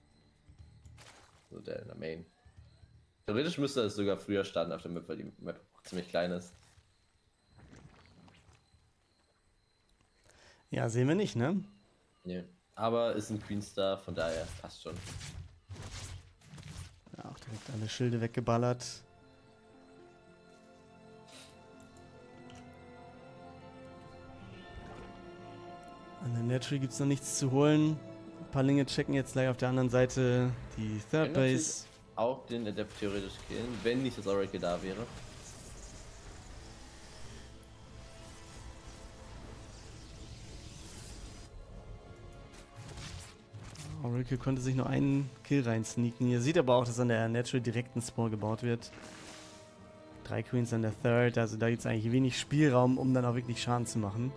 So der in der Main. Theoretisch müsste es sogar früher starten auf der Map, weil die Map ziemlich klein ist. Ja, sehen wir nicht, ne? Nee. Aber ist ein Queenstar, von daher passt schon. Ja, auch direkt alle Schilde weggeballert. An der Netry gibt es noch nichts zu holen. Ein paar Linge checken jetzt gleich auf der anderen Seite die Third Base. Auch den Adept theoretisch killen, wenn nicht das Oracle da wäre. Oracle konnte sich nur einen Kill rein sneaken. Ihr seht aber auch, dass an der Natural direkt ein Spore gebaut wird. Drei Queens an der Third, also da gibt es eigentlich wenig Spielraum, um dann auch wirklich Schaden zu machen.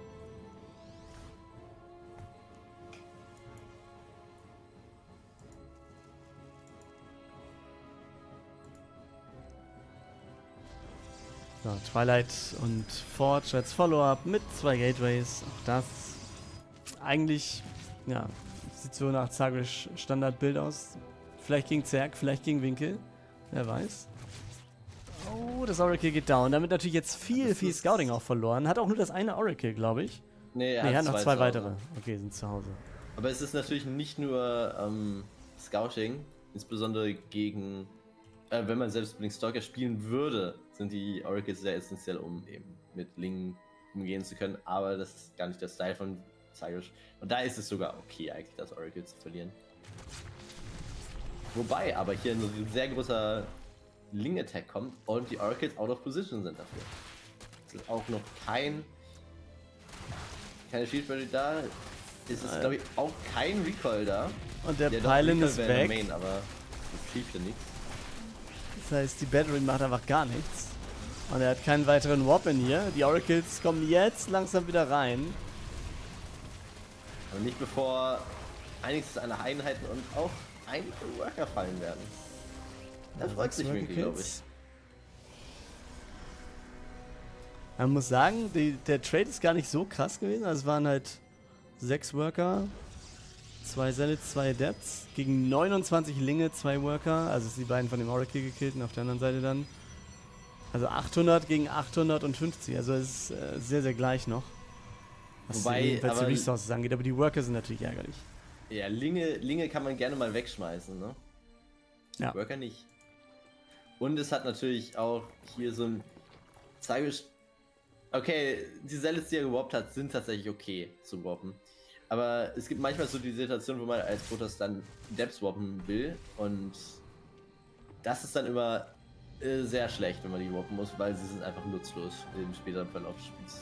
So, Twilight und Forge als Follow-up mit zwei Gateways. Auch das eigentlich, ja, sieht so nach Zagreus Standardbild aus. Vielleicht gegen Zerg, vielleicht gegen Winkel. Wer weiß. Oh, das Oracle geht down. Damit natürlich jetzt viel, viel Scouting auch verloren. Hat auch nur das eine Oracle, glaube ich. Nee, er nee, hat, hat noch zwei weitere. Okay, sind zu Hause. Aber es ist natürlich nicht nur ähm, Scouting, insbesondere gegen, äh, wenn man selbst mit den Stalker spielen würde, sind die Oracles sehr essentiell, um eben mit Lingen umgehen zu können. Aber das ist gar nicht der Style von Zagreus. Und da ist es sogar okay, eigentlich das Oracle zu verlieren. Wobei aber hier ein sehr großer Ling-Attack kommt und die Oracles out of position sind dafür. Es ist auch noch kein keine Shield Barrier da. Es ist, glaube ich, auch kein Recoil da. Und der ja, Pylon ist weg. Main, aber das hilft ja nichts. Das heißt, die Battery macht einfach gar nichts. Und er hat keinen weiteren Warp in hier. Die Oracles kommen jetzt langsam wieder rein. Aber nicht bevor einiges an Einheiten und auch einige Worker fallen werden. Da Ja, freut sich sechs Winkel, glaube ich. Man muss sagen, die, der Trade ist gar nicht so krass gewesen. Also es waren halt sechs Worker, zwei Zealots, zwei Adepts, gegen neunundzwanzig Linge, zwei Worker. Also es sind die beiden von dem Oracle gekillt und auf der anderen Seite dann. Also achthundert gegen achthundertfünfzig. Also es ist äh, sehr, sehr gleich noch. Was Wobei, die, was die aber- Resources angeht. Aber die Worker sind natürlich ärgerlich. Ja, Linge, Linge kann man gerne mal wegschmeißen, ne? Ja. Worker nicht. Und es hat natürlich auch hier so ein Zeigisch. Okay, die Zealots, die er gewoppt hat, sind tatsächlich okay zu woppen. Aber es gibt manchmal so die Situation, wo man als Protoss dann Depths woppen will. Und das ist dann immer äh, sehr schlecht, wenn man die woppen muss, weil sie sind einfach nutzlos im späteren Verlauf des Spiels.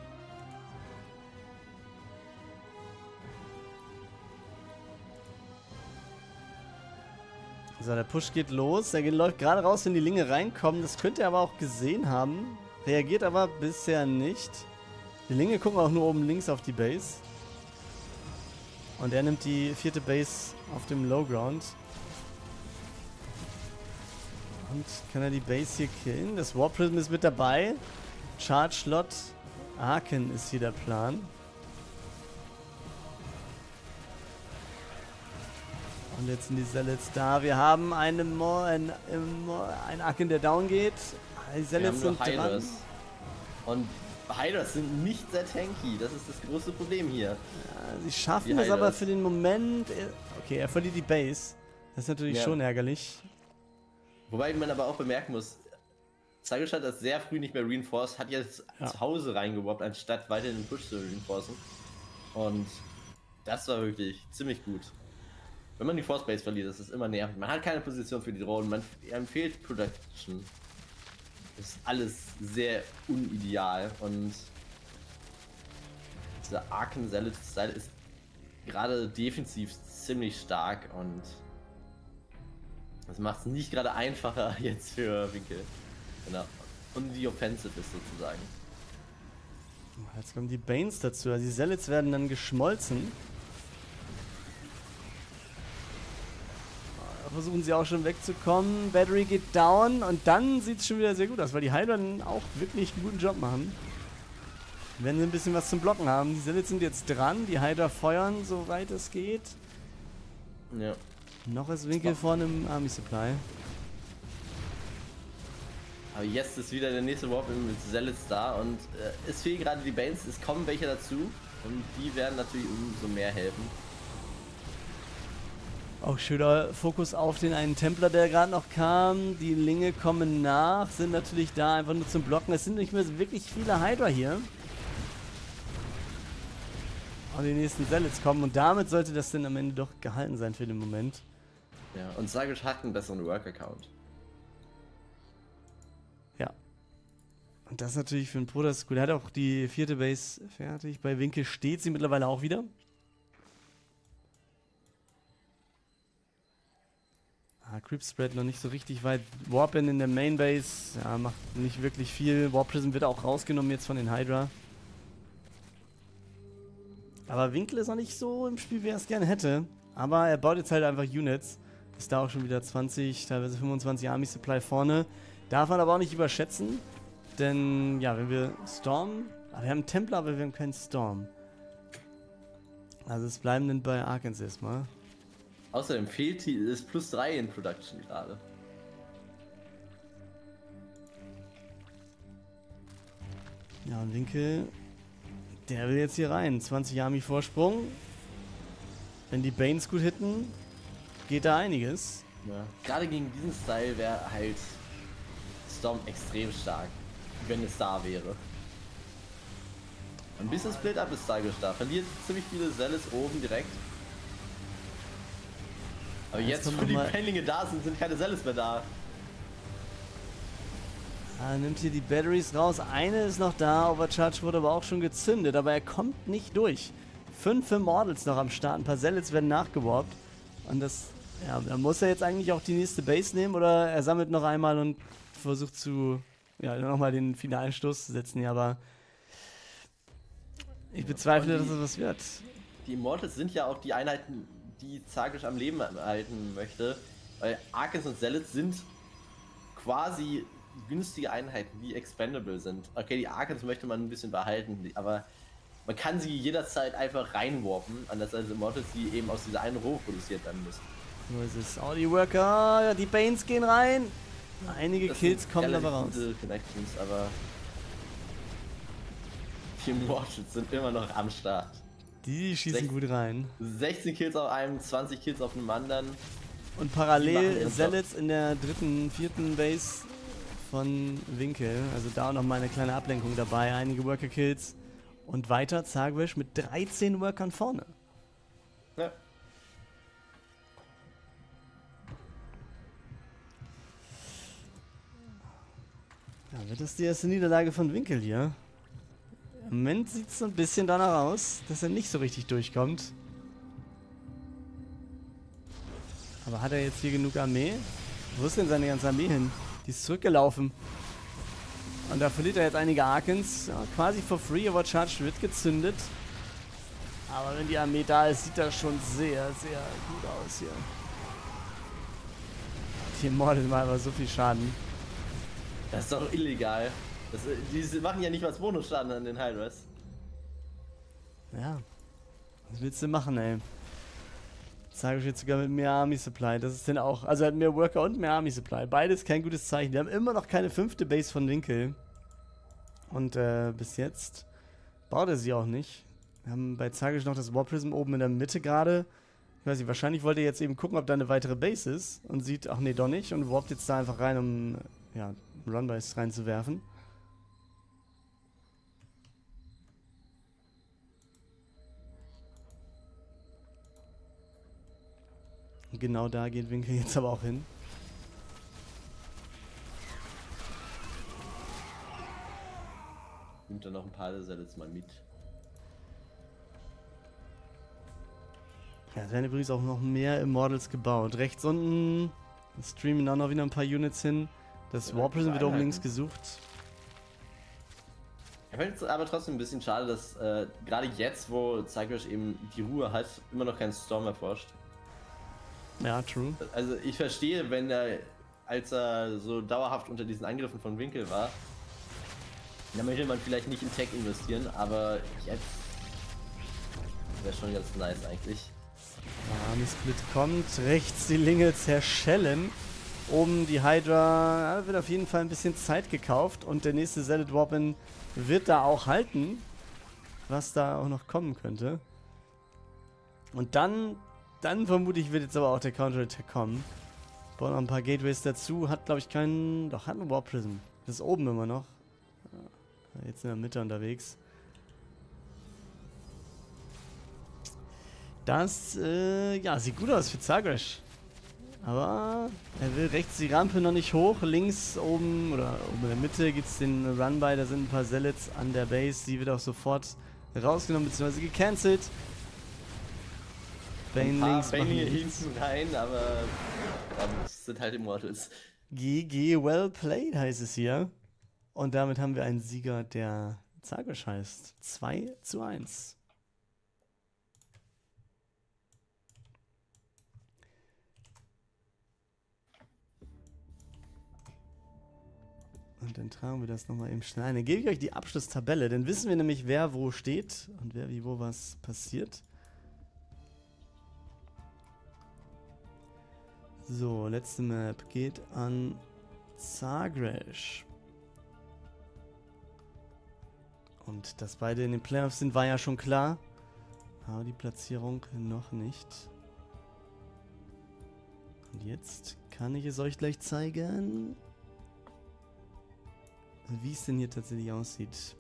So, der Push geht los. Er geht, läuft gerade raus, wenn die Linge reinkommen. Das könnte er aber auch gesehen haben. Reagiert aber bisher nicht. Die Linge gucken auch nur oben links auf die Base. Und er nimmt die vierte Base auf dem Low Ground. Und kann er die Base hier killen? Das Warp Prism ist mit dabei. Charge Slot Arken ist hier der Plan. Und jetzt sind die Zealots da. Wir haben einen Mo ein, ein Arken, der down geht. Die Zealots sind dran. Hydras. Und Hydras sind nicht sehr tanky. Das ist das große Problem hier. Ja, sie schaffen Die es aber Hydras. für den Moment. Okay, er verliert die Base. Das ist natürlich Ja. schon ärgerlich. Wobei man aber auch bemerken muss, Zagisch hat das sehr früh nicht mehr reinforced, hat jetzt Ja. zu Hause reingewoppt, anstatt weiter den Push zu reinforcen. Und das war wirklich ziemlich gut. Wenn man die Force Base verliert, das ist immer nervig. Man hat keine Position für die Drohnen, man einem fehlt Production. Das ist alles sehr unideal und dieser Arken Zealot Style ist gerade defensiv ziemlich stark und das macht es nicht gerade einfacher jetzt für Winkel. Genau. Und die Offensive ist sozusagen. Jetzt kommen die Banes dazu. Also die Zealots werden dann geschmolzen. Versuchen sie auch schon wegzukommen. Battery geht down und dann sieht es schon wieder sehr gut aus, weil die Hydra dann auch wirklich einen guten Job machen. Wenn sie ein bisschen was zum Blocken haben. Die Zealots sind jetzt dran. Die Hydra feuern, soweit es geht. Ja. Noch ist Winkel vorne im Army Supply. Aber jetzt ist wieder der nächste Warp mit Zealots da und äh, es fehlen gerade die Banes, es kommen welche dazu und die werden natürlich umso mehr helfen. Auch schöner Fokus auf den einen Templer, der gerade noch kam. Die Linge kommen nach, sind natürlich da einfach nur zum Blocken. Es sind nicht mehr wirklich viele Hydra hier. Und die nächsten Zealots kommen und damit sollte das dann am Ende doch gehalten sein für den Moment. Ja, und Zagisch hat einen besseren Work-Account. Ja. Und das ist natürlich für einen Protoss gut. Er hat auch die vierte Base fertig. Bei Winkel steht sie mittlerweile auch wieder. Ah, Creep Spread noch nicht so richtig weit. Warpin in der Main Base, ja, macht nicht wirklich viel. Warp Prism wird auch rausgenommen jetzt von den Hydra. Aber Winkel ist noch nicht so im Spiel, wie er es gerne hätte. Aber er baut jetzt halt einfach Units. Ist da auch schon wieder zwanzig, teilweise fünfundzwanzig Army Supply vorne. Darf man aber auch nicht überschätzen. Denn, ja, wenn wir Storm... Ah, wir haben einen Templar, aber wir haben keinen Storm. Also es bleiben dann bei Arkans erstmal. Außerdem fehlt die, ist plus drei in Production gerade. Ja, und Winkel, der will jetzt hier rein. zwanzig Army Vorsprung. Wenn die Banes gut hitten, geht da einiges. Ja. Gerade gegen diesen Style wäre halt Storm extrem stark, wenn es da wäre. Ein bisschen Split-Up ist Zagisch da. Verliert ziemlich viele Zealots oben direkt. Aber Jetzt jetzt, kommt wo die noch mal- Penlinge da sind, sind keine Zealots mehr da. Er nimmt hier die Batteries raus. Eine ist noch da. Overcharge wurde aber auch schon gezündet. Aber er kommt nicht durch. Fünf Immortals noch am Start. Ein paar Zealots werden nachgeworbt. Und das... Ja, da muss er jetzt eigentlich auch die nächste Base nehmen. Oder er sammelt noch einmal und versucht zu ja, nochmal den finalen Stoß zu setzen, ja, aber ich bezweifle, die, dass es was wird. Die Immortals sind ja auch die Einheiten, die Zagreus am Leben halten möchte, weil Arkans und Zealots sind quasi günstige Einheiten, die expendable sind. Okay, die Arkans möchte man ein bisschen behalten, aber man kann sie jederzeit einfach reinwarpen, anders als Immortals, die eben aus dieser einen Roh produziert werden müssen. So ist es. Oh, die Worker, die Banes gehen rein. Einige Das Kills sind kommen aber relativ raus. gute Connections, aber die Immortals sind immer noch am Start. Die schießen Sech- gut rein. sechzehn Kills auf einem, zwanzig Kills auf einem anderen. Und Die machen parallel ihren Zealots in der dritten, vierten Base von Winkel. Also da auch noch mal eine kleine Ablenkung dabei. Einige Worker-Kills. Und weiter Zagreus mit dreizehn Workern vorne. Ja. Ja, wird das die erste Niederlage von Winkel hier? Im Moment sieht es so ein bisschen danach aus, dass er nicht so richtig durchkommt. Aber hat er jetzt hier genug Armee? Wo ist denn seine ganze Armee hin? Die ist zurückgelaufen. Und da verliert er jetzt einige Arkans. Ja, quasi for free, aber Charge wird gezündet. Aber wenn die Armee da ist, sieht das schon sehr, sehr gut aus hier. Die Immortals machen aber so viel Schaden. Das ist doch illegal. Das, die machen ja nicht mal Bonusschaden an den Hydras. Ja. Was willst du machen, ey? Sage ich jetzt sogar mit mehr Army Supply. Das ist denn auch. Also hat mehr Worker und mehr Army Supply. Beides kein gutes Zeichen. Wir haben immer noch keine fünfte Base von Winkel. Und äh, bis jetzt baut er sie auch nicht. Wir haben bei Zagisch noch das War Prism oben in der Mitte gerade. Ich weiß nicht, wahrscheinlich wollte er jetzt eben gucken, ob da eine weitere Base ist. Und sieht, ach nee, doch nicht. Und warpt jetzt da einfach rein, um ja, Runbys reinzuwerfen. Und genau da geht Winkel jetzt aber auch hin. Nimmt dann noch ein paar der Zealots mal mit. Ja, es werden übrigens auch noch mehr Immortals gebaut. Rechts unten streamen auch noch wieder ein paar Units hin. Das Ja, War Prison wird oben Einheiten. links gesucht. Ich finde es aber trotzdem ein bisschen schade, dass äh, gerade jetzt, wo Zagreus eben die Ruhe hat, immer noch kein Storm erforscht. Ja, true. Also ich verstehe, wenn er, als er so dauerhaft unter diesen Angriffen von Winkel war, dann möchte man vielleicht nicht in Tech investieren, aber jetzt wäre schon ganz nice eigentlich. Army Split kommt. Rechts die Linge zerschellen. Oben die Hydra. Ja, wird auf jeden Fall ein bisschen Zeit gekauft. Und der nächste Zealot Warpin wird da auch halten. Was da auch noch kommen könnte. Und dann, dann vermutlich wird jetzt aber auch der Counter-Attack kommen. Baut noch ein paar Gateways dazu. Hat, glaube ich, keinen. Doch, hat ein War Prism. Das ist oben immer noch. Ja, jetzt in der Mitte unterwegs. Das, äh, ja, sieht gut aus für Zagreus. Aber er will rechts die Rampe noch nicht hoch. Links oben oder oben in der Mitte gibt es den Run-By. Da sind ein paar Zealots an der Base. Die wird auch sofort rausgenommen bzw. gecancelt. Bane Ein paar links Bane machen hier nichts. hinten rein, aber das sind halt Immortals. G G, well played heißt es hier. Und damit haben wir einen Sieger, der Zagreus heißt. zwei zu eins. Und dann tragen wir das nochmal eben schnell ein. Dann gebe ich euch die Abschlusstabelle. Dann wissen wir nämlich, wer wo steht und wer wie wo was passiert. So, letzte Map geht an Zagreus. Und dass beide in den Playoffs sind, war ja schon klar. Aber die Platzierung noch nicht. Und jetzt kann ich es euch gleich zeigen, wie es denn hier tatsächlich aussieht.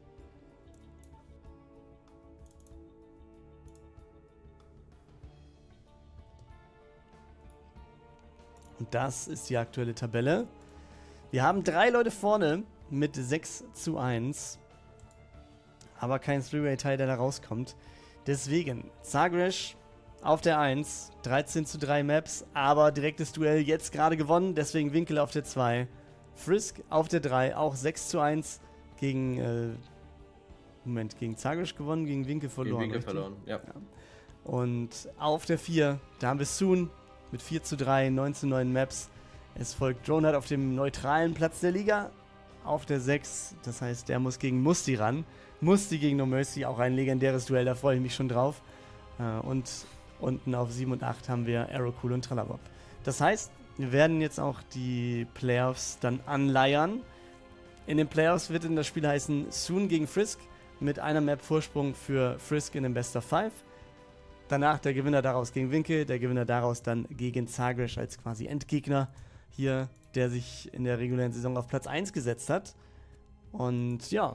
Und das ist die aktuelle Tabelle. Wir haben drei Leute vorne mit sechs zu eins. Aber kein Three-Way-Tie, der da rauskommt. Deswegen, Zagreus auf der eins, dreizehn zu drei Maps, aber direktes Duell jetzt gerade gewonnen. Deswegen Winkel auf der zwei. Frisk auf der drei, auch sechs zu eins gegen, äh, Moment, gegen Zagreb gewonnen, gegen Winkel verloren. Gegen Winkel richtig? verloren, ja. ja. Und auf der vier, da haben wir Soon mit vier zu drei, neun zu neun Maps. Es folgt Dronehard auf dem neutralen Platz der Liga. Auf der sechs, das heißt, der muss gegen Musti ran. Musti gegen No Mercy, auch ein legendäres Duell, da freue ich mich schon drauf. Und unten auf sieben und acht haben wir Aerocool und Tralabob. Das heißt, wir werden jetzt auch die Playoffs dann anleiern. In den Playoffs wird in das Spiel heißen Soon gegen Frisk mit einer Map Vorsprung für Frisk in dem Best of Five. Danach der Gewinner daraus gegen Winkel, der Gewinner daraus dann gegen Zagreb als quasi Endgegner hier, der sich in der regulären Saison auf Platz eins gesetzt hat. Und ja,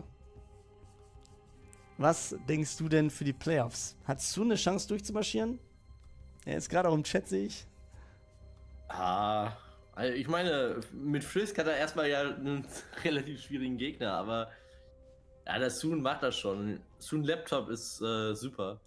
was denkst du denn für die Playoffs? Hast du eine Chance durchzumarschieren? Er ist gerade auch im Chat, sehe ich. Ah, also ich meine, mit Frisk hat er erstmal ja einen relativ schwierigen Gegner, aber ja, der Soon macht das schon. Soon Laptop ist äh, super.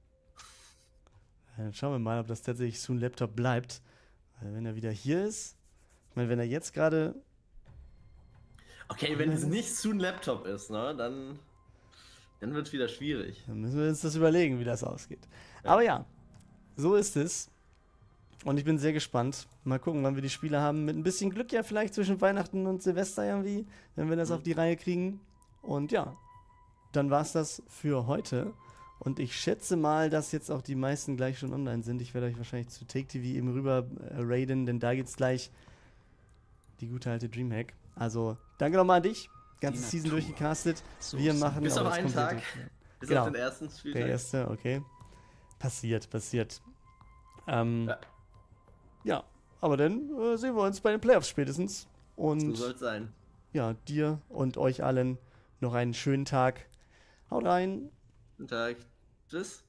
Dann schauen wir mal, ob das tatsächlich Soon Laptop bleibt. Weil wenn er wieder hier ist, ich meine, wenn er jetzt gerade... Okay, wenn es nicht Soon Laptop ist, ne, dann, dann wird es wieder schwierig. Dann müssen wir uns das überlegen, wie das ausgeht. Ja. Aber ja, so ist es. Und ich bin sehr gespannt. Mal gucken, wann wir die Spiele haben. Mit ein bisschen Glück ja vielleicht zwischen Weihnachten und Silvester irgendwie, wenn wir das Mhm. auf die Reihe kriegen. Und ja, dann war es das für heute. Und ich schätze mal, dass jetzt auch die meisten gleich schon online sind. Ich werde euch wahrscheinlich zu Take T V eben rüber äh, raiden, denn da gibt's gleich die gute alte Dreamhack. Also, danke nochmal an dich. Ganze Die Season Natur. durchgecastet. So Wir ist machen Bis aber auf das einen komplette- Tag. Bis Genau. auf den ersten Spieltag. Der erste, okay. Passiert, passiert. Ähm, ja. Ja. aber dann äh, sehen wir uns bei den Playoffs spätestens. So Und soll es sein. ja, dir und euch allen noch einen schönen Tag. Haut rein. Guten Tag. Tschüss.